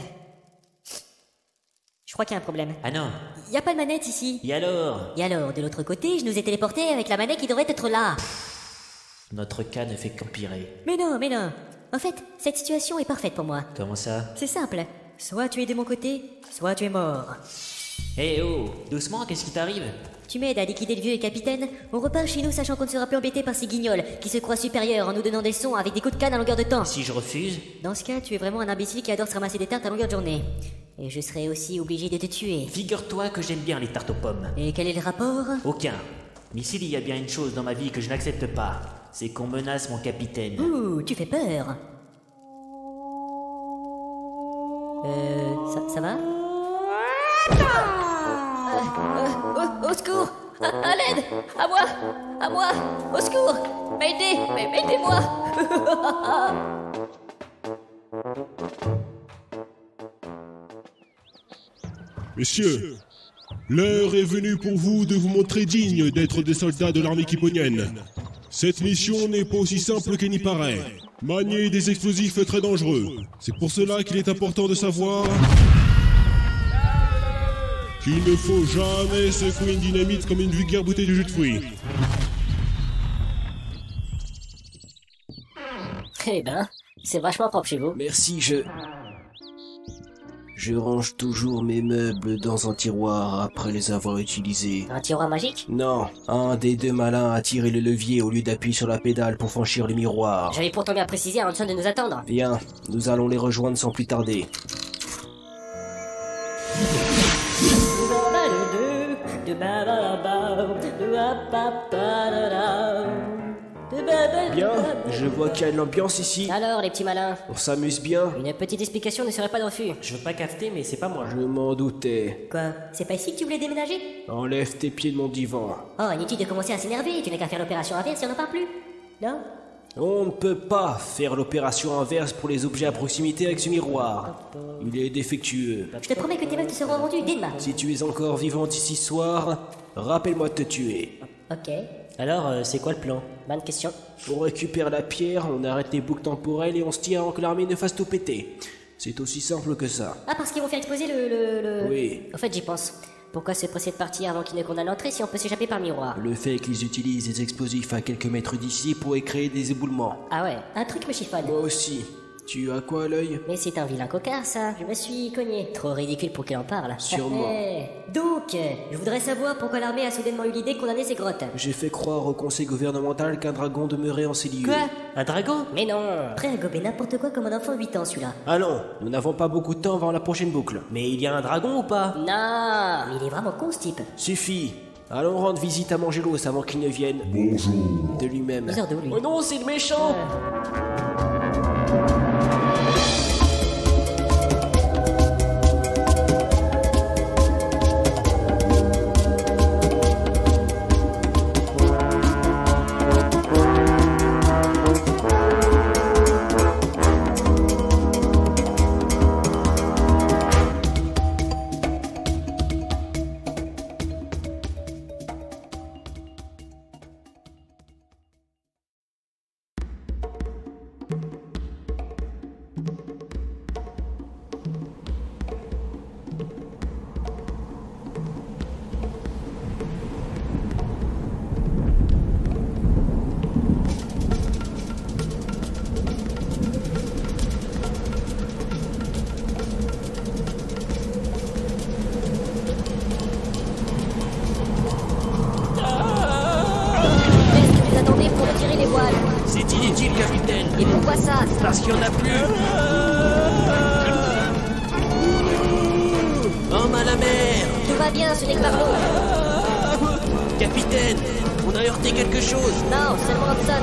Je crois qu'il y a un problème.
Ah non.
Y a pas de manette ici.
Et alors?
Et alors, de l'autre côté, je nous ai téléportés avec la manette qui devrait être là.
Notre cas ne fait qu'empirer.
Mais non, mais non. En fait, cette situation est parfaite pour moi.
Comment ça?
C'est simple. Soit tu es de mon côté, soit tu es mort.
Eh oh, doucement, qu'est-ce qui t'arrive?
Tu m'aides à liquider le vieux capitaine, on repart chez nous sachant qu'on ne sera plus embêté par ces guignols qui se croient supérieurs en nous donnant des sons avec des coups de canne à longueur de temps.
Si je refuse?
Dans ce cas, tu es vraiment un imbécile qui adore se ramasser des tartes à longueur de journée. Et je serai aussi obligé de te tuer.
Figure-toi que j'aime bien les tartes aux pommes.
Et quel est le rapport?
Aucun. Mais s'il y a bien une chose dans ma vie que je n'accepte pas, c'est qu'on menace mon capitaine.
Ouh, tu fais peur. Euh, ça, ça va? Euh, euh, au, au secours! À, à l'aide! À moi! À moi! Au secours! M'aidez! Aidez-moi!
Messieurs,
L'heure est venue pour vous de vous montrer digne d'être des soldats de l'armée kiponienne. Cette mission n'est pas aussi simple qu'elle n'y paraît. Manier des explosifs est très dangereux. C'est pour cela qu'il est important de savoir qu'il ne faut jamais secouer une dynamite comme une vulgaire bouteille de jus de fruits.
Eh ben, c'est vachement propre chez vous.
Merci, je... Je range toujours mes meubles dans un tiroir après les avoir utilisés.
Un tiroir magique?
Non, un des deux malins a tiré le levier au lieu d'appuyer sur la pédale pour franchir le miroir.
J'avais pourtant bien précisé à Hanson de nous attendre.
Bien, nous allons les rejoindre sans plus tarder. Bien, je vois qu'il y a de l'ambiance ici.
Alors, les petits malins?
On s'amuse bien.
Une petite explication ne serait pas de refus.
Je veux pas capter, mais c'est pas moi.
Je m'en doutais.
Quoi? C'est pas ici que tu voulais déménager?
Enlève tes pieds de mon divan.
Oh, inutile de commencer à s'énerver, tu n'as qu'à faire l'opération inverse si on n'en parle plus. Non?
On ne peut pas faire l'opération inverse pour les objets à proximité avec ce miroir. Il est défectueux.
Je te promets que tes meufs te seront rendus dès demain.
Si tu es encore vivante ici ce soir, rappelle-moi de te tuer.
Ok.
Alors, euh, c'est quoi le plan?
Bonne question.
On récupère la pierre, on arrête les boucles temporelles et on se tient avant que l'armée ne fasse tout péter. C'est aussi simple que ça.
Ah, parce qu'ils vont faire exploser le... le, le...
Oui.
En fait, j'y pense. Pourquoi se presser de partir avant qu'ils ne condamnent l'entrée si on peut s'échapper par miroir?
Le fait qu'ils utilisent des explosifs à quelques mètres d'ici pourrait créer des éboulements.
Ah ouais, un truc me chiffonne.
Moi aussi. Tu as quoi à l'œil?
Mais c'est un vilain cocard, ça. Je me suis cogné. Trop ridicule pour qu'il en parle.
Sûrement.
Donc, je voudrais savoir pourquoi l'armée a soudainement eu l'idée de condamner ces grottes.
J'ai fait croire au conseil gouvernemental qu'un dragon demeurait en ces lieux.
Quoi?
Un dragon?
Mais non. Prêt à gober n'importe quoi comme un enfant de huit ans, celui-là.
Allons, nous n'avons pas beaucoup de temps avant la prochaine boucle.
Mais il y a un dragon ou pas?
Non. Mais il est vraiment con, ce type.
Suffit. Allons rendre visite à Mangelos avant qu'il ne vienne.
Bonjour.
De lui-même.
Ils de lui.
Oh non, c'est le méchant.
C'est inutile, capitaine. Et pourquoi ça?
Parce qu'il n'y en a plus. Homme à la mer.
Tout va bien, ce n'est que Barlow.
Capitaine, on a heurté quelque chose.
Non, seulement Hudson.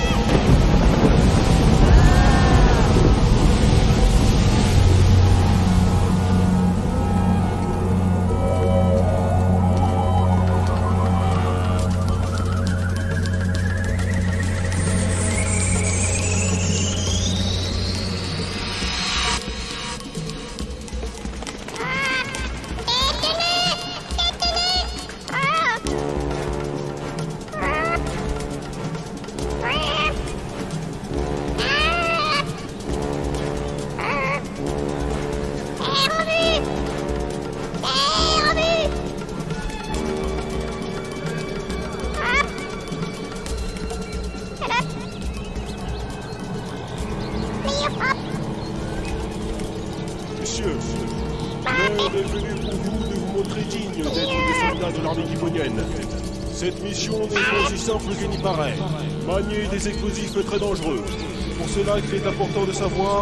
Messieurs, l'heure est venue pour vous de vous montrer digne d'être des soldats de l'armée kiponienne. Cette mission n'est pas aussi simple qu'il n'y paraît. Manier des explosifs est très dangereux. C'est pour cela qu'il est important de savoir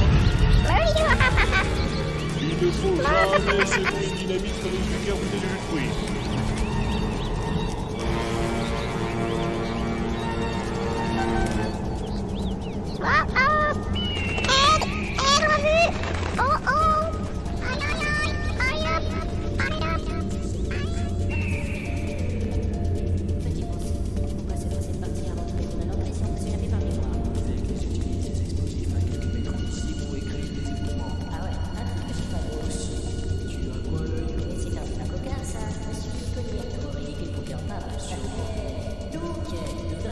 qu'il ne faut jamais secouer une dynamite comme une vulgaire bouteille de jus de fruits.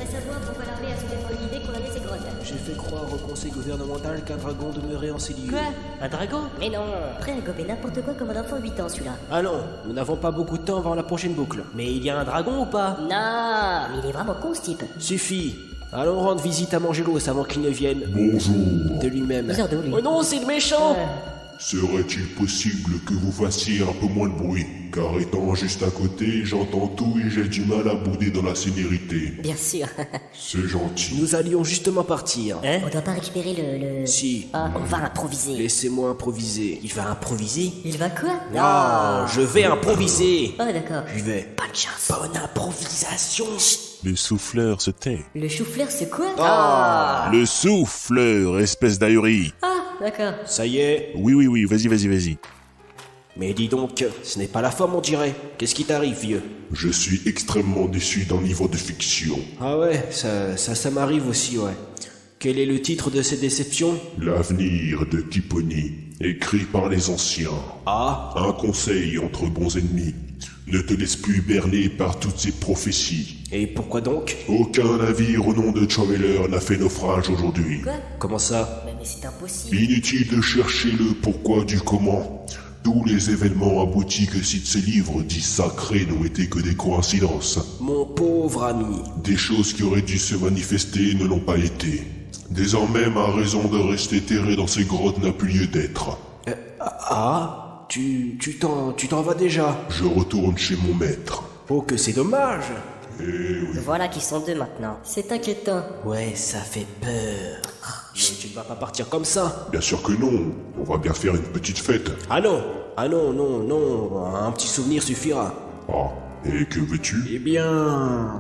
J'aimerais savoir pourquoi l'armée a soudainement eu l'idée qu'on avait ces grottes.
J'ai fait croire au conseil gouvernemental qu'un dragon demeurait en ces lieux.
Quoi?
Un dragon?
Mais non. Après, gobé n'importe quoi comme un enfant de huit ans, celui-là.
Ah non, nous n'avons pas beaucoup de temps avant la prochaine boucle. Mais il y a un dragon ou pas?
Non, mais il est vraiment con, ce type.
Suffit. Allons rendre visite à Mangelos avant qu'il ne vienne.
Bonjour.
De lui-même.
Deux heures d'eau, lui.
Oh non, c'est le méchant.
Euh,
Serait-il possible que vous fassiez un peu moins de bruit? Car étant juste à côté, j'entends tout et j'ai du mal à bouder dans la sénérité.
Bien sûr.
C'est gentil.
Nous allions justement partir.
Hein? On doit pas récupérer le... le...
Si.
Ah, on va improviser.
Laissez-moi improviser.
Il va improviser?
Il va quoi?
Non, je vais improviser.
Oh, d'accord.
J'y vais.
Pas de chance.
Bonne improvisation.
Le souffleur se tait.
Le chou-fleur, c'est quoi?
Ah.
Le souffleur, espèce d'ahurie.
Ah, d'accord.
Ça y est.
Oui, oui, oui, vas-y, vas-y, vas-y.
Mais dis donc, ce n'est pas la forme, on dirait. Qu'est-ce qui t'arrive, vieux?
Je suis extrêmement déçu d'un niveau de fiction.
Ah ouais, ça, ça, ça m'arrive aussi, ouais. Quel est le titre de cette déception?
L'avenir de Kiponi, écrit par les anciens.
Ah.
Un conseil entre bons ennemis. Ne te laisse plus berner par toutes ces prophéties.
Et pourquoi donc?
Aucun navire au nom de Traveler n'a fait naufrage aujourd'hui.
Quoi?
Comment ça?
Mais, mais c'est impossible.
Inutile de chercher le pourquoi du comment. Tous les événements aboutis que citent ces livres dits sacrés n'ont été que des coïncidences.
Mon pauvre ami.
Des choses qui auraient dû se manifester ne l'ont pas été. Désormais, ma raison de rester terré dans ces grottes n'a plus lieu d'être.
Euh, ah, tu, tu t'en, tu t'en vas déjà?
Je retourne chez mon maître.
Oh, que c'est dommage.
Eh oui.
Voilà qu'ils sont deux maintenant. C'est inquiétant.
Ouais, ça fait peur. Mais tu ne vas pas partir comme ça.
Bien sûr que non. On va bien faire une petite fête.
Ah non. Ah non, non, non. Un petit souvenir suffira.
Ah, et que veux-tu?
Eh bien...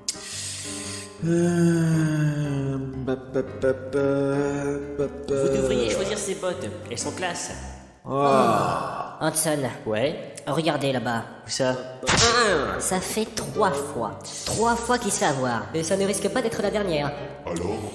Euh... ba, ba, ba, ba, ba.
Vous devriez choisir ces bottes. Elles sont classe.
Ah.
Hanson.
Ouais.
Regardez là-bas.
Où ça?
Ça fait trois fois. Trois fois qu'il se fait avoir. Et ça ne risque pas d'être la dernière.
Alors?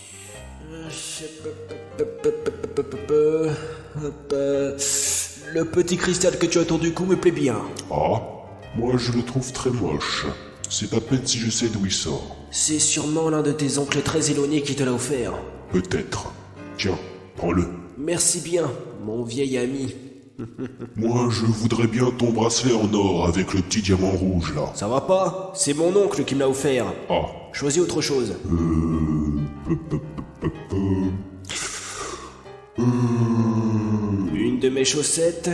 Le petit cristal que tu as autour du cou me plaît bien.
Ah, moi je le trouve très moche. C'est à peine si je sais d'où il sort.
C'est sûrement l'un de tes oncles très éloignés qui te l'a offert.
Peut-être. Tiens, prends-le.
Merci bien, mon vieil ami.
Moi, je voudrais bien ton bracelet en or avec le petit diamant rouge, là.
Ça va pas? C'est mon oncle qui me l'a offert.
Ah.
Choisis autre chose.
Euh... Euh...
Une de mes chaussettes.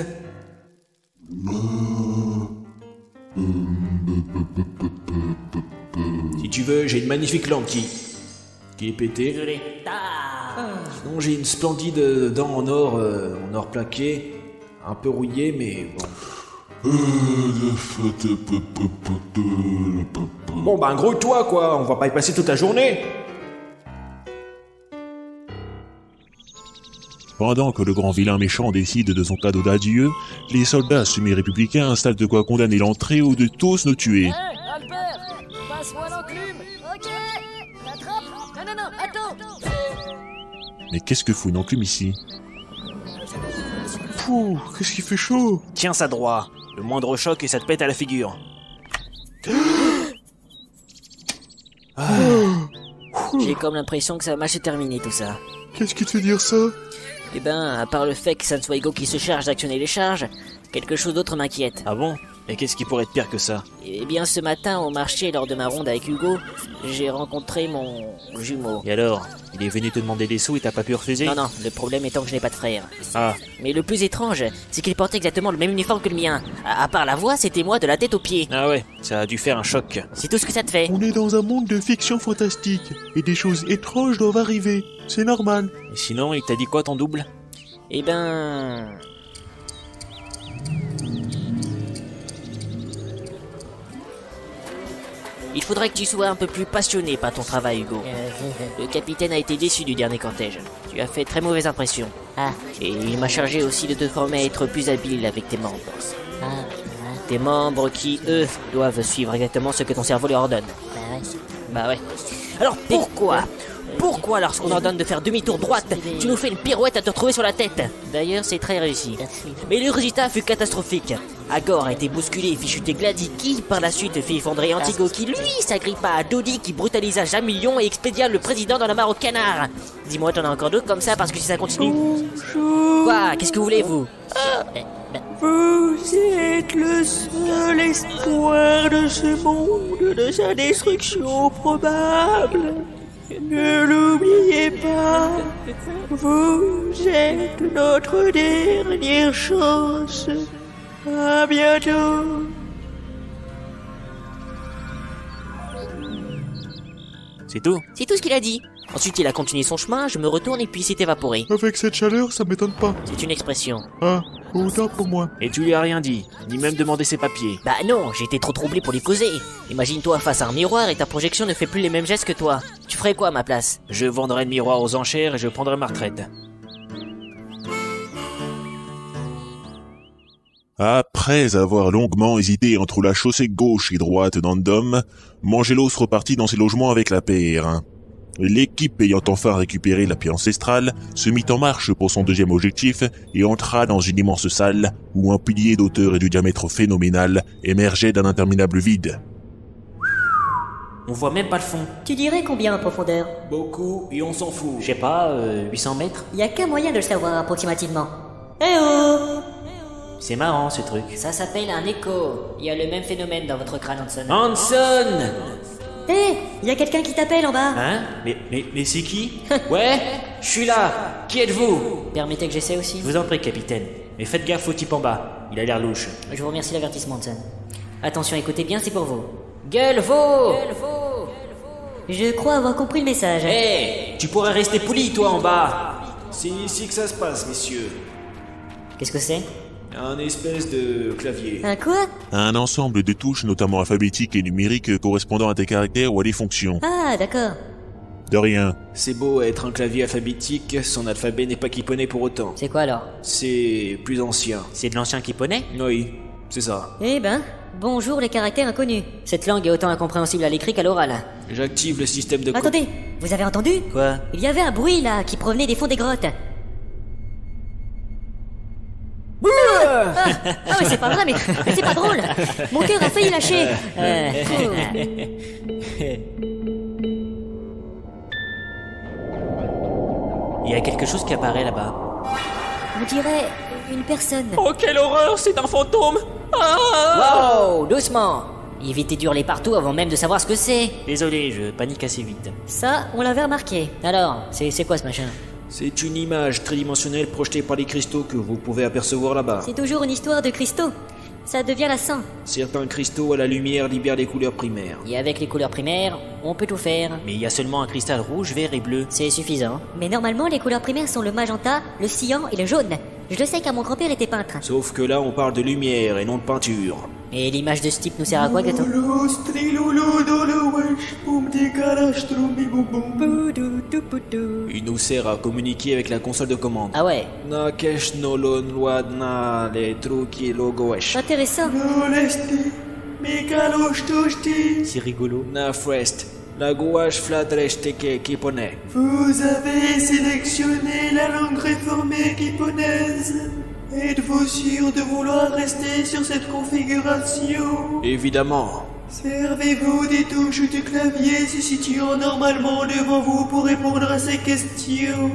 Si tu veux, j'ai une magnifique lampe qui... qui est pétée.
Désolé. Ah.
Sinon, j'ai une splendide dent en or, euh, en or plaqué. Un peu rouillée, mais bon. Bon, ben, gros-toi, quoi. On va pas y passer toute la journée.
Pendant que le grand vilain méchant décide de son cadeau d'adieu, les soldats semi-républicains installent de quoi condamner l'entrée ou de tous nous tuer.
Hé, hey, Albert, passe-moi l'enclume. Ok, t'attrapes. Non, non, non, attends.
Mais qu'est-ce que fout une enclume ici?
Pouh, qu'est-ce qui fait chaud?
Tiens ça droit. Le moindre choc et ça te pète à la figure.
J'ai comme l'impression que ça va mal se terminer tout ça.
Qu'est-ce qui te fait dire ça?
Eh ben, à part le fait que ça ne soit Ego qui se charge d'actionner les charges, quelque chose d'autre m'inquiète.
Ah bon? Et qu'est-ce qui pourrait être pire que ça?
Eh bien, ce matin, au marché, lors de ma ronde avec Hugo, j'ai rencontré mon jumeau.
Et alors? Il est venu te demander des sous et t'as pas pu refuser?
Non, non, le problème étant que je n'ai pas de frère.
Ah.
Mais le plus étrange, c'est qu'il portait exactement le même uniforme que le mien. À, à part la voix, c'était moi de la tête aux pieds.
Ah ouais, ça a dû faire un choc.
C'est tout ce que ça te fait.
On est dans un monde de fiction fantastique, et des choses étranges doivent arriver. C'est normal.
Et sinon, il t'a dit quoi ton double?
Eh ben... Il faudrait que tu sois un peu plus passionné par ton travail, Hugo. Le capitaine a été déçu du dernier cortège. Tu as fait très mauvaise impression.
Ah.
Et il m'a chargé aussi de te former à être plus habile avec tes membres.
Ah.
Tes membres qui, eux, doivent suivre exactement ce que ton cerveau leur ordonne.
Bah ouais.
Bah ouais. Alors pourquoi Pourquoi lorsqu'on ordonne de faire demi-tour droite, tu nous fais une pirouette à te retrouver sur la tête? D'ailleurs, c'est très réussi. Mais le résultat fut catastrophique. Agor a été bousculé et fait chuter Glady, qui par la suite fait effondrer Antigo, qui lui s'agrippa à Dodi, qui brutalisa Jamillion et expédia le président dans la mare au canard. Dis-moi, t'en as encore d'autres comme ça, parce que si ça continue...
Bonjour.
Quoi? Qu'est-ce que vous voulez, vous?
Vous êtes le seul espoir de ce monde, de sa destruction probable. Ne l'oubliez pas, vous êtes notre dernière chance. À bientôt.
C'est tout?
C'est tout ce qu'il a dit. Ensuite, il a continué son chemin, je me retourne et puis il s'est évaporé.
Avec cette chaleur, ça m'étonne pas.
C'est une expression.
Ah, ou tard pour moi.
Et tu lui as rien dit, ni même demandé ses papiers.
Bah non, j'étais trop troublé pour lui causer. Imagine-toi face à un miroir et ta projection ne fait plus les mêmes gestes que toi. Tu ferais quoi à ma place?
Je vendrais le miroir aux enchères et je prendrais ma retraite.
Après avoir longuement hésité entre la chaussée gauche et droite d'Andom, Mangelos repartit dans ses logements avec la paire. L'équipe ayant enfin récupéré la pierre ancestrale se mit en marche pour son deuxième objectif et entra dans une immense salle où un pilier d'auteur et de diamètre phénoménal émergeait d'un interminable vide.
On voit même pas le fond.
Tu dirais combien en profondeur?
Beaucoup, et on s'en fout. Je sais pas, euh, huit cents mètres?
Y a qu'un moyen de le savoir approximativement. Eh oh!
C'est marrant ce truc.
Ça s'appelle un écho. Il y a le même phénomène dans votre crâne, Hanson.
Hanson!
Hé, hey, y a quelqu'un qui t'appelle en bas.
Hein? Mais, mais, mais c'est qui? Ouais, je suis là. Qui êtes-vous?
Permettez que j'essaie aussi.
Je vous en prie, capitaine. Mais faites gaffe au type en bas. Il a l'air louche.
Je vous remercie l'avertissement, Hanson. Attention, écoutez bien, c'est pour vous. Gueule veau! Gueule veau!
Je crois avoir compris le message.
Hé, hey, tu pourrais rester poli, toi, en bas.
C'est ici que ça se passe, messieurs.
Qu'est-ce que c'est?
Un espèce de clavier.
Un quoi?
Un ensemble de touches, notamment alphabétiques et numériques, correspondant à des caractères ou à des fonctions.
Ah, d'accord.
De rien.
C'est beau être un clavier alphabétique, son alphabet n'est pas kipponais pour autant.
C'est quoi alors?
C'est plus ancien.
C'est de l'ancien kipponais?
Oui, c'est ça.
Eh ben, bonjour les caractères inconnus.
Cette langue est autant incompréhensible à l'écrit qu'à l'oral.
J'active le système de...
Attendez, vous avez entendu?
Quoi?
Il y avait un bruit là, qui provenait des fonds des grottes. Ah, ah mais c'est pas vrai, mais, mais c'est pas drôle. Mon cœur a failli lâcher. Euh,
Il y a quelque chose qui apparaît là-bas.
On dirait une personne.
Oh quelle horreur, c'est un fantôme.
Ah wow, doucement. Évitez d'hurler partout avant même de savoir ce que c'est.
Désolé, je panique assez vite.
Ça, on l'avait remarqué.
Alors, c'est c'est quoi ce machin?
C'est une image tridimensionnelle projetée par les cristaux que vous pouvez apercevoir là-bas.
C'est toujours une histoire de cristaux. Ça devient lassant.
Certains cristaux à la lumière libèrent les couleurs primaires.
Et avec les couleurs primaires, on peut tout faire.
Mais il y a seulement un cristal rouge, vert et bleu.
C'est suffisant.
Mais normalement, les couleurs primaires sont le magenta, le cyan et le jaune. Je le sais car mon grand-père était peintre.
Sauf que là, on parle de lumière et non de peinture.
Et l'image de ce type nous sert à quoi, Gato?
Il nous sert à communiquer avec la console de commande.
Ah ouais?
Intéressant.
C'est rigolo.
Nafrest. La gouache fladrechteke kipponais.
Vous avez sélectionné la langue réformée kipponaise. Êtes-vous sûr de vouloir rester sur cette configuration?
Évidemment.
Servez-vous des touches du clavier se situant normalement devant vous pour répondre à ces questions.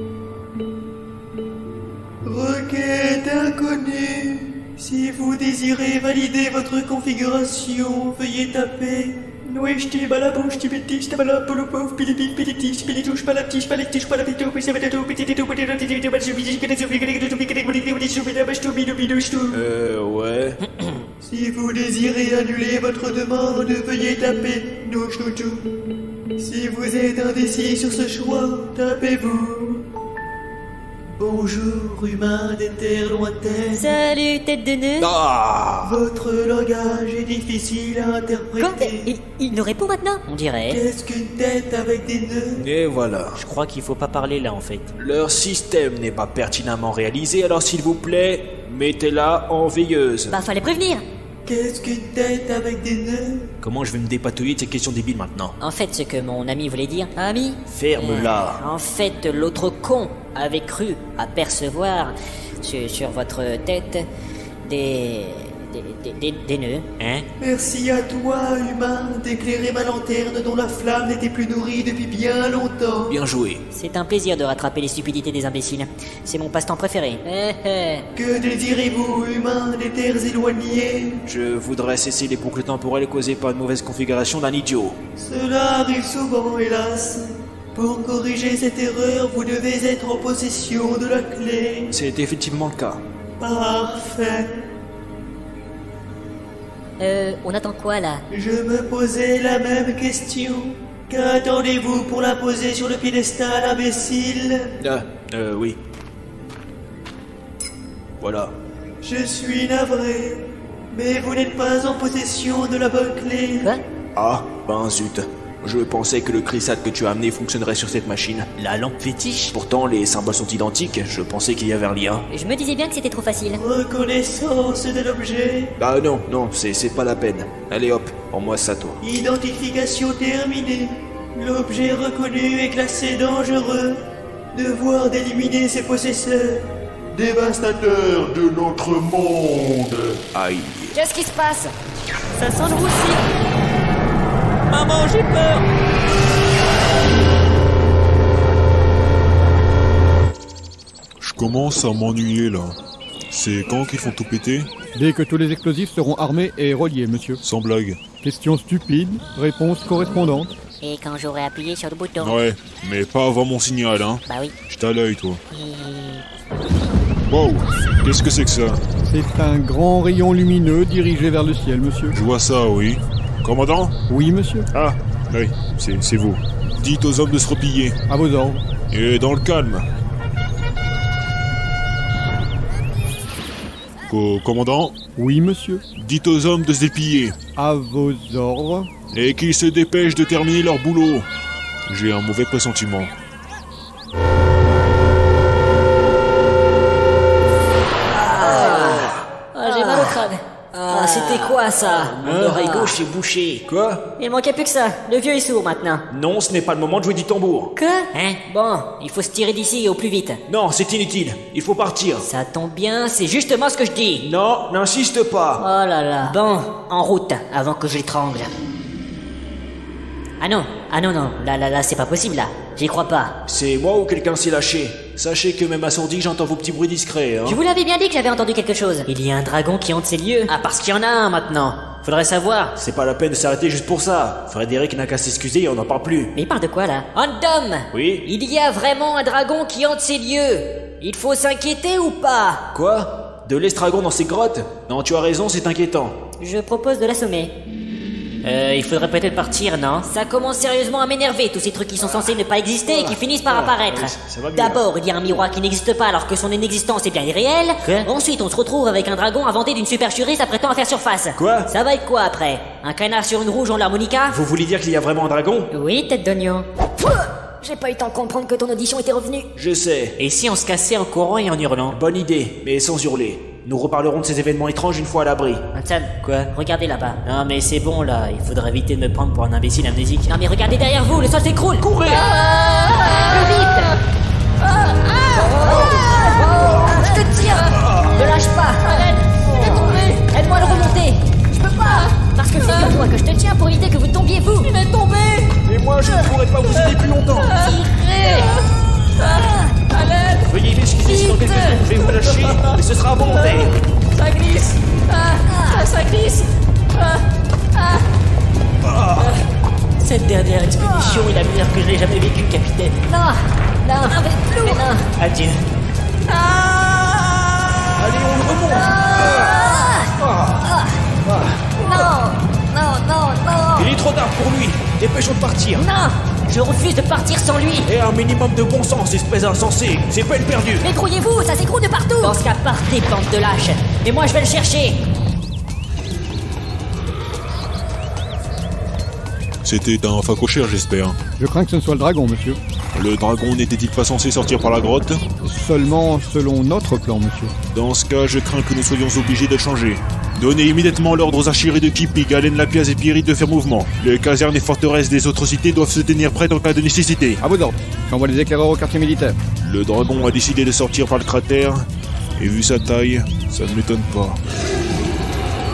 Requête inconnue. Si vous désirez valider votre configuration, veuillez taper Nouéchti balabouche tibétis tabala polopouf pilipip pilitis pilitouche palaptiche paletiche palapitou pisavatou pititou pititou
Euh, ouais.
Si vous désirez annuler votre demande, veuillez taper Nouchouchou. Si vous êtes indécis sur ce choix, tapez-vous Bonjour, humain des terres lointaines.
Salut, tête de nœud.
Ah.
Votre langage est difficile à interpréter.
Quoi? Il, il nous répond maintenant?
On dirait.
Qu'est-ce qu'une tête avec des nœuds?
Et voilà.
Je crois qu'il faut pas parler là en fait.
Leur système n'est pas pertinemment réalisé, alors s'il vous plaît, mettez-la en veilleuse.
Bah, fallait prévenir.
Qu'est-ce qu'une tête avec des nœuds?
Comment je vais me dépatouiller de ces questions débiles maintenant?
En fait, ce que mon ami voulait dire...
Ami?
Ferme-la.
En fait, l'autre con avait cru apercevoir sur, sur votre tête des...
des, des, des, des nœuds.
Hein?
Merci à toi, humain, d'éclairer ma lanterne dont la flamme n'était plus nourrie depuis bien longtemps.
Bien joué.
C'est un plaisir de rattraper les stupidités des imbéciles. C'est mon passe-temps préféré. Eh, eh.
Que désirez-vous, humain, des terres éloignées?
Je voudrais cesser les boucles temporelles causées par une mauvaise configuration d'un idiot.
Cela arrive souvent, hélas. Pour corriger cette erreur, vous devez être en possession de la clé.
C'est effectivement le cas.
Parfait.
Euh, on attend quoi là?
Je me posais la même question. Qu'attendez-vous pour la poser sur le piédestal, imbécile?
Ah, euh, oui. Voilà.
Je suis navré, mais vous n'êtes pas en possession de la bonne clé.
Quoi?
Ah, ben zut. Je pensais que le crissat que tu as amené fonctionnerait sur cette machine.
La lampe fétiche?
Pourtant, les symboles sont identiques. Je pensais qu'il y avait un lien.
Je me disais bien que c'était trop facile.
Reconnaissance de l'objet.
Ah non, non, c'est c'est pas la peine. Allez hop, rends-moi ça toi.
Identification terminée. L'objet reconnu est classé dangereux. Devoir d'éliminer ses possesseurs.
Dévastateur de notre monde.
Aïe.
Qu'est-ce qui se passe? Ça sent le roussi.
Maman, j'ai peur!
Je commence à m'ennuyer là. C'est quand qu'ils font tout péter?
Dès que tous les explosifs seront armés et reliés, monsieur.
Sans blague.
Question stupide, réponse correspondante.
Et quand j'aurai appuyé sur le bouton.
Ouais, mais pas avant mon signal, hein.
Bah oui.
J'étais à l'œil, toi.
Et...
Wow, qu'est-ce que c'est que ça?
C'est un grand rayon lumineux dirigé vers le ciel, monsieur.
Je vois ça, oui. Commandant?
Oui, monsieur.
Ah, oui, c'est c'est vous. Dites aux hommes de se replier.
À vos ordres.
Et dans le calme. Co commandant?
Oui, monsieur.
Dites aux hommes de se déplier.
À vos ordres.
Et qu'ils se dépêchent de terminer leur boulot. J'ai un mauvais pressentiment.
Ah, j'ai mal au crâne. Ah, c'était quoi ça?
Mon oreille gauche est bouchée. Quoi?
Il manquait plus que ça. Le vieux est sourd maintenant.
Non, ce n'est pas le moment de jouer du tambour.
Quoi? Hein? Bon, il faut se tirer d'ici au plus vite.
Non, c'est inutile. Il faut partir.
Ça tombe bien, c'est justement ce que je dis.
Non, n'insiste pas.
Oh là là. Bon, en route, avant que je l'étrangle. Ah non, ah non, non, là, là, là, c'est pas possible, là. J'y crois pas.
C'est moi ou quelqu'un s'est lâché? Sachez que même assourdi, j'entends vos petits bruits discrets, hein.
Je vous l'avais bien dit que j'avais entendu quelque chose. Il y a un dragon qui hante ces lieux. Ah, parce qu'il y en a un maintenant. Faudrait savoir.
C'est pas la peine de s'arrêter juste pour ça. Frédéric n'a qu'à s'excuser et on n'en parle plus.
Mais il parle de quoi, là? Andom!
Oui?
Il y a vraiment un dragon qui hante ces lieux. Il faut s'inquiéter ou pas?
Quoi? De l'estragon dans ces grottes? Non, tu as raison, c'est inquiétant.
Je propose de l'assommer. Euh, il faudrait peut-être partir, non? Ça commence sérieusement à m'énerver, tous ces trucs qui sont censés ne pas exister et qui finissent par apparaître. D'abord, il y a un miroir qui n'existe pas alors que son inexistence est bien irréelle. Quoi? Ensuite, on se retrouve avec un dragon inventé d'une supercherie s'apprêtant à faire surface.
Quoi?
Ça va être quoi après? Un canard sur une roue jouant de l'harmonica?
Vous voulez dire qu'il y a vraiment un dragon?
Oui, tête d'oignon.
J'ai pas eu le temps de comprendre que ton audition était revenue.
Je sais.
Et si on se cassait en courant et en hurlant?
Bonne idée, mais sans hurler. Nous reparlerons de ces événements étranges une fois à l'abri.
Hudson,
Quoi?
regardez là-bas.
Non mais c'est bon là, il faudrait éviter de me prendre pour un imbécile amnésique.
Non mais regardez derrière vous, le sol s'écroule.
Courez!
Plus vite! Je te tiens! Ne lâche pas! Arrête! Je vais tomber! Aide-moi à le remonter! Je peux pas! Parce que figure-toi que je te tiens pour éviter que vous tombiez vous! Je vais tomber!
Et moi je ne pourrais pas vous aider plus longtemps!
Tirez!
Veuillez m'excuser si dans quelques secondes je vais vous lâcher, mais ce sera volontaire.
Ça glisse. Ah, ah, ça glisse. Ah, ah.
Ah.
Cette dernière expédition est la meilleure que j'ai jamais vécue, capitaine.
Non, non, avec plus. Mais non.
Adieu.
Ah.
Allez, on le remonte.
Ah.
Ah.
Ah. Non, non, non, non.
Il est trop tard pour lui. Dépêchons de partir.
Non, je refuse de partir sans lui.
Et un minimum de bon sens, espèce insensée. C'est peine perdue.
Mais grouillez-vous, ça s'écroule de partout. Dans ce cas, partez, bande de lâches. Et moi, je vais le chercher.
C'était un facochère, j'espère.
Je crains que ce ne soit le dragon, monsieur.
Le dragon n'était-il pas censé sortir par la grotte?
Seulement selon notre plan, monsieur.
Dans ce cas, je crains que nous soyons obligés de le changer. Donnez immédiatement l'ordre aux archieries de Kipi, Galen, Lapiaz et Pierrit de faire mouvement. Les casernes et forteresses des autres cités doivent se tenir prêtes en cas de nécessité.
À vos ordres. J'envoie les éclaireurs au quartier militaire.
Le dragon a décidé de sortir par le cratère, et vu sa taille, ça ne m'étonne pas.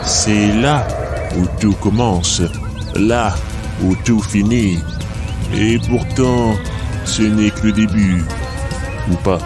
C'est là où tout commence, là où tout finit. Et pourtant, ce n'est que le début. Ou pas.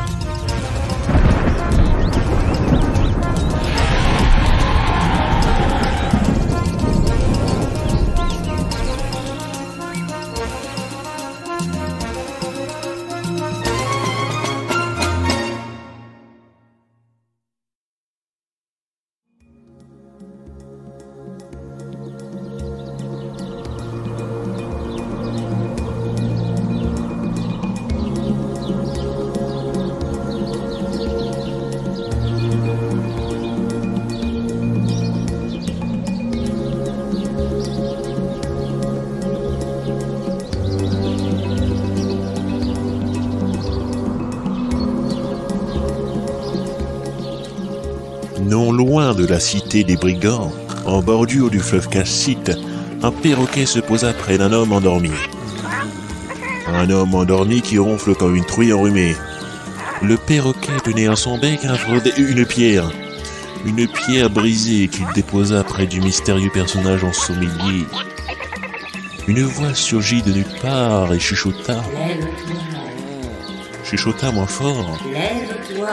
Non loin de la cité des brigands, en bordure du fleuve Cassite, un perroquet se posa près d'un homme endormi. Un homme endormi qui ronfle comme une truie enrhumée. Le perroquet tenait en son bec un fraude- une pierre. Une pierre brisée qu'il déposa près du mystérieux personnage ensommeillé. Une voix surgit de nulle part et chuchota.
Lève-toi.
Chuchota moins fort.
Lève-toi.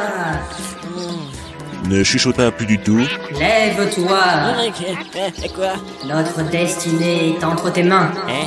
Ne chuchota plus du tout.
Lève-toi.
Quoi?
Notre destinée est entre tes mains.
Hein?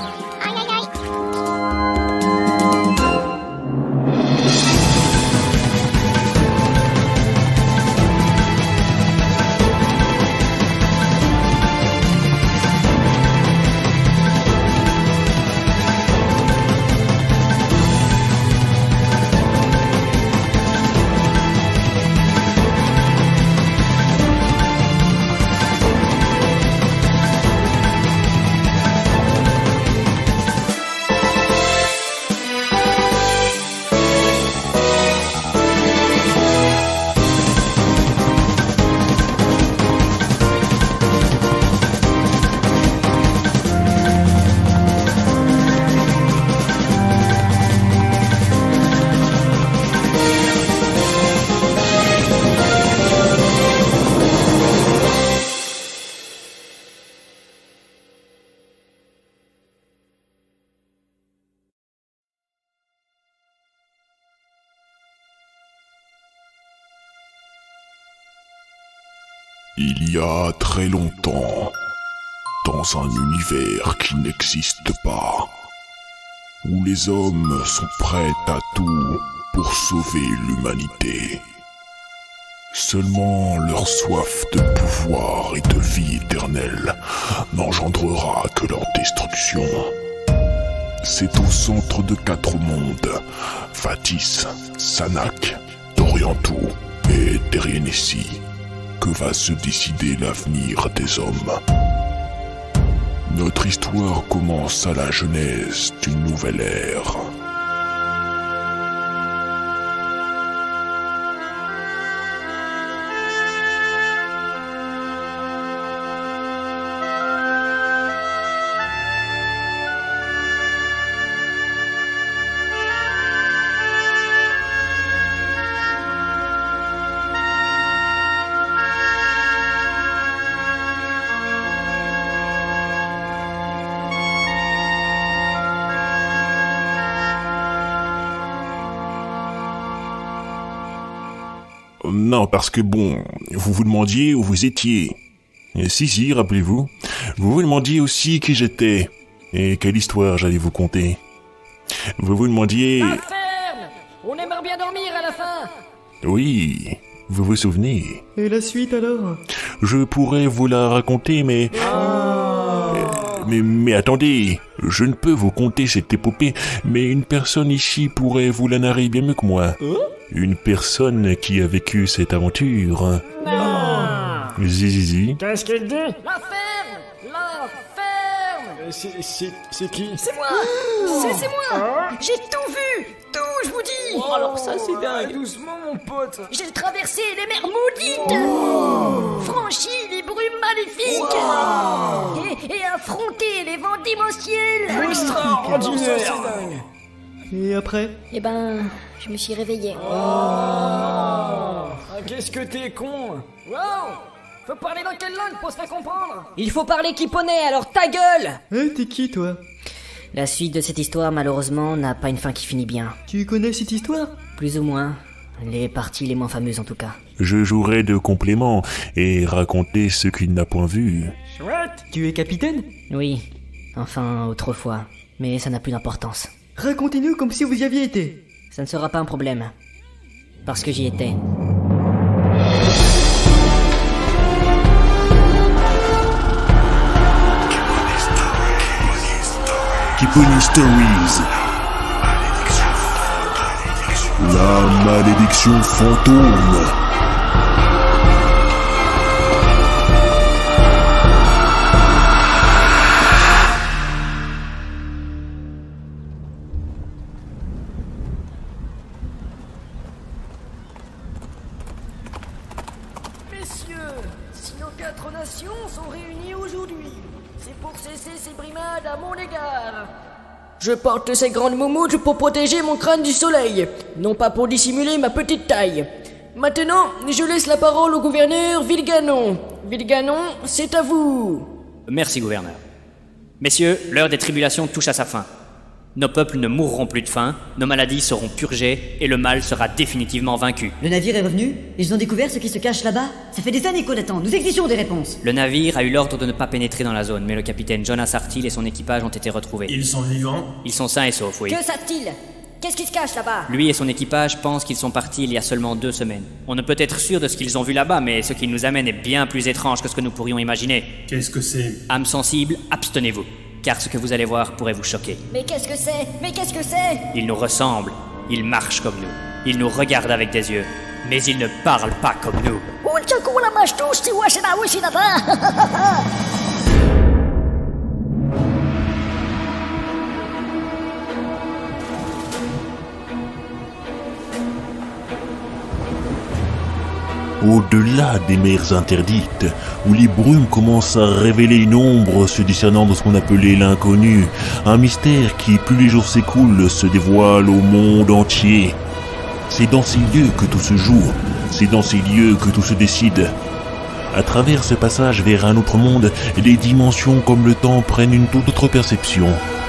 Il y a très longtemps, dans un univers qui n'existe pas, où les hommes sont prêts à tout pour sauver l'humanité. Seulement leur soif de pouvoir et de vie éternelle n'engendrera que leur destruction. C'est au centre de quatre mondes, Fatis, Sanak, Doriantou et Terienesi, que va se décider l'avenir des hommes. Notre histoire commence à la genèse d'une nouvelle ère.
Non, parce que bon, vous vous demandiez où vous étiez. Et si, si, rappelez-vous, vous vous demandiez aussi qui j'étais, et quelle histoire j'allais vous conter. Vous vous demandiez...
La ferme! On aimerait bien dormir à la fin!
Oui, vous vous souvenez.
Et la suite alors?
Je pourrais vous la raconter, mais... Mais, mais attendez, je ne peux vous conter cette épopée, mais une personne ici pourrait vous la narrer bien mieux que moi. Une personne qui a vécu cette aventure.
Non!
Zizizi.
Qu'est-ce qu'il dit? La ferme! La ferme!
C'est, c'est, c'est qui?
C'est moi! C'est, c'est moi! J'ai tout vu! Tout, je vous dis!
Oh, alors ça, c'est dingue! Doucement, mon pote!
J'ai traversé les mers maudites! Oh. Franchi les brumes maléfiques! Oh. Et, et affronté les vents démentiels!
Extraordinaire!
Et après?
Eh ben, je me suis réveillé.
Oh. Ah, qu'est-ce que t'es con!
Wow! Faut parler dans quelle langue pour se faire comprendre?
Il faut parler Kiponais, alors ta gueule!
Hein, t'es qui, toi?
La suite de cette histoire, malheureusement, n'a pas une fin qui finit bien.
Tu connais cette histoire?
Plus ou moins. Les parties les moins fameuses, en tout cas.
Je jouerai de complément et raconter ce qu'il n'a point vu.
Chouette! Tu es capitaine?
Oui. Enfin, autrefois. Mais ça n'a plus d'importance.
Racontez-nous comme si vous y aviez été.
Ça ne sera pas un problème. Parce que j'y étais.
Kiponi Stories. La malédiction fantôme.
Messieurs, si nos quatre nations sont réunies aujourd'hui, c'est pour cesser ces brimades à mon égard. Je porte ces grandes moumoutes pour protéger mon crâne du soleil, non pas pour dissimuler ma petite taille. Maintenant, je laisse la parole au gouverneur Vilganon. Vilganon, c'est à vous.
Merci, gouverneur. Messieurs, l'heure des tribulations touche à sa fin. Nos peuples ne mourront plus de faim, nos maladies seront purgées et le mal sera définitivement vaincu.
Le navire est revenu? Ils ont découvert ce qui se cache là-bas? Ça fait des années qu'on attend, nous exigeons des réponses.
Le navire a eu l'ordre de ne pas pénétrer dans la zone, mais le capitaine Jonas Artil et son équipage ont été retrouvés.
Ils sont vivants?
Ils sont sains et saufs, oui.
Que savent-ils? Qu'est-ce qui se cache là-bas?
Lui et son équipage pensent qu'ils sont partis il y a seulement deux semaines. On ne peut être sûr de ce qu'ils ont vu là-bas, mais ce qu'ils nous amènent est bien plus étrange que ce que nous pourrions imaginer.
Qu'est-ce que c'est?
Âmes sensibles, abstenez-vous, car ce que vous allez voir pourrait vous choquer.
Mais qu'est-ce que c'est? Mais qu'est-ce que c'est?
Ils nous ressemblent, ils marchent comme nous, ils nous regardent avec des yeux, mais ils ne parlent pas comme nous.
Au-delà des mers interdites, où les brumes commencent à révéler une ombre se discernant dans ce qu'on appelait l'inconnu, un mystère qui, plus les jours s'écoulent, se dévoile au monde entier. C'est dans ces lieux que tout se joue, c'est dans ces lieux que tout se décide. À travers ce passage vers un autre monde, les dimensions comme le temps prennent une toute autre perception.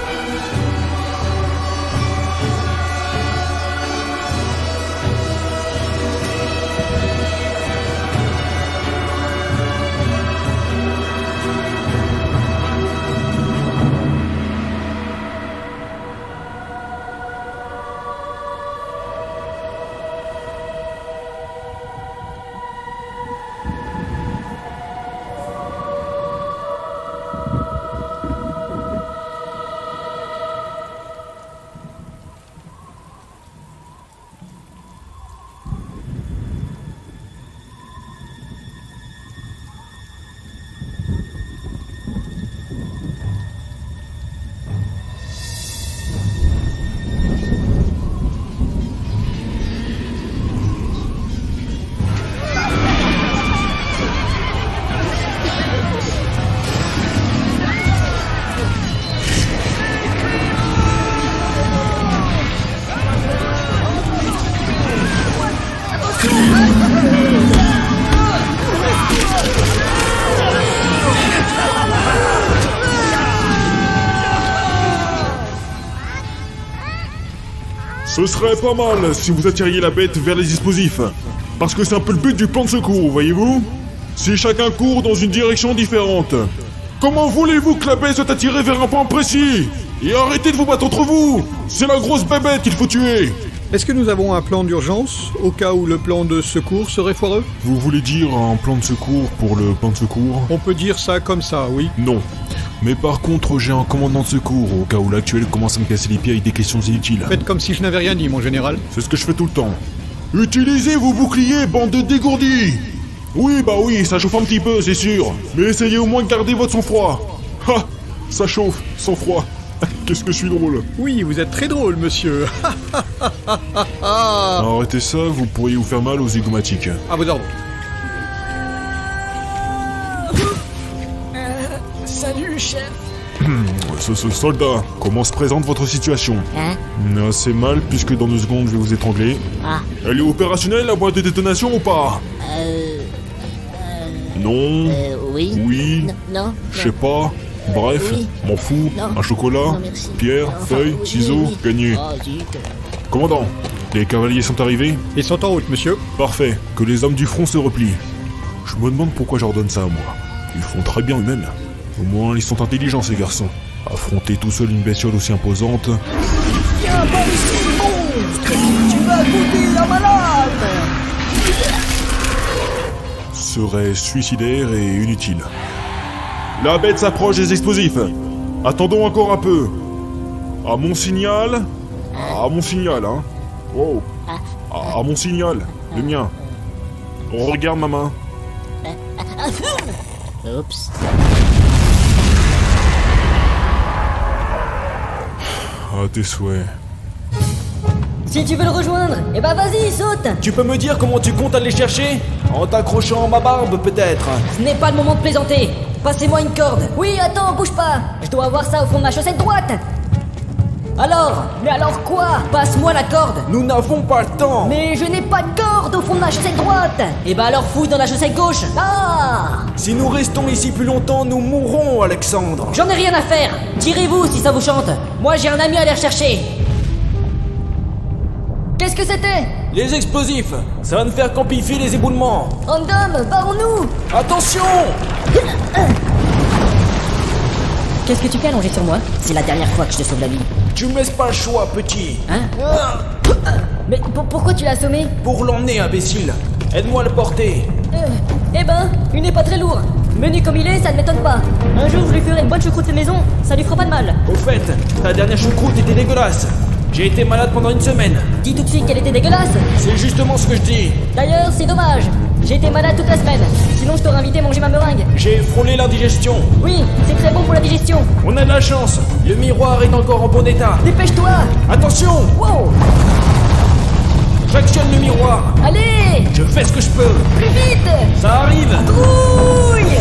Ce serait pas mal si vous attiriez la bête vers les explosifs. Parce que c'est un peu le but du plan de secours, voyez-vous? Si chacun court dans une direction différente. Comment voulez-vous que la bête soit attirée vers un point précis? Et arrêtez de vous battre entre vous! C'est la grosse bébête qu'il faut tuer!
Est-ce que nous avons un plan d'urgence, au cas où le plan de secours serait foireux?
Vous voulez dire un plan de secours pour le plan de secours?
On peut dire ça comme ça, oui.
Non. Mais par contre, j'ai un commandant de secours, au cas où l'actuel commence à me casser les pieds avec des questions inutiles.
Faites comme si je n'avais rien dit, mon général.
C'est ce que je fais tout le temps. Utilisez vos boucliers, bande de dégourdis! Oui, bah oui, ça chauffe un petit peu, c'est sûr. Mais essayez au moins de garder votre sang-froid. Ha! Ça chauffe, sang-froid. Qu'est-ce que je suis drôle.
Oui, vous êtes très drôle, monsieur.
Arrêtez ça, vous pourriez vous faire mal aux zygomatiques.
À vos ordres.
Euh, salut, chef.
Ce, ce soldat, comment se présente votre situation?
Hein?
Assez mal, puisque dans deux secondes, je vais vous étrangler.
Ah.
Elle est opérationnelle, la boîte de détonation, ou pas?
Euh...
Non.
Euh, oui.
Oui.
Non, non.
Je sais pas. Bref,
Oui.
m'en fous.
Non.
Un chocolat.
Non, merci.
Pierre,
Enfin,
feuille,
oui,
ciseaux,
oui.
gagné.
Oh, zut.
Commandant, les cavaliers sont arrivés?
Ils sont en route, monsieur.
Parfait. Que les hommes du front se replient. Je me demande pourquoi je leur donne ça à moi. Ils font très bien eux-mêmes. Au moins, ils sont intelligents, ces garçons. Affronter tout seul une bestiole aussi imposante...
Viens par ici, monstre! Tu vas goûter la malade!
serait suicidaire et inutile. La bête s'approche des explosifs. Attendons encore un peu. À mon signal... À mon signal, hein. Oh. À, à mon signal. Le mien. Regarde ma main.
Oups.
À tes souhaits.
Si tu veux le rejoindre, eh ben vas-y, saute!
Tu peux me dire comment tu comptes aller chercher? En t'accrochant à ma barbe, peut-être?
Ce n'est pas le moment de plaisanter. Passez-moi une corde. Oui, attends, bouge pas. Je dois avoir ça au fond de ma chaussette droite. Alors? Mais alors quoi? Passe-moi la corde.
Nous n'avons pas le temps.
Mais je n'ai pas de corde au fond de ma chaussette droite. Eh ben alors fouille dans la chaussette gauche. Ah!
Si nous restons ici plus longtemps, nous mourrons, Alexandre.
J'en ai rien à faire. Tirez-vous si ça vous chante. Moi j'ai un ami à aller rechercher. Qu'est-ce que c'était?
Les explosifs. Ça va ne faire qu'amplifier les éboulements.
Random, barrons-nous.
Attention!
Qu'est-ce que tu fais allongé sur moi? C'est la dernière fois que je te sauve la vie.
Tu me laisses pas le choix, petit.
Hein? Mais pour- pourquoi tu l'as assommé?
Pour l'emmener, imbécile. Aide-moi à le porter.
Euh, eh ben, il n'est pas très lourd. Menu comme il est, ça ne m'étonne pas. Un jour, je lui ferai une bonne choucroute de maison, ça lui fera pas de mal.
Au fait, ta dernière choucroute était dégueulasse. J'ai été malade pendant une semaine.
Dis tout de suite qu'elle était dégueulasse.
C'est justement ce que je dis.
D'ailleurs, c'est dommage. J'ai été malade toute la semaine. Sinon, je t'aurais invité à manger ma meringue.
J'ai frôlé l'indigestion.
Oui, c'est très bon pour la digestion.
On a de la chance. Le miroir est encore en bon état.
Dépêche-toi.
Attention!
Wow.
J'actionne le miroir.
Allez.
Je fais ce que je peux.
Plus vite.
Ça arrive.
Grouille.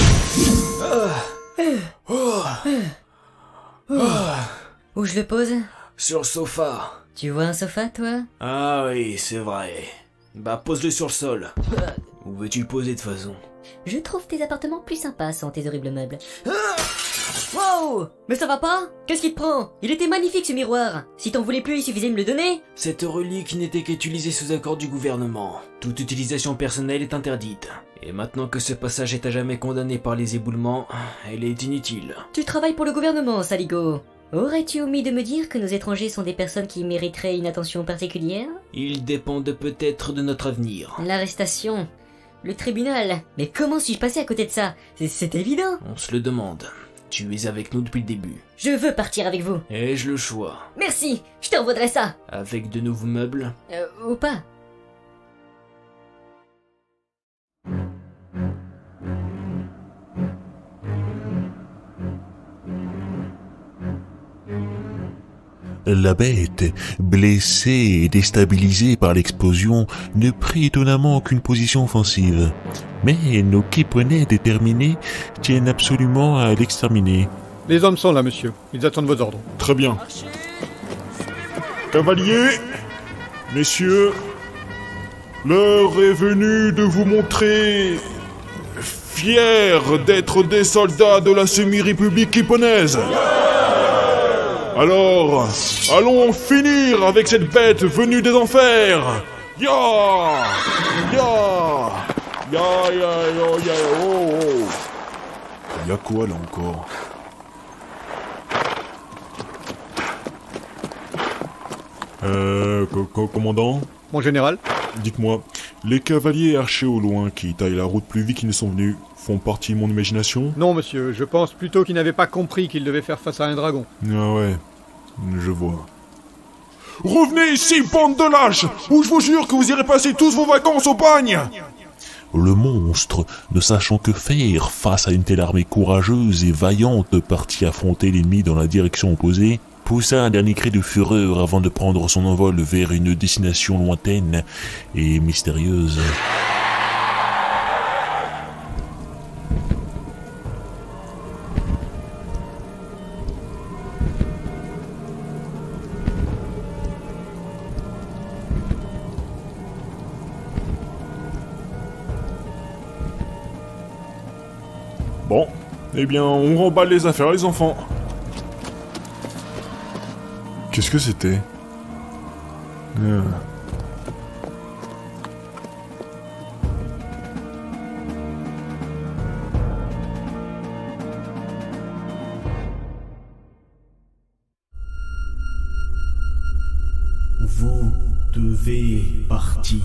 Où je le pose?
Sur le sofa.
Tu vois un sofa, toi?
Ah oui, c'est vrai. Bah pose-le sur le sol. Où veux-tu le poser de toute façon?
Je trouve tes appartements plus sympas sans tes horribles meubles. Wow! Mais ça va pas? Qu'est-ce qui te prend? Il était magnifique ce miroir. Si t'en voulais plus, il suffisait de me le donner.
Cette relique n'était qu'utilisée sous accord du gouvernement. Toute utilisation personnelle est interdite. Et maintenant que ce passage est à jamais condamné par les éboulements, elle est inutile.
Tu travailles pour le gouvernement, Saligo. Aurais-tu omis de me dire que nos étrangers sont des personnes qui mériteraient une attention particulière?
Ils dépendent peut-être de notre avenir.
L'arrestation. Le tribunal. Mais comment suis-je passé à côté de ça? C'est- C'est évident.
On se le demande. Tu es avec nous depuis le début.
Je veux partir avec vous.
Ai-je le choix?
Merci, je te revaudrai ça.
Avec de nouveaux meubles?
Euh, ou pas.
La bête, blessée et déstabilisée par l'explosion, ne prit étonnamment aucune position offensive. Mais nos Kiponais déterminés tiennent absolument à l'exterminer.
Les hommes sont là, monsieur. Ils attendent vos ordres.
Très bien. Cavaliers, messieurs, l'heure est venue de vous montrer fiers d'être des soldats de la semi-république kiponaise. Alors, allons finir avec cette bête venue des enfers. Ya, ya, ya, ya, ya, ya, oh, oh. Y'a quoi là encore? Euh, co- co- commandant?
Mon général?
Dites-moi, les cavaliers archers au loin qui taillent la route plus vite qu'ils ne sont venus font partie de mon imagination?
Non, monsieur. Je pense plutôt qu'ils n'avaient pas compris qu'ils devaient faire face à un dragon.
Ah ouais, je vois. Revenez ici, bande de lâches, ou je vous jure que vous irez passer tous vos vacances au bagne!
Le monstre, ne sachant que faire face à une telle armée courageuse et vaillante partie affronter l'ennemi dans la direction opposée, poussa un dernier cri de fureur avant de prendre son envol vers une destination lointaine et mystérieuse.
Bon, eh bien, on remballe les affaires, les enfants. Qu'est-ce que c'était? euh...
Vous devez partir.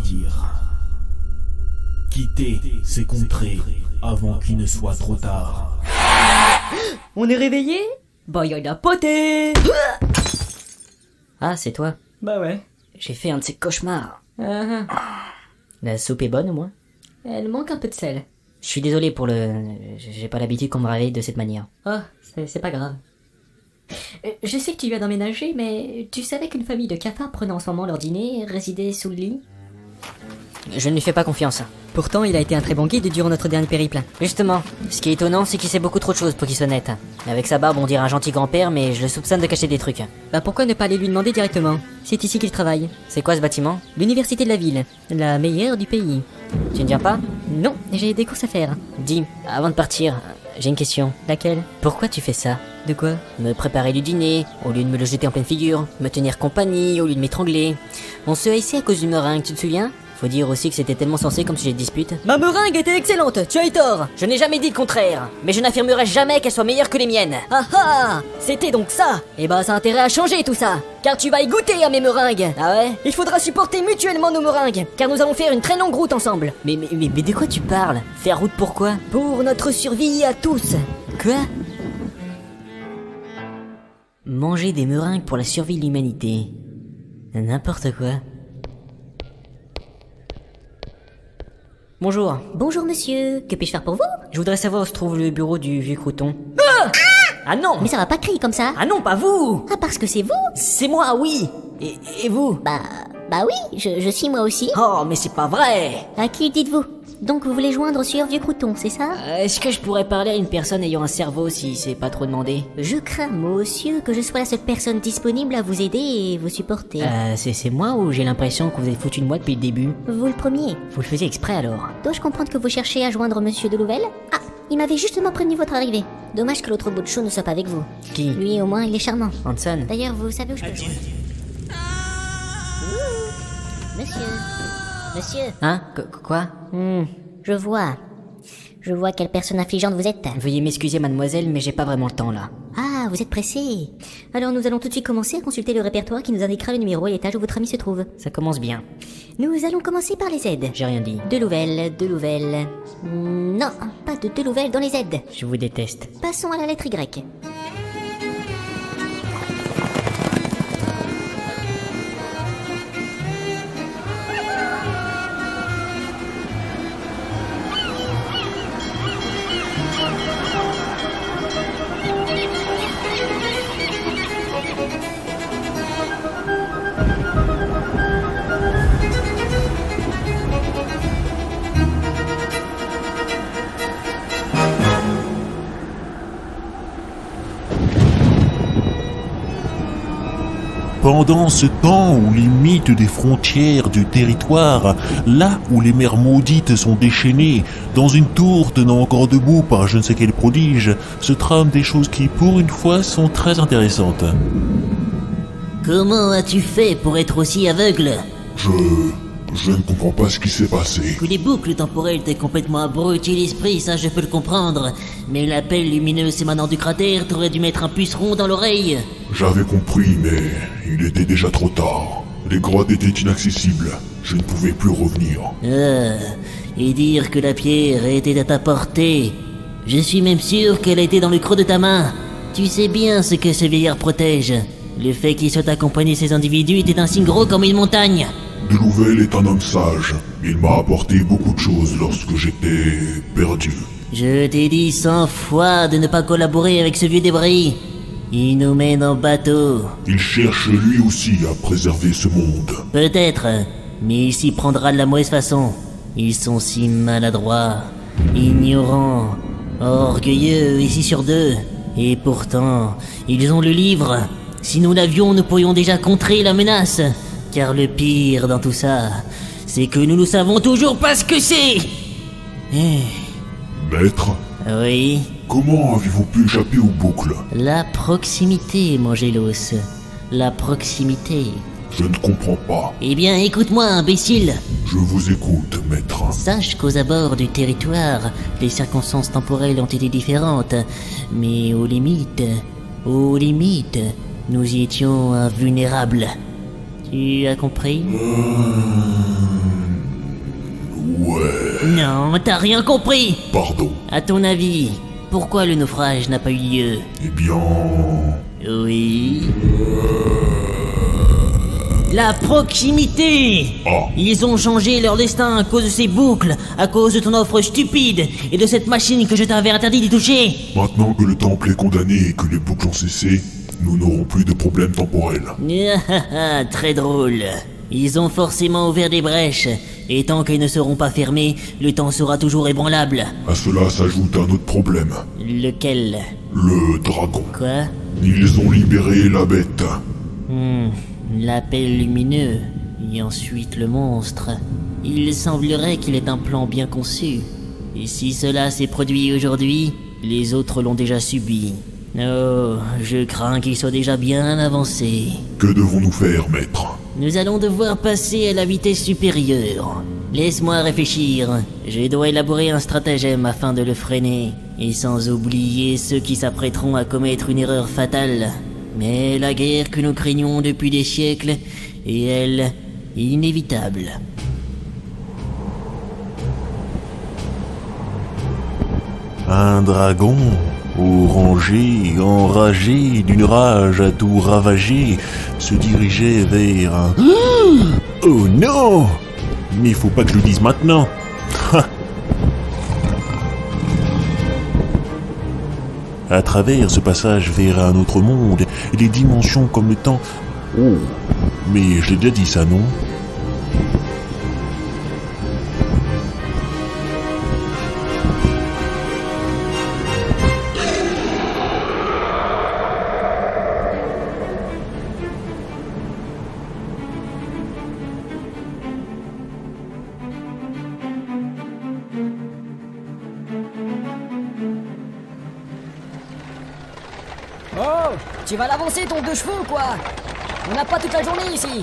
Quittez ces contrées avant qu'il ne soit trop tard.
On est réveillé? Bah y'en a poté.
Ah, c'est toi?
Bah ouais.
J'ai fait un de ces cauchemars.
Uh-huh.
La soupe est bonne au moins?
Elle manque un peu de sel.
Je suis désolé pour le... J'ai pas l'habitude qu'on me réveille de cette manière.
Oh, c'est pas grave. Euh, je sais que tu viens d'emménager, mais tu savais qu'une famille de cafards prenait en ce moment leur dîner et résidait sous le lit?
Je ne lui fais pas confiance.
Pourtant, il a été un très bon guide durant notre dernier périple.
Justement, ce qui est étonnant, c'est qu'il sait beaucoup trop de choses pour qu'il soit net. Avec sa barbe, on dirait un gentil grand-père, mais je le soupçonne de cacher des trucs.
Bah pourquoi ne pas aller lui demander directement? C'est ici qu'il travaille.
C'est quoi ce bâtiment?
L'université de la ville. La meilleure du pays.
Tu ne viens pas?
Non, j'ai des courses à faire.
Dis, avant de partir, j'ai une question.
Laquelle?
Pourquoi tu fais ça?
De quoi?
Me préparer du dîner, au lieu de me le jeter en pleine figure. Me tenir compagnie, au lieu de m'étrangler. On se haïssait à cause du meringue, tu te souviens? Faut dire aussi que c'était tellement sensé comme sujet de dispute.
Ma meringue était excellente, tu as eu tort.
Je n'ai jamais dit le contraire, mais je n'affirmerai jamais qu'elle soit meilleure que les miennes.
Ah ah, c'était donc ça. Eh bah ça a intérêt à changer tout ça, car tu vas y goûter à mes meringues.
Ah ouais?
Il faudra supporter mutuellement nos meringues, car nous allons faire une très longue route ensemble.
Mais mais mais, mais de quoi tu parles? Faire route pourquoi?
Pour notre survie à tous.
Quoi? Manger des meringues pour la survie de l'humanité. N'importe quoi. Bonjour.
Bonjour monsieur, que puis-je faire pour vous?
Je voudrais savoir où se trouve le bureau du vieux crouton.
Ah, ah non.
Mais ça va pas crier comme ça.
Ah non, pas vous.
Ah parce que c'est vous?
C'est moi, oui. Et, et vous?
Bah, bah oui, je, je suis moi aussi.
Oh, mais c'est pas vrai.
À qui dites-vous? Donc vous voulez joindre sur Vieux Crouton, c'est ça?
euh, Est-ce que je pourrais parler à une personne ayant un cerveau si c'est pas trop demandé?
Je crains, monsieur, que je sois la seule personne disponible à vous aider et vous supporter.
Euh, c'est, c'est moi ou j'ai l'impression que vous avez foutu de moi depuis le début?
Vous le premier.
Vous le faisiez exprès alors?
Dois-je comprendre que vous cherchez à joindre monsieur Delouvel? Ah, il m'avait justement prévenu votre arrivée. Dommage que l'autre bout de chou ne soit pas avec vous.
Qui?
Lui au moins il est charmant.
Hanson.
D'ailleurs, vous savez où je peux joindre? Monsieur. Monsieur.
Hein? Qu- quoi?
Hmm. Je vois. Je vois quelle personne affligeante vous êtes.
Veuillez m'excuser mademoiselle, mais j'ai pas vraiment le temps là.
Ah, vous êtes pressé. Alors nous allons tout de suite commencer à consulter le répertoire qui nous indiquera le numéro et l'étage où votre ami se trouve.
Ça commence bien.
Nous allons commencer par les Z.
J'ai rien dit.
Delouvel, Delouvel... Non, pas de Delouvel dans les Z.
Je vous déteste.
Passons à la lettre Y.
Pendant ce temps où les mythes des frontières du territoire, là où les mers maudites sont déchaînées, dans une tour tenant encore debout par je ne sais quel prodige, se trament des choses qui, pour une fois, sont très intéressantes.
Comment as-tu fait pour être aussi aveugle?
Je... je ne comprends pas ce qui s'est passé.
Que les boucles temporelles t'aient complètement abruti l'esprit, ça je peux le comprendre. Mais l'appel lumineux émanant du cratère t'aurait dû mettre un puceron dans l'oreille.
J'avais compris, mais il était déjà trop tard. Les grottes étaient inaccessibles. Je ne pouvais plus revenir.
Ah, et dire que la pierre était à ta portée. Je suis même sûr qu'elle était dans le creux de ta main. Tu sais bien ce que ce vieillard protège. Le fait qu'il soit accompagné de ces individus était un signe gros comme une montagne.
Delouvel est un homme sage. Il m'a apporté beaucoup de choses lorsque j'étais perdu.
Je t'ai dit cent fois de ne pas collaborer avec ce vieux débris. Il nous mène en bateau.
Il cherche lui aussi à préserver ce monde.
Peut-être, mais il s'y prendra de la mauvaise façon. Ils sont si maladroits, ignorants, orgueilleux, ici sur deux. Et pourtant, ils ont le livre. Si nous l'avions, nous pourrions déjà contrer la menace. Car le pire dans tout ça, c'est que nous ne savons toujours pas ce que c'est.
Maître ?
Oui.
Comment avez-vous pu échapper aux boucles?
La proximité, Mangelos. La proximité.
Je ne comprends pas.
Eh bien, écoute-moi, imbécile.
Je vous écoute, maître.
Sache qu'aux abords du territoire, les circonstances temporelles ont été différentes. Mais aux limites, aux limites, nous y étions invulnérables. Tu as compris?
Ouais.
Non, t'as rien compris.
Pardon.
À ton avis, pourquoi le naufrage n'a pas eu lieu?
Eh bien...
Oui... La proximité!
Oh.
Ils ont changé leur destin à cause de ces boucles, à cause de ton offre stupide et de cette machine que je t'avais interdit d'y toucher.
Maintenant que le temple est condamné et que les boucles ont cessé, nous n'aurons plus de problème temporel.
Très drôle. Ils ont forcément ouvert des brèches, et tant qu'elles ne seront pas fermées, le temps sera toujours ébranlable.
À cela s'ajoute un autre problème.
Lequel?
Le dragon.
Quoi?
Ils ont libéré la bête.
Hmm... L'appel lumineux, et ensuite le monstre. Il semblerait qu'il ait un plan bien conçu. Et si cela s'est produit aujourd'hui, les autres l'ont déjà subi. Oh, je crains qu'il soit déjà bien avancé.
Que devons-nous faire, maître?
Nous allons devoir passer à la vitesse supérieure. Laisse-moi réfléchir. Je dois élaborer un stratagème afin de le freiner. Et sans oublier ceux qui s'apprêteront à commettre une erreur fatale. Mais la guerre que nous craignons depuis des siècles est, elle, inévitable.
Un dragon, orangé, enragé, d'une rage à tout ravager, se dirigeait vers un... Oh non! Mais il faut pas que je le dise maintenant. À travers ce passage vers un autre monde, les dimensions comme le temps... Oh, mais je l'ai déjà dit ça, non?
Oh, tu vas l'avancer ton deux chevaux quoi. On n'a pas toute la journée ici.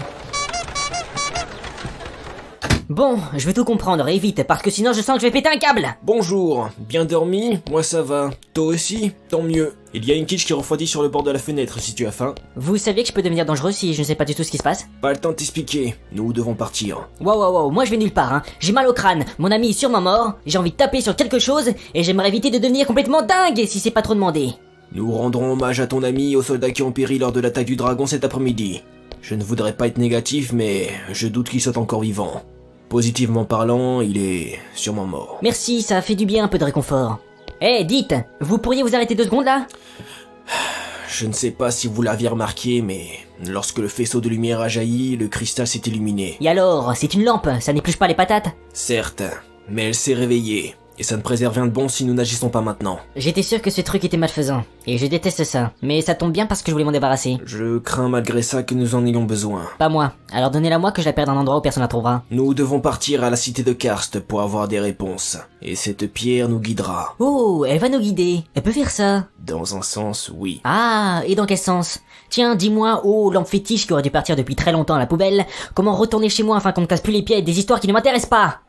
Bon, je veux tout comprendre et vite, parce que sinon je sens que je vais péter un câble.
Bonjour, bien dormi? Moi ça va. Toi aussi? Tant mieux. Il y a une quiche qui refroidit sur le bord de la fenêtre si tu as faim.
Vous saviez que je peux devenir dangereux si je ne sais pas du tout ce qui se passe?
Pas le temps de t'expliquer, nous devons partir.
Wow wow wow, moi je vais nulle part hein. J'ai mal au crâne, mon ami est sûrement mort, j'ai envie de taper sur quelque chose, et j'aimerais éviter de devenir complètement dingue si c'est pas trop demandé.
Nous rendrons hommage à ton ami et aux soldats qui ont péri lors de l'attaque du dragon cet après-midi. Je ne voudrais pas être négatif, mais je doute qu'il soit encore vivant. Positivement parlant, il est sûrement mort.
Merci, ça a fait du bien un peu de réconfort. Eh, hey, dites, vous pourriez vous arrêter deux secondes là?
Je ne sais pas si vous l'aviez remarqué, mais lorsque le faisceau de lumière a jailli, le cristal s'est illuminé.
Et alors, c'est une lampe, ça n'épluche pas les patates?
Certes, mais elle s'est réveillée. Et ça ne préserve rien de bon si nous n'agissons pas maintenant.
J'étais sûr que ce truc était malfaisant, et je déteste ça, mais ça tombe bien parce que je voulais m'en débarrasser.
Je crains malgré ça que nous en ayons besoin.
Pas moi, alors donnez-la moi que je la perde à un endroit où personne la trouvera.
Nous devons partir à la cité de Karst pour avoir des réponses, et cette pierre nous guidera.
Oh, elle va nous guider, elle peut faire ça.
Dans un sens, oui.
Ah, et dans quel sens? Tiens, dis-moi, oh, lampe fétiche qui aurait dû partir depuis très longtemps à la poubelle, comment retourner chez moi afin qu'on me casse plus les pieds avec des histoires qui ne m'intéressent pas?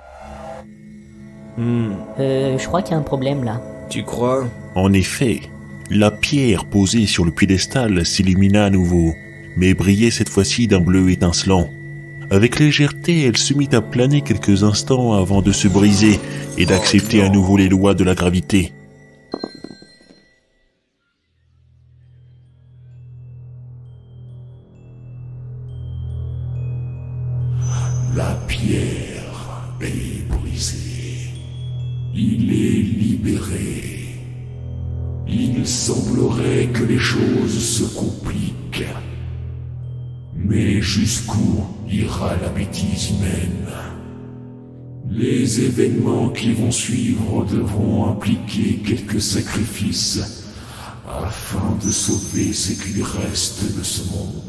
Hmm.
Euh, je crois qu'il y a un problème là.
Tu crois?
En effet, la pierre posée sur le piédestal s'illumina à nouveau, mais brillait cette fois-ci d'un bleu étincelant. Avec légèreté, elle se mit à planer quelques instants avant de se briser et d'accepter à nouveau les lois de la gravité.
La pierre est brisée. Il est libéré. Il semblerait que les choses se compliquent. Mais jusqu'où ira la bêtise humaine? Les événements qui vont suivre devront impliquer quelques sacrifices afin de sauver ce qu'il reste de ce monde.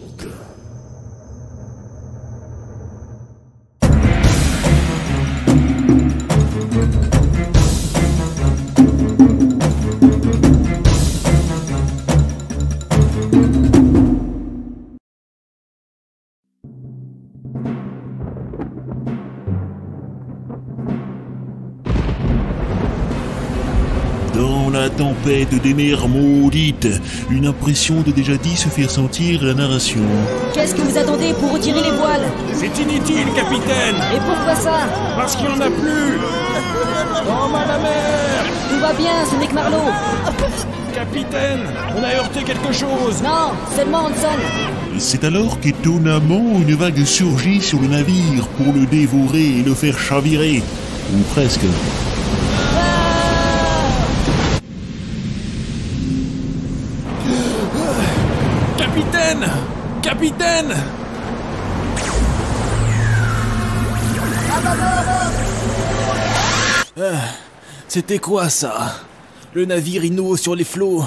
Dans la tempête des mers maudites, une impression de déjà-dit se fait ressentir à la narration.
Qu'est-ce que vous attendez pour retirer les voiles?
C'est inutile, capitaine.
Et pourquoi ça?
Parce qu'il n'y en a plus. Oh, mal la mer.
Tout va bien, ce n'est que Marlowe.
Capitaine, on a heurté quelque chose.
Non, seulement Hanson.
C'est alors qu'étonnamment une vague surgit sur le navire pour le dévorer et le faire chavirer. Ou presque.
Capitaine! Capitaine!
Ah, c'était quoi ça? Le navire Inno sur les flots.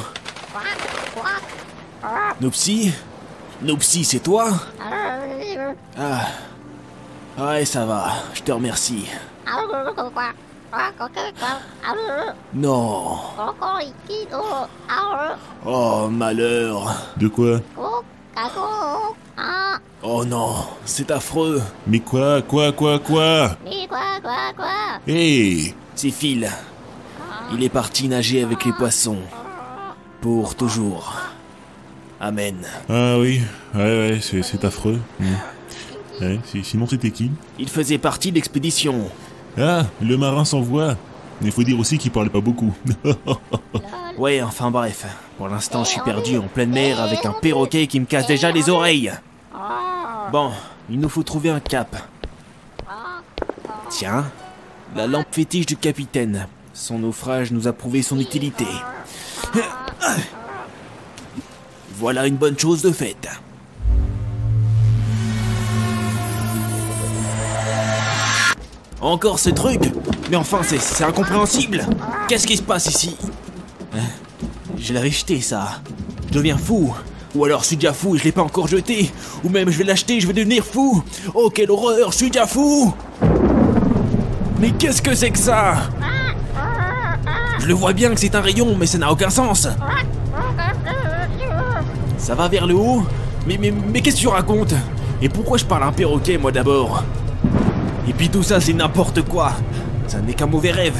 Nopsy? Nopsy, c'est toi? Ah. Ouais, ça va, je te remercie. Non. Oh, malheur.
De quoi?
Oh non, c'est affreux.
Mais quoi, quoi, quoi, quoi?
Mais quoi, quoi, quoi?
Hé hey.
C'est Phil. Il est parti nager avec les poissons. Pour toujours. Amen.
Ah oui, ouais, ouais, c'est, c'est affreux. Mmh. Ouais, sinon c'était qui?
Il faisait partie de l'expédition.
Ah, le marin s'envoie. Il faut dire aussi qu'il parlait pas beaucoup.
Ouais, enfin bref. Pour l'instant, je suis perdu en pleine mer avec un perroquet qui me casse déjà les oreilles. Bon, il nous faut trouver un cap. Tiens, la lampe fétiche du capitaine. Son naufrage nous a prouvé son utilité. Voilà une bonne chose de faite. Encore ce truc? Mais enfin, c'est, c'est incompréhensible. Qu'est-ce qui se passe ici? Hein? Je l'avais jeté, ça. Je deviens fou. Ou alors je suis déjà fou et je l'ai pas encore jeté. Ou même je vais l'acheter et je vais devenir fou. Oh, quelle horreur, je suis déjà fou. Mais qu'est-ce que c'est que ça? Je le vois bien que c'est un rayon, mais ça n'a aucun sens. Ça va vers le haut? Mais, mais, mais qu'est-ce que tu racontes? Et pourquoi je parle à un perroquet, moi, d'abord? Et puis tout ça, c'est n'importe quoi. Ça n'est qu'un mauvais rêve.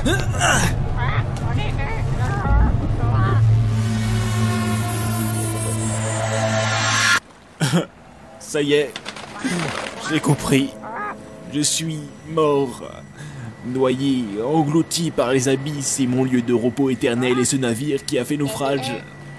Ça y est, j'ai compris. Je suis mort. Noyé, englouti par les abysses et mon lieu de repos éternel est ce navire qui a fait naufrage.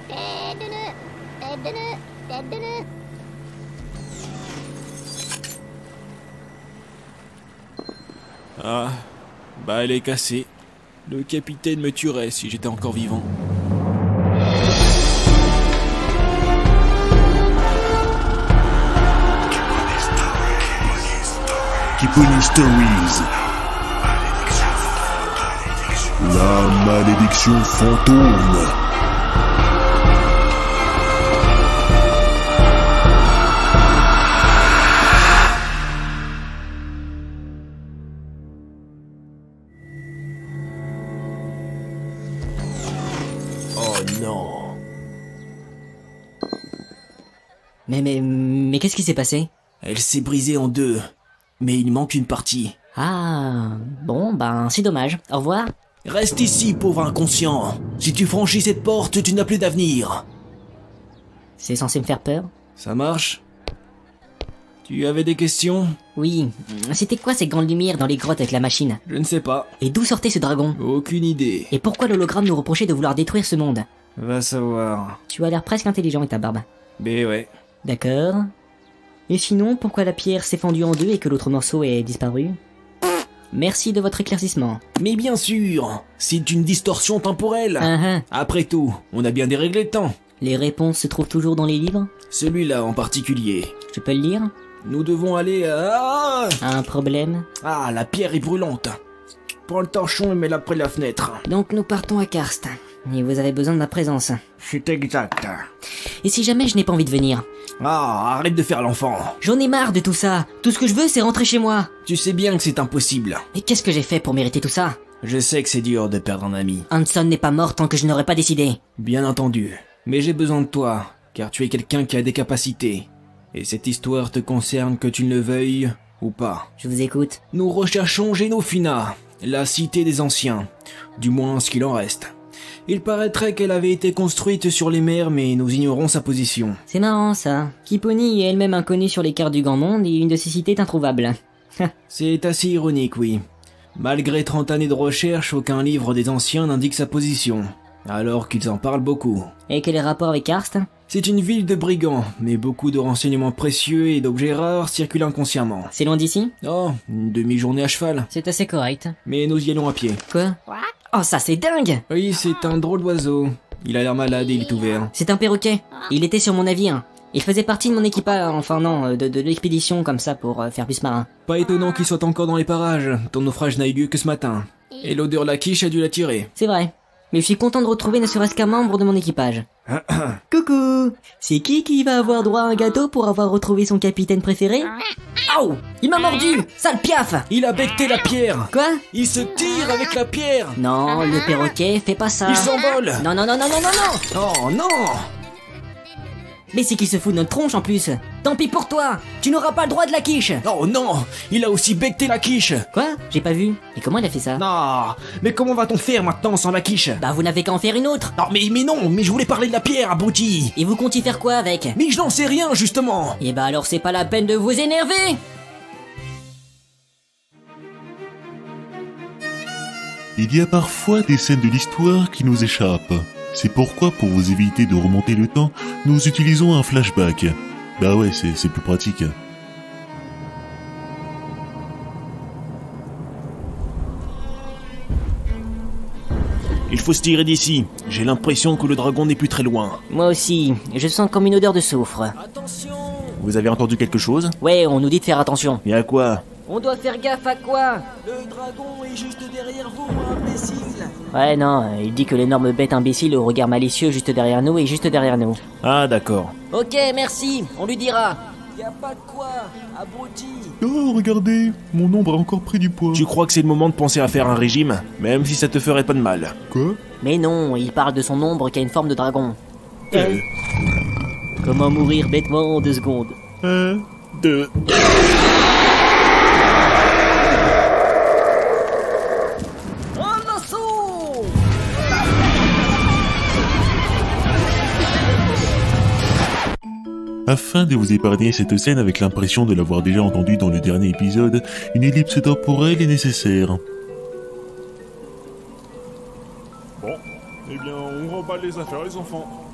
Ah, bah elle est cassée. Le capitaine me tuerait si j'étais encore vivant.
Kiponi Stories. La malédiction fantôme.
Oh non.
Mais, mais, mais qu'est-ce qui s'est passé?
Elle s'est brisée en deux. Mais il manque une partie.
Ah, bon, ben, c'est dommage. Au revoir.
Reste ici, pauvre inconscient. Si tu franchis cette porte, tu n'as plus d'avenir.
C'est censé me faire peur?
Ça marche? Tu avais des questions?
Oui. C'était quoi ces grandes lumières dans les grottes avec la machine?
Je ne sais pas.
Et d'où sortait ce dragon?
Aucune idée.
Et pourquoi l'hologramme nous reprochait de vouloir détruire ce monde?
Va savoir.
Tu as l'air presque intelligent avec ta barbe.
Ben ouais.
D'accord. Et sinon, pourquoi la pierre s'est fendue en deux et que l'autre morceau est disparu? Merci de votre éclaircissement.
Mais bien sûr, c'est une distorsion temporelle.
Uh-huh.
Après tout, on a bien déréglé le temps.
Les réponses se trouvent toujours dans les livres?
Celui-là en particulier.
Je peux le lire?
Nous devons aller à...
Un problème?
Ah, la pierre est brûlante. Prends le torchon et mets-la près de la fenêtre.
Donc nous partons à Karst. Et vous avez besoin de ma présence.
C'est exact.
Et si jamais je n'ai pas envie de venir?
Ah, arrête de faire l'enfant.
J'en ai marre de tout ça. Tout ce que je veux, c'est rentrer chez moi.
Tu sais bien que c'est impossible.
Et qu'est-ce que j'ai fait pour mériter tout ça?
Je sais que c'est dur de perdre un ami.
Hanson n'est pas mort tant que je n'aurais pas décidé.
Bien entendu. Mais j'ai besoin de toi, car tu es quelqu'un qui a des capacités. Et cette histoire te concerne que tu ne le veuilles ou pas.
Je vous écoute.
Nous recherchons Genofina, la cité des anciens. Du moins ce qu'il en reste.
Il paraîtrait qu'elle avait été construite sur les mers, mais nous ignorons sa position.
C'est marrant ça. Kiponi est elle-même inconnue sur les cartes du grand monde et une de ses cités est introuvable.
C'est assez ironique, oui. Malgré trente années de recherche, aucun livre des anciens n'indique sa position, alors qu'ils en parlent beaucoup.
Et quel est le rapport avec Karst?
C'est une ville de brigands, mais beaucoup de renseignements précieux et d'objets rares circulent inconsciemment.
C'est loin d'ici?
Oh, une demi-journée à cheval.
C'est assez correct.
Mais nous y allons à pied.
Quoi? Oh, ça c'est dingue!
Oui, c'est un drôle d'oiseau. Il a l'air malade et il est ouvert.
C'est un perroquet. Il était sur mon navire. Il faisait partie de mon équipage, enfin non, de, de l'expédition comme ça pour euh, faire plus marin.
Pas étonnant qu'il soit encore dans les parages. Ton naufrage n'a eu lieu que ce matin. Et l'odeur de la quiche a dû l'attirer.
C'est vrai. Mais je suis content de retrouver ne serait-ce qu'un membre de mon équipage. Coucou! C'est qui qui va avoir droit à un gâteau pour avoir retrouvé son capitaine préféré?
Aouh! Il m'a mordu! Sale piaf!
Il a becté la pierre!
Quoi?
Il se tire avec la pierre!
Non, le perroquet, fais pas ça!
Il s'envole!
Non, non, non, non, non, non, non!
Oh non!
Mais c'est qu'il se fout de notre tronche en plus. Tant pis pour toi, tu n'auras pas le droit de la quiche.
Oh non, il a aussi becté la quiche.
Quoi? J'ai pas vu. Et comment il a fait ça?
Non, mais comment va-t-on faire maintenant sans la quiche?
Bah vous n'avez qu'à en faire une autre.
Non mais, mais non, mais je voulais parler de la pierre, abruti.
Et vous comptiez faire quoi avec?
Mais je n'en sais rien justement.
Et bah alors c'est pas la peine de vous énerver.
Il y a parfois des scènes de l'histoire qui nous échappent. C'est pourquoi, pour vous éviter de remonter le temps, nous utilisons un flashback. Bah ouais, c'est, c'est plus pratique.
Il faut se tirer d'ici. J'ai l'impression que le dragon n'est plus très loin.
Moi aussi, je sens comme une odeur de soufre.
Attention! Vous avez entendu quelque chose?
Ouais, on nous dit de faire attention.
Et à quoi?
On doit faire gaffe à quoi?
Le dragon est juste derrière vous, imbécile.
Ouais, non, il dit que l'énorme bête imbécile au regard malicieux juste derrière nous est juste derrière nous.
Ah, d'accord.
Ok, merci, on lui dira.
Y a pas de quoi, abruti.
Oh, regardez, mon ombre a encore pris du poids.
Tu crois que c'est le moment de penser à faire un régime? Même si ça te ferait pas de mal.
Quoi?
Mais non, il parle de son ombre qui a une forme de dragon. Euh. Comment mourir bêtement en deux secondes?
Un, deux...
Afin de vous épargner cette scène avec l'impression de l'avoir déjà entendue dans le dernier épisode, une ellipse temporelle est nécessaire.
Bon, eh bien, on remballe les affaires, les enfants.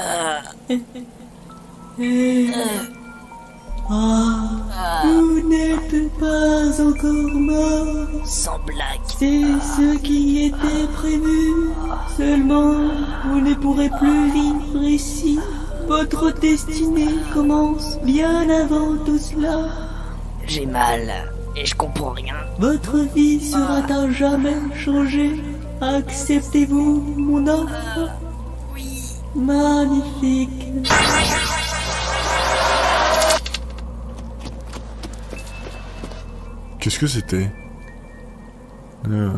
Ah, vous n'êtes pas encore mort.
Sans blague.
C'est ce qui était prévu. Seulement, vous ne pourrez plus vivre ici. Votre destinée commence bien avant tout cela.
J'ai mal et je comprends rien.
Votre vie sera à jamais changée. Acceptez-vous mon offre?
Oui.
Magnifique.
Qu'est-ce que c'était? euh...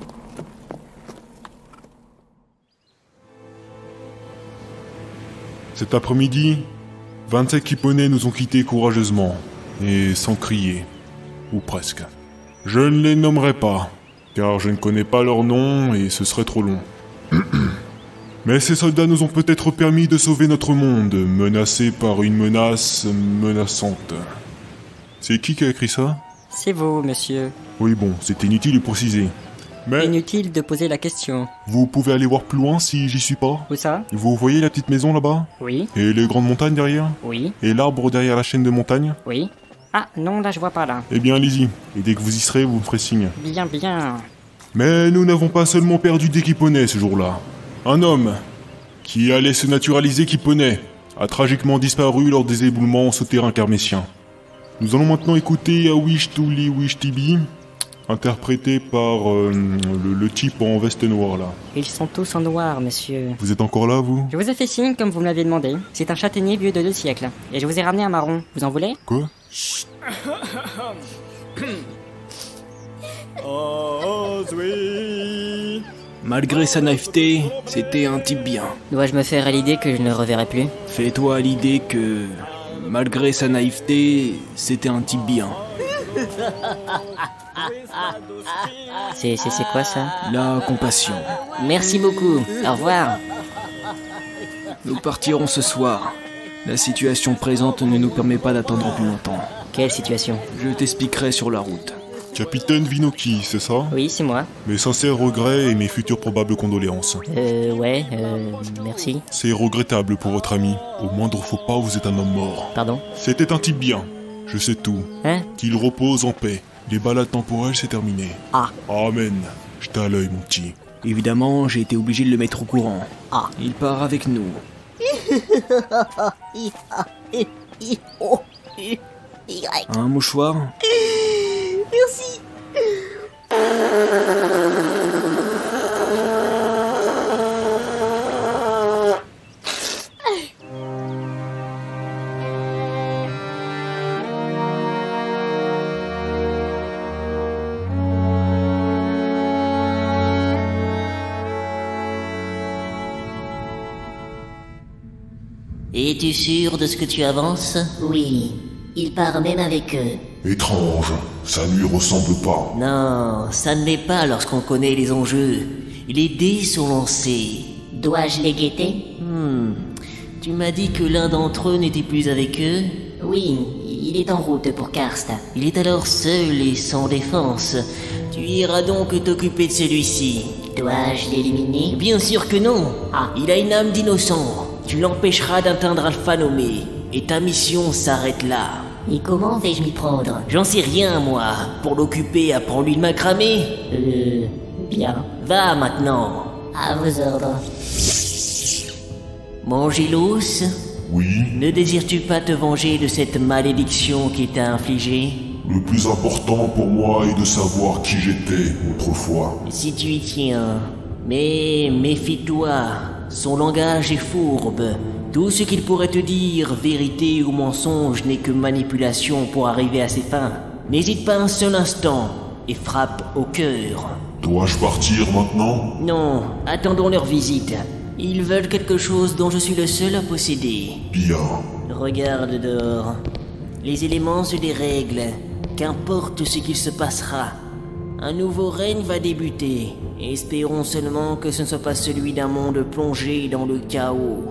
Cet après-midi, vingt-sept Kipponais nous ont quittés courageusement, et sans crier, ou presque. Je ne les nommerai pas, car je ne connais pas leur nom et ce serait trop long. Mais ces soldats nous ont peut-être permis de sauver notre monde, menacé par une menace menaçante. C'est qui qui a écrit ça?
C'est vous, monsieur.
Oui bon, c'est inutile de préciser. Mais
inutile de poser la question.
Vous pouvez aller voir plus loin si j'y suis pas?
Où ça?
Vous voyez la petite maison là-bas?
Oui.
Et les grandes montagnes derrière?
Oui.
Et l'arbre derrière la chaîne de montagnes?
Oui. Ah, non, là je vois pas là.
Eh bien allez-y, et dès que vous y serez, vous me ferez signe.
Bien, bien.
Mais nous n'avons pas seulement perdu des Kipponais ce jour-là. Un homme, qui allait se naturaliser Kipponais, a tragiquement disparu lors des éboulements souterrains carmésiens. Nous allons maintenant écouter Awish Tuli Wish Tibi, interprété par euh, le, le type en veste noire là.
Ils sont tous en noir, monsieur.
Vous êtes encore là, vous?
Je vous ai fait signe comme vous me l'avez demandé. C'est un châtaignier vieux de deux siècles. Et je vous ai ramené un marron. Vous en voulez?
Quoi?
Oh, oui. Malgré sa naïveté, c'était un type bien.
Dois-je me faire à l'idée que je ne le reverrai plus?
Fais-toi à l'idée que, malgré sa naïveté, c'était un type bien.
C'est, c'est, c'est quoi ça?
La compassion.
Merci beaucoup, au revoir.
Nous partirons ce soir. La situation présente ne nous permet pas d'attendre plus longtemps.
Quelle situation?
Je t'expliquerai sur la route.
Capitaine Vinoki, c'est ça?
Oui, c'est moi.
Mes sincères regrets et mes futures probables condoléances.
Euh, ouais, euh, merci.
C'est regrettable pour votre ami. Au moindre faux pas, vous êtes un homme mort.
Pardon?
C'était un type bien. Je sais tout.
Hein? Qu'il
repose en paix. Les balades temporelles, c'est terminé.
Ah.
Amen. J'étais à l'œil, mon petit.
Évidemment, j'ai été obligé de le mettre au courant.
Ah.
Il part avec nous. Un mouchoir?
Merci.
Es-tu sûr de ce que tu avances?
Oui, il part même avec eux.
Étrange, ça ne lui ressemble pas.
Non, ça ne l'est pas lorsqu'on connaît les enjeux. Les dés sont lancés.
Dois-je les guetter?
Hmm. Tu m'as dit que l'un d'entre eux n'était plus avec eux?
Oui, il est en route pour Karst.
Il est alors seul et sans défense. Tu iras donc t'occuper de celui-ci.
Dois-je l'éliminer?
Bien sûr que non.
Ah.
Il a une âme d'innocent. Tu l'empêcheras d'atteindre Alpha Nommé. Et ta mission s'arrête là.
Et comment vais-je m'y prendre?
J'en sais rien, moi. Pour l'occuper, apprends-lui de macramer.
Euh... Bien.
Va maintenant.
À vos ordres.
Mangelos?
Oui?
Ne désires-tu pas te venger de cette malédiction qui t'a infligée?
Le plus important pour moi est de savoir qui j'étais autrefois.
Si tu y tiens. Mais méfie-toi. Son langage est fourbe. Tout ce qu'il pourrait te dire, vérité ou mensonge, n'est que manipulation pour arriver à ses fins. N'hésite pas un seul instant et frappe au cœur.
Dois-je partir maintenant?
Non, attendons leur visite. Ils veulent quelque chose dont je suis le seul à posséder.
Bien.
Regarde dehors. Les éléments se dérèglent. Qu'importe ce qu'il se passera. Un nouveau règne va débuter. Espérons seulement que ce ne soit pas celui d'un monde plongé dans le chaos.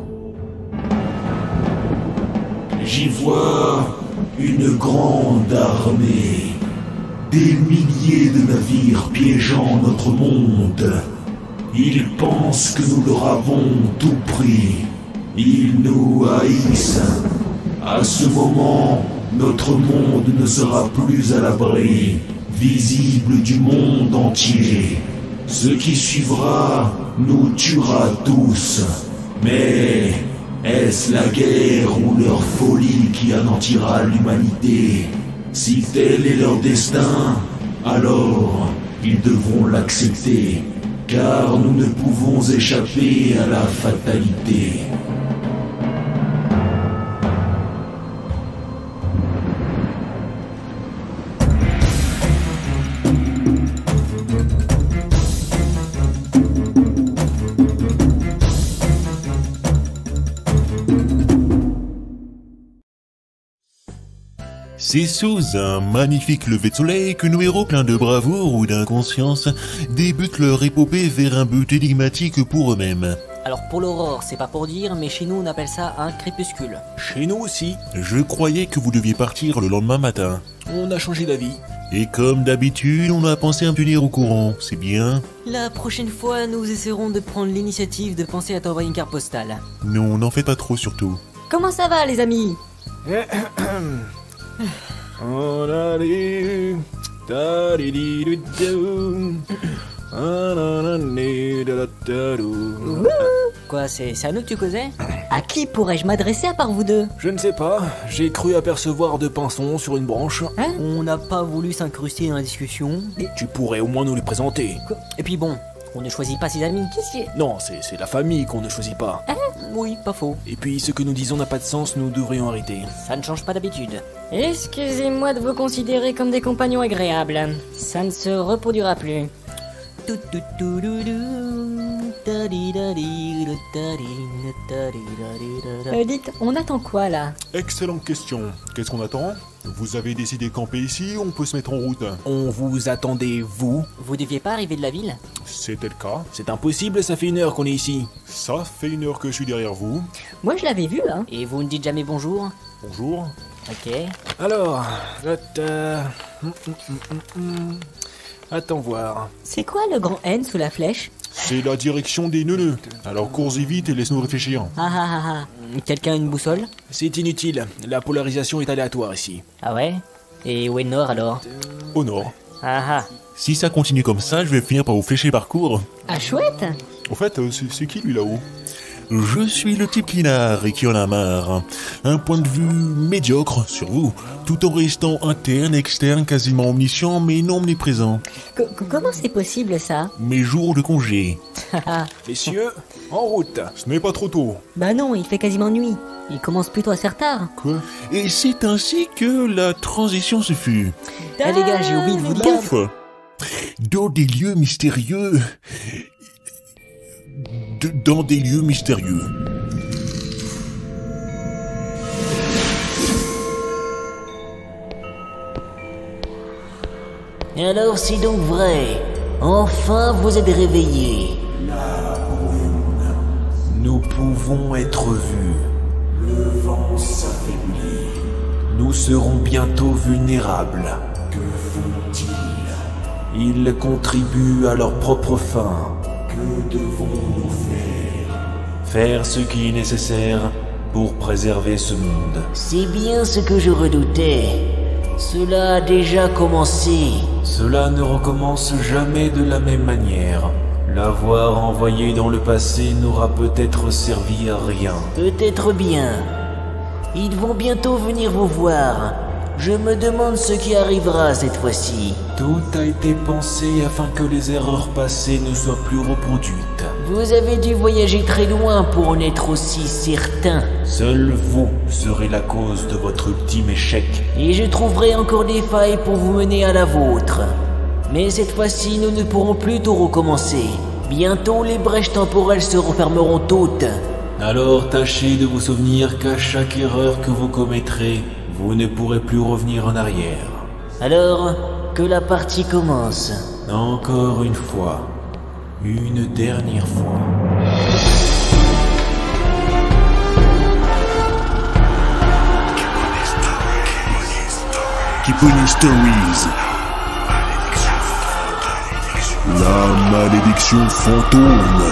J'y vois une grande armée. Des milliers de navires piégeant notre monde. Ils pensent que nous leur avons tout pris. Ils nous haïssent. À ce moment, notre monde ne sera plus à l'abri, visible du monde entier. Ce qui suivra nous tuera tous. Mais est-ce la guerre ou leur folie qui anéantira l'humanité? Si tel est leur destin, alors ils devront l'accepter, car nous ne pouvons échapper à la fatalité.
C'est sous un magnifique lever de soleil que nos héros pleins de bravoure ou d'inconscience débutent leur épopée vers un but énigmatique pour eux-mêmes.
Alors pour l'aurore, c'est pas pour dire, mais chez nous on appelle ça un crépuscule.
Chez nous aussi.
Je croyais que vous deviez partir le lendemain matin.
On a changé d'avis.
Et comme d'habitude, on a pensé à me tenir au courant, c'est bien?
La prochaine fois, nous essaierons de prendre l'initiative de penser à t'envoyer une carte postale.
Non, n'en faites pas trop surtout.
Comment ça va les amis? Quoi, c'est à nous que tu causais? À qui pourrais-je m'adresser à part vous deux?
Je ne sais pas, j'ai cru apercevoir deux pinsons sur une branche.
Hein? On n'a pas voulu s'incruster dans la discussion.
Et tu pourrais au moins nous les présenter.
Quoi? Et puis bon, on ne choisit pas ses amis. Qu'est-ce qui est?
Non, c'est la famille qu'on ne choisit pas.
Hein? Oui, pas faux.
Et puis ce que nous disons n'a pas de sens, nous devrions arrêter.
Ça ne change pas d'habitude. Excusez-moi de vous considérer comme des compagnons agréables. Ça ne se reproduira plus. Tout, tout, tout, tout, tout.
Euh, dites, on attend quoi là?
Excellente question. Qu'est-ce qu'on attend? Vous avez décidé de camper ici, on peut se mettre en route.
On vous attendait, vous?
Vous deviez pas arriver de la ville?
C'était le cas.
C'est impossible, ça fait une heure qu'on est ici.
Ça fait une heure que je suis derrière vous.
Moi je l'avais vu, hein.
Et vous ne dites jamais bonjour?
Bonjour.
Ok.
Alors, euh... hum, hum, hum, hum. Attends voir.
C'est quoi le grand N sous la flèche?
C'est la direction des neuneux. Alors cours-y vite et laisse-nous réfléchir.
Ah ah ah ah. Quelqu'un a une boussole?
C'est inutile, la polarisation est aléatoire ici.
Ah ouais? Et où est le nord alors?
Au nord.
Ah ah.
Si ça continue comme ça, je vais finir par vous flécher parcours.
Ah chouette!
Au fait, euh, c'est c'est qui lui là-haut?
Je suis le type qui narre et qui en a marre. Un point de vue médiocre sur vous, tout en restant interne, externe, quasiment omniscient, mais non omniprésent.
Co- comment c'est possible ça?
Mes jours de congé.
Messieurs, en route.
Ce n'est pas trop tôt.
Bah non, il fait quasiment nuit. Il commence plutôt à se faire tard.
Quoi?
Et c'est ainsi que la transition se fut.
Eh les gars, j'ai oublié de vous dire.
Pouf! Dans des lieux mystérieux... De- dans des lieux mystérieux.
Alors c'est donc vrai. Enfin vous êtes réveillés.
Nous pouvons être vus. Le vent s'affaiblit. Nous serons bientôt vulnérables. Que font-ils? Ils contribuent à leur propre fin. Que devons-nous faire? Faire ce qui est nécessaire pour préserver ce monde.
C'est bien ce que je redoutais. Cela a déjà commencé.
Cela ne recommence jamais de la même manière. L'avoir envoyé dans le passé n'aura peut-être servi à rien.
Peut-être bien. Ils vont bientôt venir vous voir. Je me demande ce qui arrivera cette fois-ci.
Tout a été pensé afin que les erreurs passées ne soient plus reproduites.
Vous avez dû voyager très loin pour en être aussi certain.
Seul vous serez la cause de votre ultime échec.
Et je trouverai encore des failles pour vous mener à la vôtre. Mais cette fois-ci, nous ne pourrons plus tout recommencer. Bientôt, les brèches temporelles se refermeront toutes.
Alors tâchez de vous souvenir qu'à chaque erreur que vous commettrez, vous ne pourrez plus revenir en arrière.
Alors, que la partie commence.
Encore une fois. Une dernière fois.
Kiponi Stories.
La malédiction fantôme.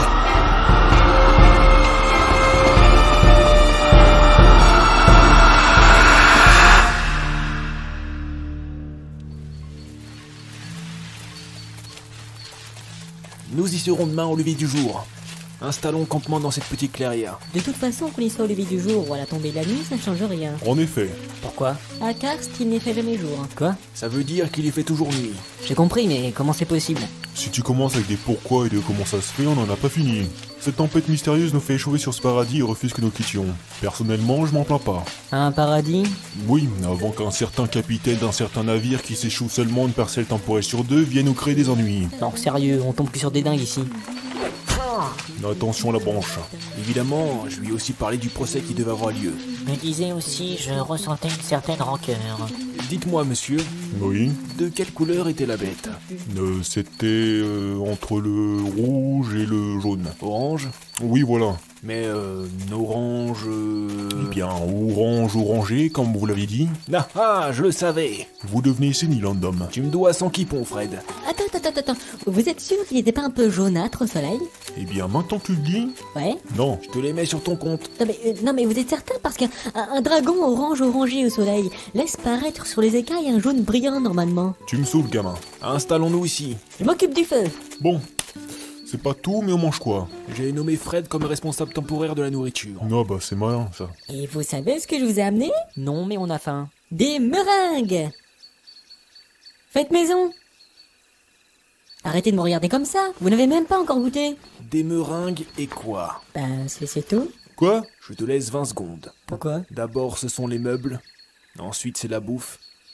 Nous y serons demain au lever du jour. Installons campement dans cette petite clairière.
De toute façon, qu'on y soit au lever du jour ou à la tombée de la nuit, ça ne change rien.
En effet.
Pourquoi?
À Karst, il n'est fait jamais jour.
Quoi?
Ça veut dire qu'il y fait toujours nuit.
J'ai compris, mais comment c'est possible?
Si tu commences avec des pourquoi et de comment ça se fait, on n'en a pas fini. Cette tempête mystérieuse nous fait échouer sur ce paradis et refuse que nous quittions. Personnellement, je m'en plains pas.
Un paradis?
Oui, avant qu'un certain capitaine d'un certain navire qui s'échoue seulement une parcelle temporelle sur deux vienne nous créer des ennuis.
Non, sérieux, on tombe plus sur des dingues ici.
Attention à la branche.
Évidemment, je lui ai aussi parlé du procès qui devait avoir lieu.
Je me disais aussi, je ressentais une certaine rancœur.
Dites-moi, monsieur,
Oui.
de quelle couleur était la bête?
Euh, C'était euh, entre le rouge et le jaune.
Orange?
Oui, voilà.
Mais euh, orange... euh,
Eh bien, orange, orangé, comme vous l'avez dit.
Ah ah, je le savais.
Vous devenez sénilant, homme.
Tu me dois cent quipons, Fred.
Attends, attends, attends, attends. Vous êtes sûr qu'il n'était pas un peu jaunâtre au soleil?
Eh bien, maintenant que tu le dis...
Ouais.
Non.
Je te les mets sur ton compte.
Non mais, euh, non mais vous êtes certain parce qu'un un, un dragon orange orangé au soleil laisse paraître sur les écailles un jaune brillant normalement.
Tu me saoules, gamin.
Installons-nous ici.
Je m'occupe du feu.
Bon. C'est pas tout, mais on mange quoi?
J'ai nommé Fred comme responsable temporaire de la nourriture.
Non, bah c'est malin, ça.
Et vous savez ce que je vous ai amené?
Non, mais on a faim.
Des meringues. Faites maison. Arrêtez de me regarder comme ça. Vous n'avez même pas encore goûté.
Des meringues et quoi?
Ben, c'est c'est tout.
Quoi?
Je te laisse vingt secondes.
Pourquoi?
D'abord, ce sont les meubles. Ensuite, c'est la bouffe.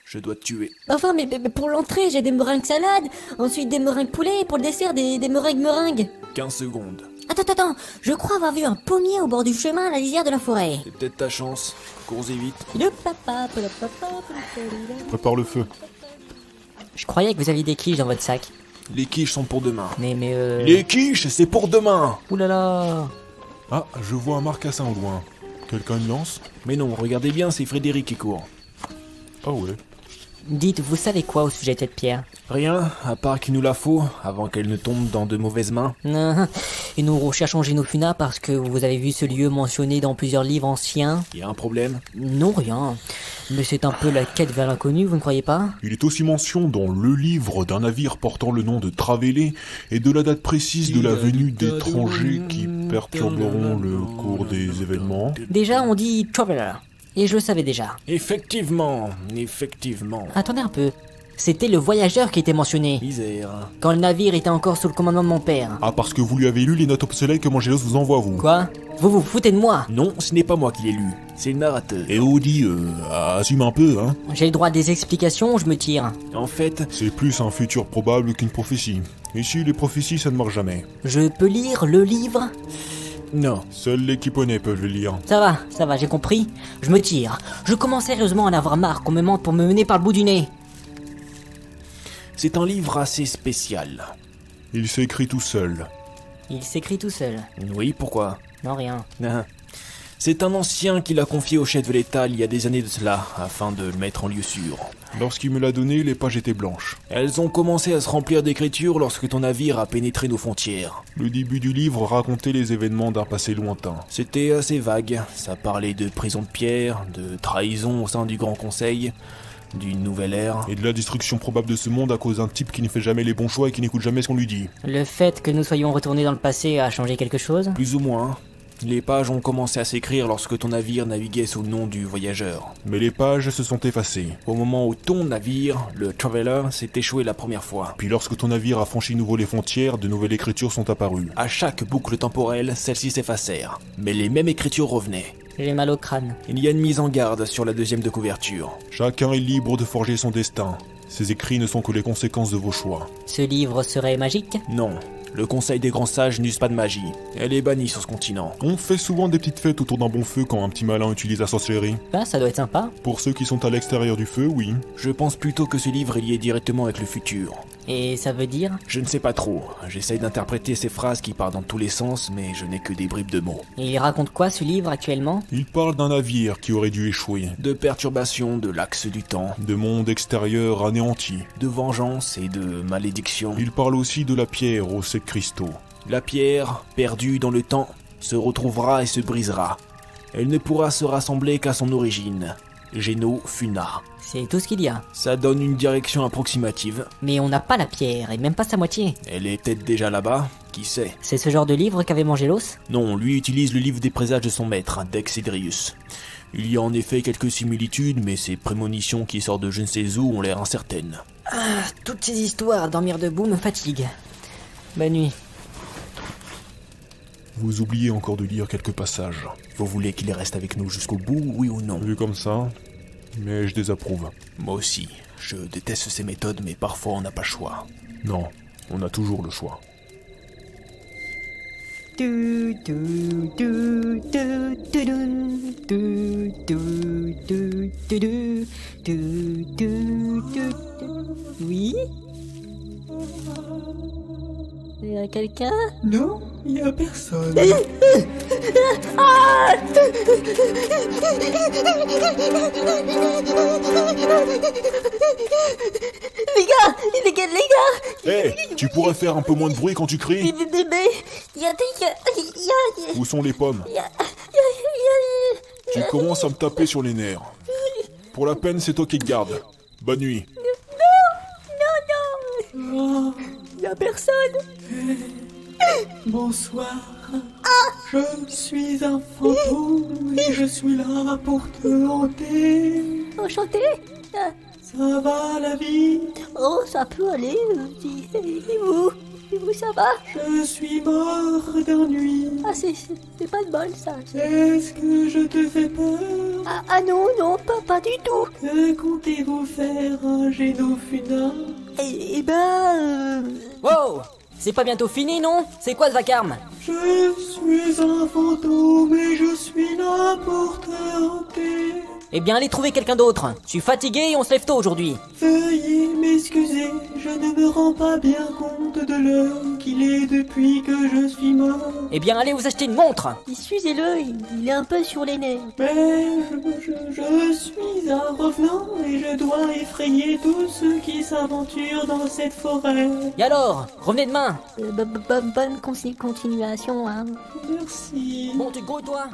Je dois te tuer.
Enfin, mais, mais pour l'entrée, j'ai des meringues salades, ensuite des meringues poulet, et pour le dessert, des, des meringues meringues.
quinze secondes.
Attends, attends, attends, je crois avoir vu un pommier au bord du chemin à la lisière de la forêt.
C'est peut-être ta chance. Cours-y vite.
Le papa, le papa,
Prépare le feu.
Je croyais que vous aviez des quiches dans votre sac.
Les quiches sont pour demain.
Mais, mais euh...
Les quiches, c'est pour demain.
Ouh là là.
Ah, je vois un marcassin au loin. Quelqu'un une lance?
Mais non, regardez bien, c'est Frédéric qui court.
Ah ouais.
Dites, vous savez quoi au sujet de cette pierre?
Rien, à part qu'il nous la faut, avant qu'elle ne tombe dans de mauvaises mains.
Non, et nous recherchons Génophuna parce que vous avez vu ce lieu mentionné dans plusieurs livres anciens.
Y a un problème?
Non, rien. Mais c'est un peu la quête vers l'inconnu, vous ne croyez pas?
Il est aussi mention dans le livre d'un navire portant le nom de Travellé et de la date précise de la venue d'étrangers qui perturberont le cours des événements.
Déjà, on dit Traveler. Et je le savais déjà.
Effectivement, effectivement.
Attendez un peu. C'était le voyageur qui était mentionné.
Misère.
Quand le navire était encore sous le commandement de mon père.
Ah, parce que vous lui avez lu les notes obsolètes que Mangelos vous envoie, vous.
Quoi? Vous vous foutez de moi?
Non, ce n'est pas moi qui l'ai lu. C'est le narrateur.
Et Audi, euh, assume un peu, hein.
J'ai le droit à des explications ou je me tire?
En fait...
C'est plus un futur probable qu'une prophétie. Ici, les prophéties, ça ne marche jamais.
Je peux lire le livre?
Non.
Seuls les Kiponais peuvent le lire.
Ça va, ça va, j'ai compris. Je me tire. Je commence sérieusement à en avoir marre qu'on me mente pour me mener par le bout du nez.
C'est un livre assez spécial.
Il s'écrit tout seul.
Il s'écrit tout seul.
Oui, pourquoi?
Non, rien.
C'est un ancien qui l'a confié au chef de l'État il y a des années de cela, afin de le mettre en lieu sûr.
Lorsqu'il me l'a donné, les pages étaient blanches.
Elles ont commencé à se remplir d'écriture lorsque ton navire a pénétré nos frontières.
Le début du livre racontait les événements d'un passé lointain.
C'était assez vague. Ça parlait de prison de pierre, de trahison au sein du Grand Conseil, d'une nouvelle ère.
Et de la destruction probable de ce monde à cause d'un type qui ne fait jamais les bons choix et qui n'écoute jamais ce qu'on lui dit.
Le fait que nous soyons retournés dans le passé a changé quelque chose?
Plus ou moins. Les pages ont commencé à s'écrire lorsque ton navire naviguait sous le nom du voyageur.
Mais les pages se sont effacées.
Au moment où ton navire, le Traveler, s'est échoué la première fois.
Puis lorsque ton navire a franchi nouveau les frontières, de nouvelles écritures sont apparues.
À chaque boucle temporelle, celles-ci s'effacèrent. Mais les mêmes écritures revenaient.
J'ai mal au crâne.
Il y a une mise en garde sur la deuxième de couverture.
Chacun est libre de forger son destin. Ces écrits ne sont que les conséquences de vos choix.
Ce livre serait magique?
Non. Le Conseil des Grands Sages n'use pas de magie. Elle est bannie sur ce continent.
On fait souvent des petites fêtes autour d'un bon feu quand un petit malin utilise la sorcellerie.
Ah, ça doit être sympa.
Pour ceux qui sont à l'extérieur du feu, oui.
Je pense plutôt que ce livre est lié directement avec le futur.
Et ça veut dire?
Je ne sais pas trop. J'essaye d'interpréter ces phrases qui partent dans tous les sens, mais je n'ai que des bribes de mots.
Et il raconte quoi ce livre actuellement?
Il parle d'un navire qui aurait dû échouer.
De perturbation de l'axe du temps.
De monde extérieur anéanti.
De vengeance et de malédiction.
Il parle aussi de la pierre aux sept cristaux.
La pierre, perdue dans le temps, se retrouvera et se brisera. Elle ne pourra se rassembler qu'à son origine. Génophuna.
C'est tout ce qu'il y a.
Ça donne une direction approximative.
Mais on n'a pas la pierre, et même pas sa moitié.
Elle est peut-être déjà là-bas, qui sait.
C'est ce genre de livre qu'avait Mangelos?
Non, lui utilise le livre des présages de son maître, Dexedrius. Il y a en effet quelques similitudes, mais ses prémonitions qui sortent de je ne sais où ont l'air incertaines.
Ah, toutes ces histoires à dormir debout me fatiguent. Bonne nuit.
Vous oubliez encore de lire quelques passages.
Vous voulez qu'il reste avec nous jusqu'au bout, oui ou non?
Vu comme ça, mais je désapprouve.
Moi aussi. Je déteste ces méthodes, mais parfois on n'a pas le choix.
Non, on a toujours le choix.
Du, du, du, du, du, du, du, du, du, du, du, du. Oui? Il y a quelqu'un?
Non, il n'y a personne.
Ah! Les gars, les gars, les gars.
Hé, hey, tu pourrais faire un peu moins de bruit quand tu cries?
Mais, mais, mais, y a, y a, y a...
Où sont les pommes?
Y a, y a, y a...
Tu commences à me taper sur les nerfs. Pour la peine, c'est toi qui te garde. Bonne nuit.
Non, non, non. Oh, y a personne.
Bonsoir. Ah, je suis un fantôme et je suis là pour te hanter.
Enchanté.
Ça va la vie?
Oh, ça peut aller. Et vous?
Et vous, ça va?
Je suis mort d'ennui.
Ah, c'est c'est pas de bol, ça.
Est-ce que je te fais peur?
Ah, ah non, non, pas, pas du tout.
Que comptez-vous faire un génofunin?
Eh, eh ben... Euh...
Wow! C'est pas bientôt fini, non? C'est quoi ce vacarme?
Je suis un fantôme et je suis là pour te hanter.
Eh bien, allez trouver quelqu'un d'autre. Je suis fatigué et on se lève tôt aujourd'hui.
Veuillez m'excuser, je ne me rends pas bien compte de l'heure qu'il est depuis que je suis mort.
Eh bien, allez vous acheter une montre.
Excusez-le, il, il est un peu sur les nerfs.
Mais je, je, je suis un revenant et je dois effrayer tous ceux qui s'aventurent dans cette forêt.
Et alors, revenez demain.
Euh, bonne continuation, hein.
Merci.
Bon, tu te grouilles, toi?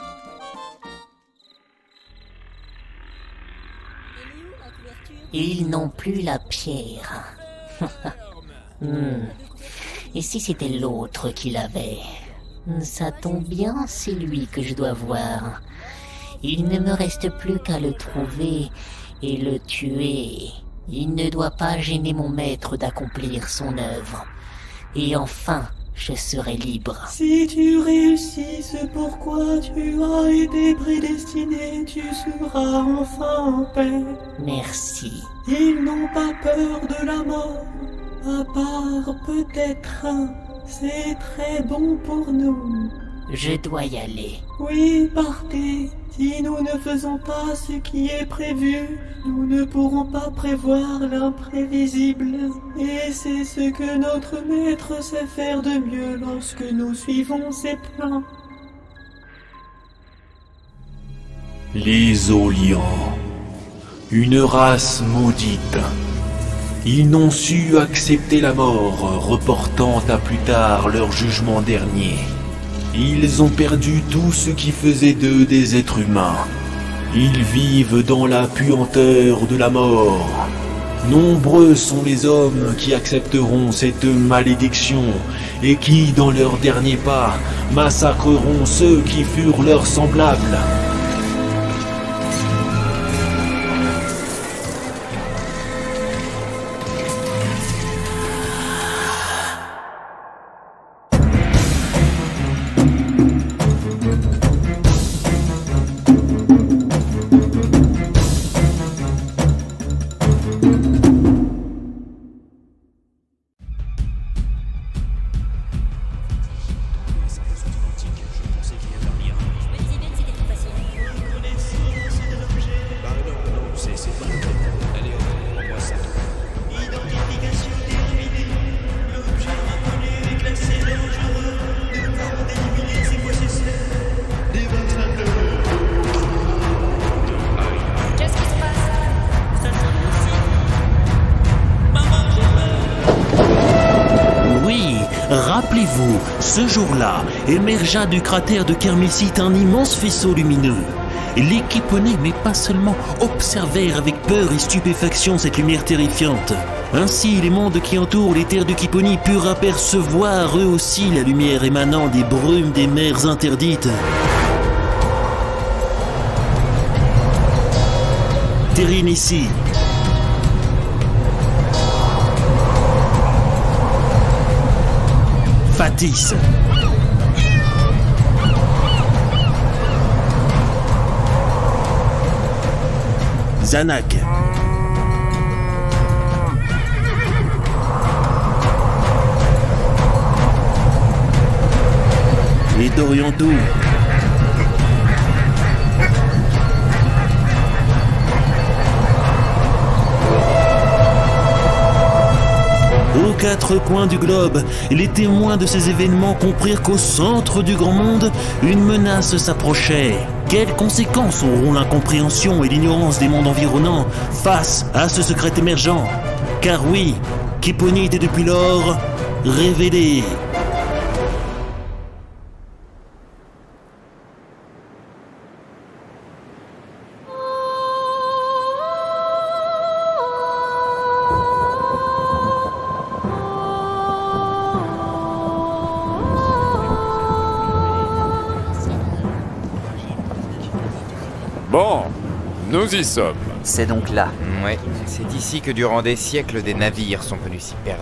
Ils n'ont plus la pierre. hmm. Et si c'était l'autre qui l'avait? Ça tombe bien, c'est lui que je dois voir. Il ne me reste plus qu'à le trouver et le tuer. Il ne doit pas gêner mon maître d'accomplir son œuvre. Et enfin, je serai libre.
Si tu réussis ce pourquoi tu as été prédestiné, tu seras enfin en paix.
Merci.
Ils n'ont pas peur de la mort, à part peut-être un. C'est très bon pour nous.
Je dois y aller.
Oui, partez. Si nous ne faisons pas ce qui est prévu, nous ne pourrons pas prévoir l'imprévisible. Et c'est ce que notre maître sait faire de mieux lorsque nous suivons ses plans.
Les Olians, une race maudite. Ils n'ont su accepter la mort, reportant à plus tard leur jugement dernier. Ils ont perdu tout ce qui faisait d'eux des êtres humains. Ils vivent dans la puanteur de la mort. Nombreux sont les hommes qui accepteront cette malédiction et qui, dans leur dernier pas, massacreront ceux qui furent leurs semblables.
Rappelez-vous, ce jour-là, émergea du cratère de Kermessite un immense faisceau lumineux. Les Kiponais, mais pas seulement, observèrent avec peur et stupéfaction cette lumière terrifiante. Ainsi, les mondes qui entourent les terres de Kiponie purent apercevoir eux aussi la lumière émanant des brumes des mers interdites. Terenissi. Fatis. Zanak. Et Doriantou. Aux quatre coins du globe, les témoins de ces événements comprirent qu'au centre du grand monde, une menace s'approchait. Quelles conséquences auront l'incompréhension et l'ignorance des mondes environnants face à ce secret émergent? Car oui, Kiponie était depuis lors révélée.
Bon, nous y sommes.
C'est donc là. Ouais, c'est ici que durant des siècles des navires sont venus s'y perdre.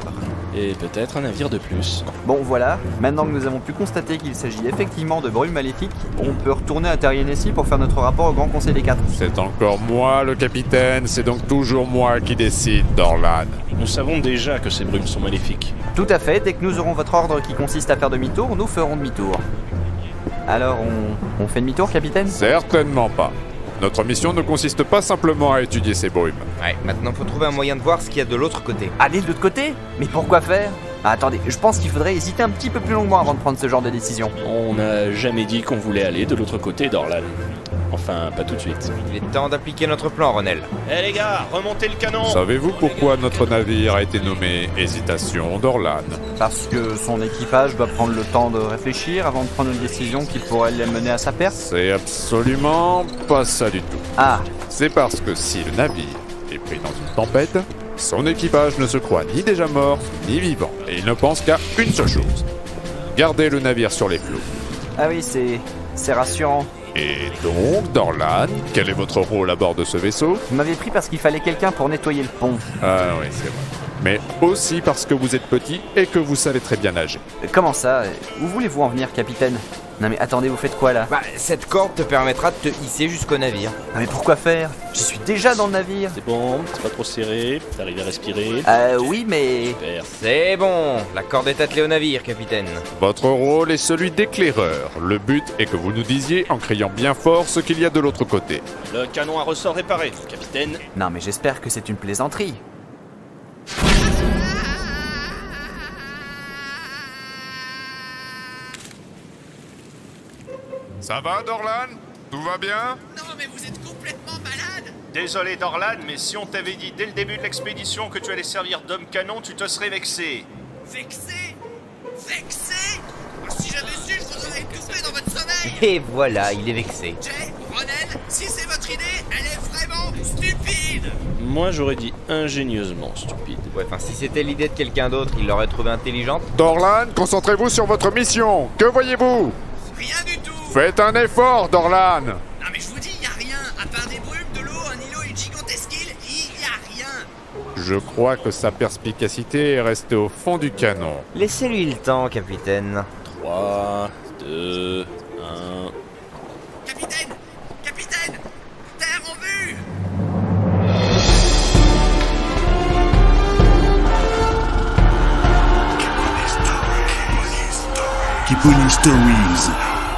Et peut-être un navire de plus.
Bon voilà, maintenant que nous avons pu constater qu'il s'agit effectivement de brumes maléfiques, on peut retourner à Terrienessi pour faire notre rapport au Grand Conseil des Quatre.
C'est encore moi le capitaine, c'est donc toujours moi qui décide, Dorlan.
Nous savons déjà que ces brumes sont maléfiques.
Tout à fait, dès que nous aurons votre ordre qui consiste à faire demi-tour, nous ferons demi-tour. Alors on, on fait demi-tour, capitaine?
Certainement pas. Notre mission ne consiste pas simplement à étudier ces brumes.
Ouais, maintenant faut trouver un moyen de voir ce qu'il y a de l'autre côté.
Aller de l'autre côté? Mais pourquoi faire? Ah, attendez, je pense qu'il faudrait hésiter un petit peu plus longuement avant de prendre ce genre de décision.
On n'a jamais dit qu'on voulait aller de l'autre côté d'Orlan. Enfin, pas tout de suite.
Il est temps d'appliquer notre plan, Ronel.
Eh hey les gars, remontez le canon!
Savez-vous pourquoi notre navire a été nommé Hésitation d'Orlan?
Parce que son équipage doit prendre le temps de réfléchir avant de prendre une décision qui pourrait les mener à sa perte?
C'est absolument pas ça du tout.
Ah!
C'est parce que si le navire est pris dans une tempête, son équipage ne se croit ni déjà mort, ni vivant. Et il ne pense qu'à une seule chose. Garder le navire sur les flots.
Ah oui, c'est... c'est rassurant.
Et donc, Dorlan, quel est votre rôle à bord de ce vaisseau?
Vous m'avez pris parce qu'il fallait quelqu'un pour nettoyer le pont.
Ah oui, c'est vrai. Mais aussi parce que vous êtes petit et que vous savez très bien nager.
Comment ça? Où voulez-vous en venir, capitaine? Non mais attendez, vous faites quoi là?
Bah, cette corde te permettra de te hisser jusqu'au navire.
Non mais pourquoi faire? Je suis déjà dans le navire.
C'est bon, c'est pas trop serré, t'arrives à respirer.
Euh, oui mais...
Super.
C'est bon, la corde est attelée au navire, capitaine.
Votre rôle est celui d'éclaireur. Le but est que vous nous disiez en criant bien fort ce qu'il y a de l'autre côté.
Le canon à ressort réparé, capitaine.
Non mais j'espère que c'est une plaisanterie.
Ça va, Dorlan? Tout va bien?
Non, mais vous êtes complètement malade!
Désolé, Dorlan, mais si on t'avait dit dès le début de l'expédition que tu allais servir d'homme canon, tu te serais vexé.
Vexé? Vexé? Oh, si j'avais su, je vous aurais étouffé dans votre sommeil!
Et voilà, il est vexé.
Jay, Ronel, si c'est votre idée, elle est vraiment stupide!
Moi, j'aurais dit ingénieusement stupide.
Ouais, enfin, si c'était l'idée de quelqu'un d'autre, il l'aurait trouvée intelligente.
Dorlan, concentrez-vous sur votre mission. Que voyez-vous?
Rien du tout!
Faites un effort, Dorlan!
Non mais je vous dis, y a rien! À part des brumes, de l'eau, un îlot et une gigantesque île, y a rien!
Je crois que sa perspicacité est restée au fond du canon.
Laissez-lui le temps, capitaine.
trois, deux, un...
Capitaine! Capitaine! Terre en vue!
Kiponi Stories.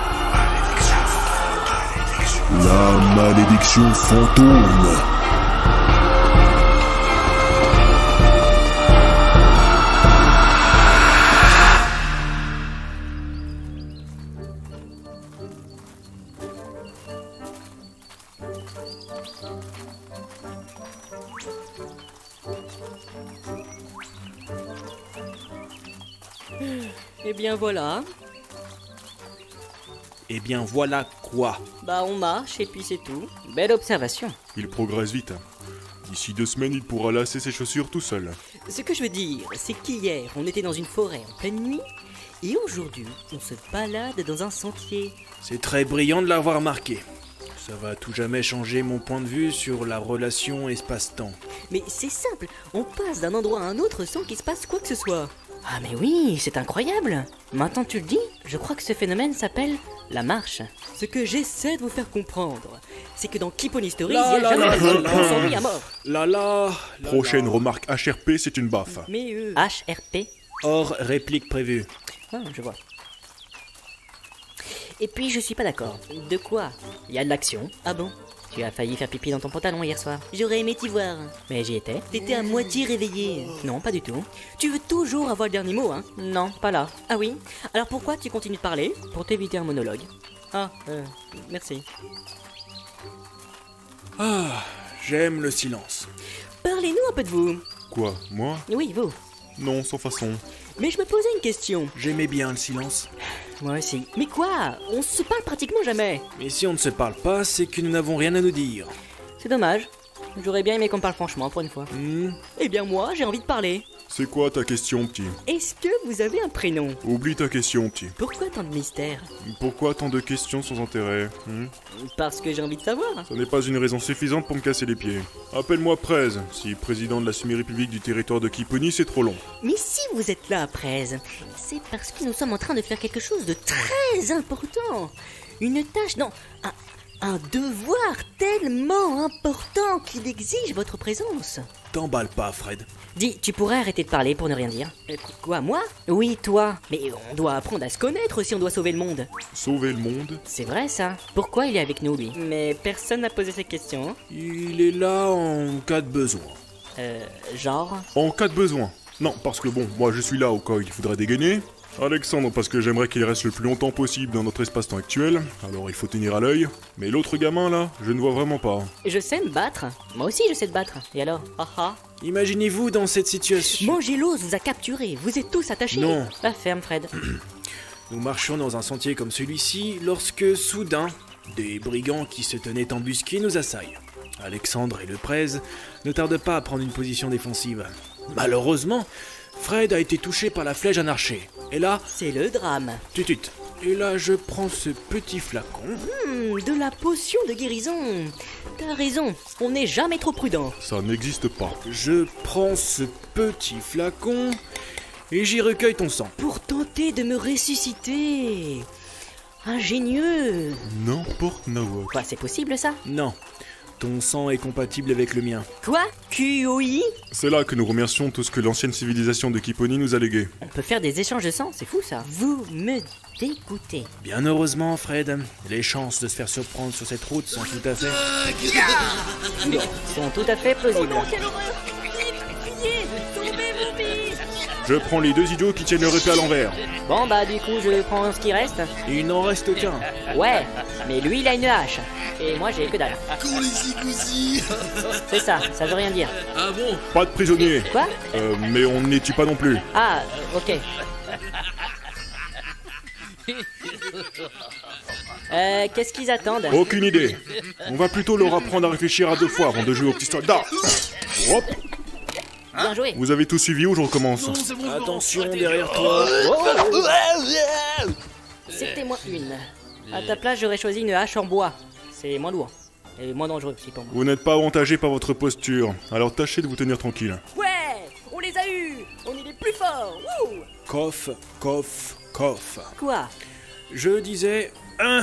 La malédiction fantôme.
Eh bien voilà.
Eh bien voilà quoi?
Bah on marche et puis c'est tout. Belle observation.
Il progresse vite. D'ici deux semaines, il pourra lasser ses chaussures tout seul.
Ce que je veux dire, c'est qu'hier, on était dans une forêt en pleine nuit, et aujourd'hui, on se balade dans un sentier.
C'est très brillant de l'avoir remarqué. Ça va tout jamais changer mon point de vue sur la relation espace-temps.
Mais c'est simple, on passe d'un endroit à un autre sans qu'il se passe quoi que ce soit. Ah mais oui, c'est incroyable. Maintenant tu le dis, je crois que ce phénomène s'appelle la marche. Ce que j'essaie de vous faire comprendre, c'est que dans Kiponi Stories, il y a jamais personne qui s'ennuie à mort.
Là là,
Prochaine remarque H R P, c'est une baffe.
Mais euh... H R P?
Hors réplique prévue.
Ah, je vois. Et puis je suis pas d'accord. De quoi? Il y a de l'action. Ah bon? Tu as failli faire pipi dans ton pantalon hier soir. J'aurais aimé t'y voir. Mais j'y étais. T'étais à moitié réveillé. Non, pas du tout. Tu veux toujours avoir le dernier mot, hein? Non, pas là. Ah oui? Alors pourquoi tu continues de parler? Pour t'éviter un monologue. Ah, euh, merci.
Ah, j'aime le silence.
Parlez-nous un peu de vous.
Quoi, moi?
Oui, vous.
Non, sans façon.
Mais je me posais une question.
J'aimais bien le silence.
Moi aussi. Mais quoi? On se parle pratiquement jamais.
Mais si on ne se parle pas, c'est que nous n'avons rien à nous dire.
C'est dommage.
J'aurais bien aimé qu'on parle franchement pour une fois.
Hmm.
Eh bien moi, j'ai envie de parler.
C'est quoi ta question, petit?
Est-ce que vous avez un prénom?
Oublie ta question, petit.
Pourquoi tant de mystère?
Pourquoi tant de questions sans intérêt hmm?
Parce que j'ai envie de savoir.
Ça n'est pas une raison suffisante pour me casser les pieds. Appelle-moi Prez, si président de la semi-république du territoire de Kiponi, c'est trop long.
Mais si vous êtes là, Prez, c'est parce que nous sommes en train de faire quelque chose de très important. Une tâche, non, un, un devoir tellement important qu'il exige votre présence.
T'emballe pas, Fred.
Dis, tu pourrais arrêter de parler pour ne rien dire. Euh, quoi, moi? Oui, toi. Mais on doit apprendre à se connaître si on doit sauver le monde.
Sauver le monde?
C'est vrai, ça. Pourquoi il est avec nous, lui? Mais personne n'a posé cette question. Hein.
Il est là en cas de besoin.
Euh, genre?
En cas de besoin. Non, parce que bon, moi je suis là au cas où il faudrait dégainer. Alexandre, parce que j'aimerais qu'il reste le plus longtemps possible dans notre espace-temps actuel, alors il faut tenir à l'œil. Mais l'autre gamin là, je ne vois vraiment pas.
Je sais me battre. Moi aussi je sais te battre. Et alors? Haha.
Imaginez-vous dans cette situation.
Mangelos vous a capturé. Vous êtes tous attachés.
Non.
La ferme, Fred.
Nous marchions dans un sentier comme celui-ci lorsque, soudain, des brigands qui se tenaient embusqués nous assaillent. Alexandre et le Prez ne tardent pas à prendre une position défensive. Malheureusement, Fred a été touché par la flèche d'un archer. Et là...
C'est le drame.
Tutut. Et là, je prends ce petit flacon.
Mmh, de la potion de guérison. T'as raison, on n'est jamais trop prudent.
Ça n'existe pas.
Je prends ce petit flacon et j'y recueille ton sang.
Pour tenter de me ressusciter. Ingénieux.
N'importe nawak.
Quoi, c'est possible ça?
Non. Ton sang est compatible avec le mien.
Quoi? Q O I?
C'est là que nous remercions tout ce que l'ancienne civilisation de Kiponi nous a légué.
On peut faire des échanges de sang, c'est fou ça. Vous me dégoûtez.
Bien heureusement, Fred, les chances de se faire surprendre sur cette route sont tout à fait...
sont tout à fait plausibles.
Oh non, quelle horreur! Vite, criez! Sauvez-vous vite!
Je prends les deux idiots qui tiennent leur épée à l'envers.
Bon bah du coup je prends ce qui reste.
Et il n'en reste qu'un.
Ouais, mais lui il a une hache. Et moi j'ai que dalle.
Qu'on les zigousilles.
C'est ça, ça veut rien dire.
Ah bon?
Pas de prisonniers.
Quoi?
Euh, mais on n'est pas non plus.
Ah, euh, ok. Euh, qu'est-ce qu'ils attendent?
Aucune idée. On va plutôt leur apprendre à réfléchir à deux fois avant de jouer au petit soldat. Hop.
Bien joué.
Vous avez tout suivi ou je recommence?
Non, c'est bon,
attention derrière toi.
Oh. C'était moi une. À ta place j'aurais choisi une hache en bois. C'est moins lourd. Et moins dangereux aussi pour moi.
Vous n'êtes pas avantagé par votre posture, alors tâchez de vous tenir tranquille.
Ouais, on les a eus. On est les plus forts. Wouh!
Coff, coff, coff.
Quoi?
Je disais...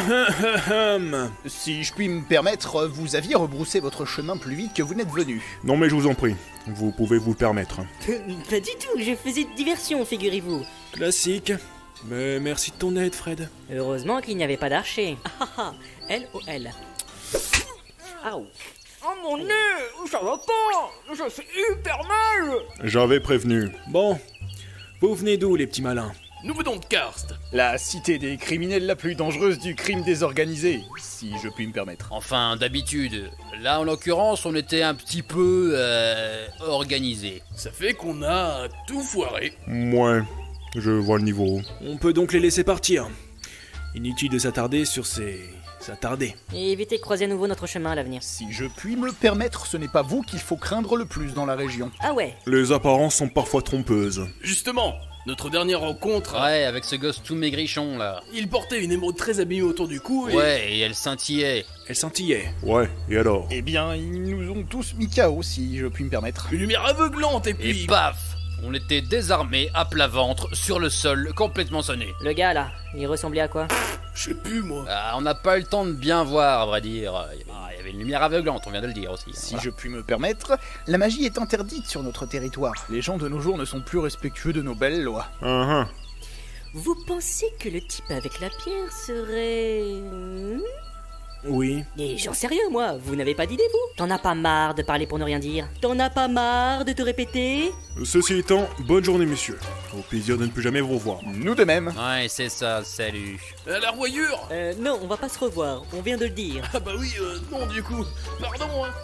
Si je puis me permettre, vous aviez rebroussé votre chemin plus vite que vous n'êtes venu.
Non mais je vous en prie, vous pouvez vous le permettre.
Pas du tout, je faisais de diversion, figurez-vous.
Classique. Mais merci de ton aide, Fred.
Heureusement qu'il n'y avait pas d'archer. Ah ah, L O L. Aouh.
Oh mon nez, ça va pas. Ça fait hyper mal.
J'avais prévenu.
Bon, vous venez d'où, les petits malins?
Nous venons de Karst.
La cité des criminels la plus dangereuse du crime désorganisé, si je puis me permettre.
Enfin, d'habitude. Là, en l'occurrence, on était un petit peu... Euh, organisé.
Ça fait qu'on a tout foiré.
Ouais, je vois le niveau.
On peut donc les laisser partir. Inutile de s'attarder sur ces... s'attarder.
Et évitez de croiser à nouveau notre chemin à l'avenir.
Si je puis me permettre, ce n'est pas vous qu'il faut craindre le plus dans la région.
Ah ouais.
Les apparences sont parfois trompeuses.
Justement, notre dernière rencontre...
Ouais, avec ce gosse tout maigrichon, là.
Il portait une émeraude très abîmée autour du cou et...
Ouais, et elle scintillait.
Elle scintillait.
Ouais, et alors?
Eh bien, ils nous ont tous mis K O, si je puis me permettre.
Une lumière aveuglante et puis...
Et paf! On était désarmés, à plat ventre, sur le sol, complètement sonné.
Le gars, là, il ressemblait à quoi?
Je sais plus, moi.
Ah, on n'a pas eu le temps de bien voir, à vrai dire. Il y avait une lumière aveuglante, on vient de le dire aussi.
Si
Voilà.
je puis me permettre, la magie est interdite sur notre territoire. Les gens de nos jours ne sont plus respectueux de nos belles lois.
Uh-huh.
Vous pensez que le type avec la pierre serait...
Oui.
Et j'en sais rien, moi. Vous n'avez pas d'idée, vous? T'en as pas marre de parler pour ne rien dire? T'en as pas marre de te répéter?
Ceci étant, bonne journée, messieurs. Au plaisir de ne plus jamais vous revoir.
Nous de même.
Ouais, c'est ça, salut.
Euh, la royure.
Euh, non, on va pas se revoir. On vient de le dire.
Ah bah oui, euh, non, du coup. Pardon, hein.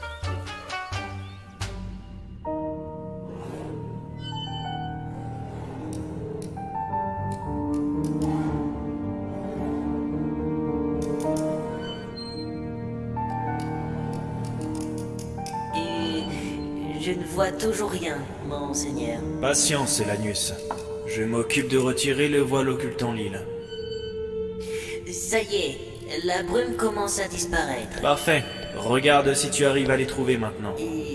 Je ne vois toujours rien, monseigneur.
Patience, Elanius. Je m'occupe de retirer le voile occultant l'île.
Ça y est, la brume commence à disparaître.
Parfait. Regarde si tu arrives à les trouver maintenant.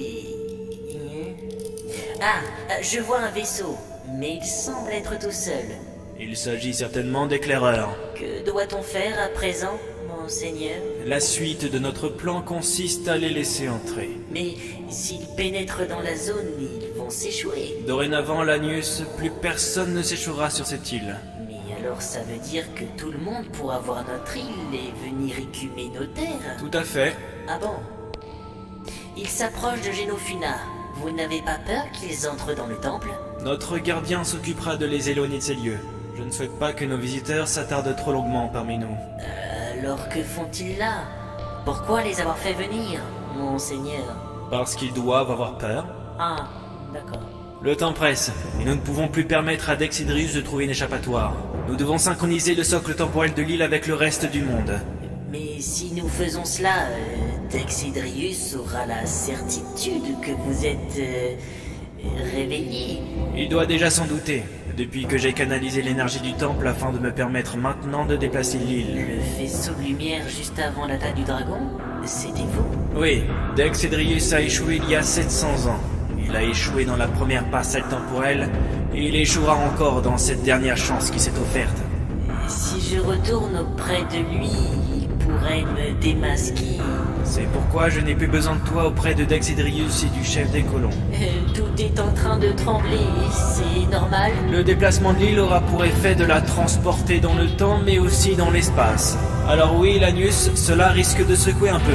Ah, je vois un vaisseau, mais il semble être tout seul.
Il s'agit certainement d'éclaireurs.
Que doit-on faire à présent, monseigneur?
La suite de notre plan consiste à les laisser entrer.
Mais s'ils pénètrent dans la zone, ils vont s'échouer.
Dorénavant, Lanius, plus personne ne s'échouera sur cette île.
Mais alors ça veut dire que tout le monde pourra voir notre île et venir écumer nos terres?
Tout à fait.
Ah bon? Ils s'approchent de Génofuna. Vous n'avez pas peur qu'ils entrent dans le temple?
Notre gardien s'occupera de les éloigner de ces lieux. Je ne souhaite pas que nos visiteurs s'attardent trop longuement parmi nous.
Euh, alors que font-ils là? Pourquoi les avoir fait venir, monseigneur?
Parce qu'ils doivent avoir peur.
Ah, d'accord.
Le temps presse, et nous ne pouvons plus permettre à Dexidrius de trouver une échappatoire. Nous devons synchroniser le socle temporel de l'île avec le reste du monde.
Mais si nous faisons cela, euh, Dexidrius aura la certitude que vous êtes euh, réveillé.
Il doit déjà s'en douter, depuis que j'ai canalisé l'énergie du temple afin de me permettre maintenant de déplacer l'île.
Le faisceau de lumière juste avant l'attaque du dragon, c'était vous?
Oui, Dexidrius a échoué il y a sept cents ans. Il a échoué dans la première parcelle temporelle, et il échouera encore dans cette dernière chance qui s'est offerte.
Si je retourne auprès de lui, il pourrait me démasquer.
C'est pourquoi je n'ai plus besoin de toi auprès de Dexidrius et du chef des colons.
Euh, tout est en train de trembler, c'est normal?
Le déplacement de l'île aura pour effet de la transporter dans le temps, mais aussi dans l'espace. Alors oui, Lanius, cela risque de secouer un peu.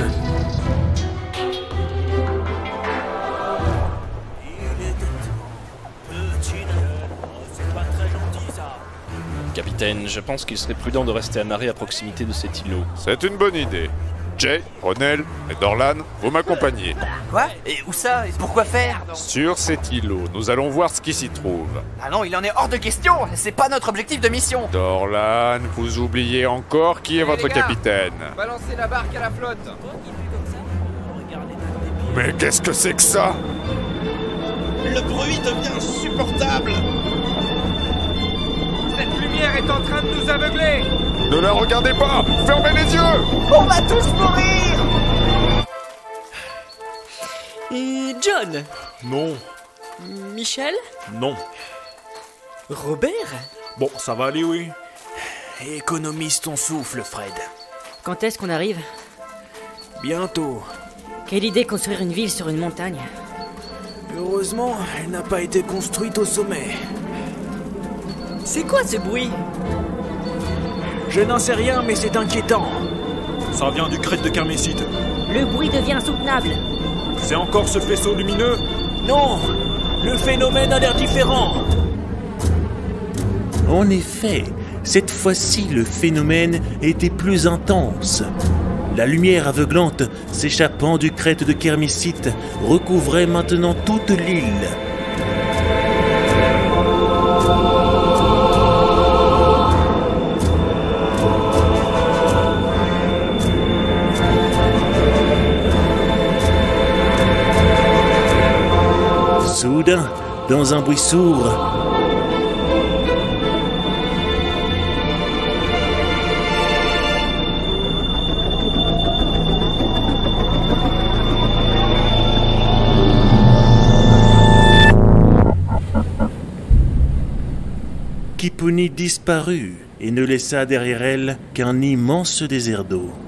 Capitaine, je pense qu'il serait prudent de rester amarré à proximité de cet îlot.
C'est une bonne idée. Jay, Ronel et Dorlan, vous m'accompagnez.
Quoi? Et où ça? Et pourquoi faire?
Sur cet îlot, nous allons voir ce qui s'y trouve.
Ah non, il en est hors de question. C'est pas notre objectif de mission.
Dorlan, vous oubliez encore qui est
Allez,
votre
les gars,
capitaine.
Balancez la barque à la flotte.
Mais qu'est-ce que c'est que ça?
Le bruit devient insupportable.
Cette lumière est en train de nous aveugler.
Ne la regardez pas! Fermez les yeux!
On va tous mourir!
Et John?
Non.
Michel?
Non.
Robert?
Bon, ça va aller, oui.
Économise ton souffle, Fred.
Quand est-ce qu'on arrive?
Bientôt.
Quelle idée construire une ville sur une montagne.
Heureusement, elle n'a pas été construite au sommet.
C'est quoi ce bruit?
Je n'en sais rien, mais c'est inquiétant.
Ça vient du crête de Kermessite.
Le bruit devient insoutenable.
C'est encore ce faisceau lumineux?
Non! Le phénomène a l'air différent.
En effet, cette fois-ci le phénomène était plus intense. La lumière aveuglante s'échappant du crête de Kermessite recouvrait maintenant toute l'île. Soudain, dans un bruit sourd, Kipuni disparut et ne laissa derrière elle qu'un immense désert d'eau.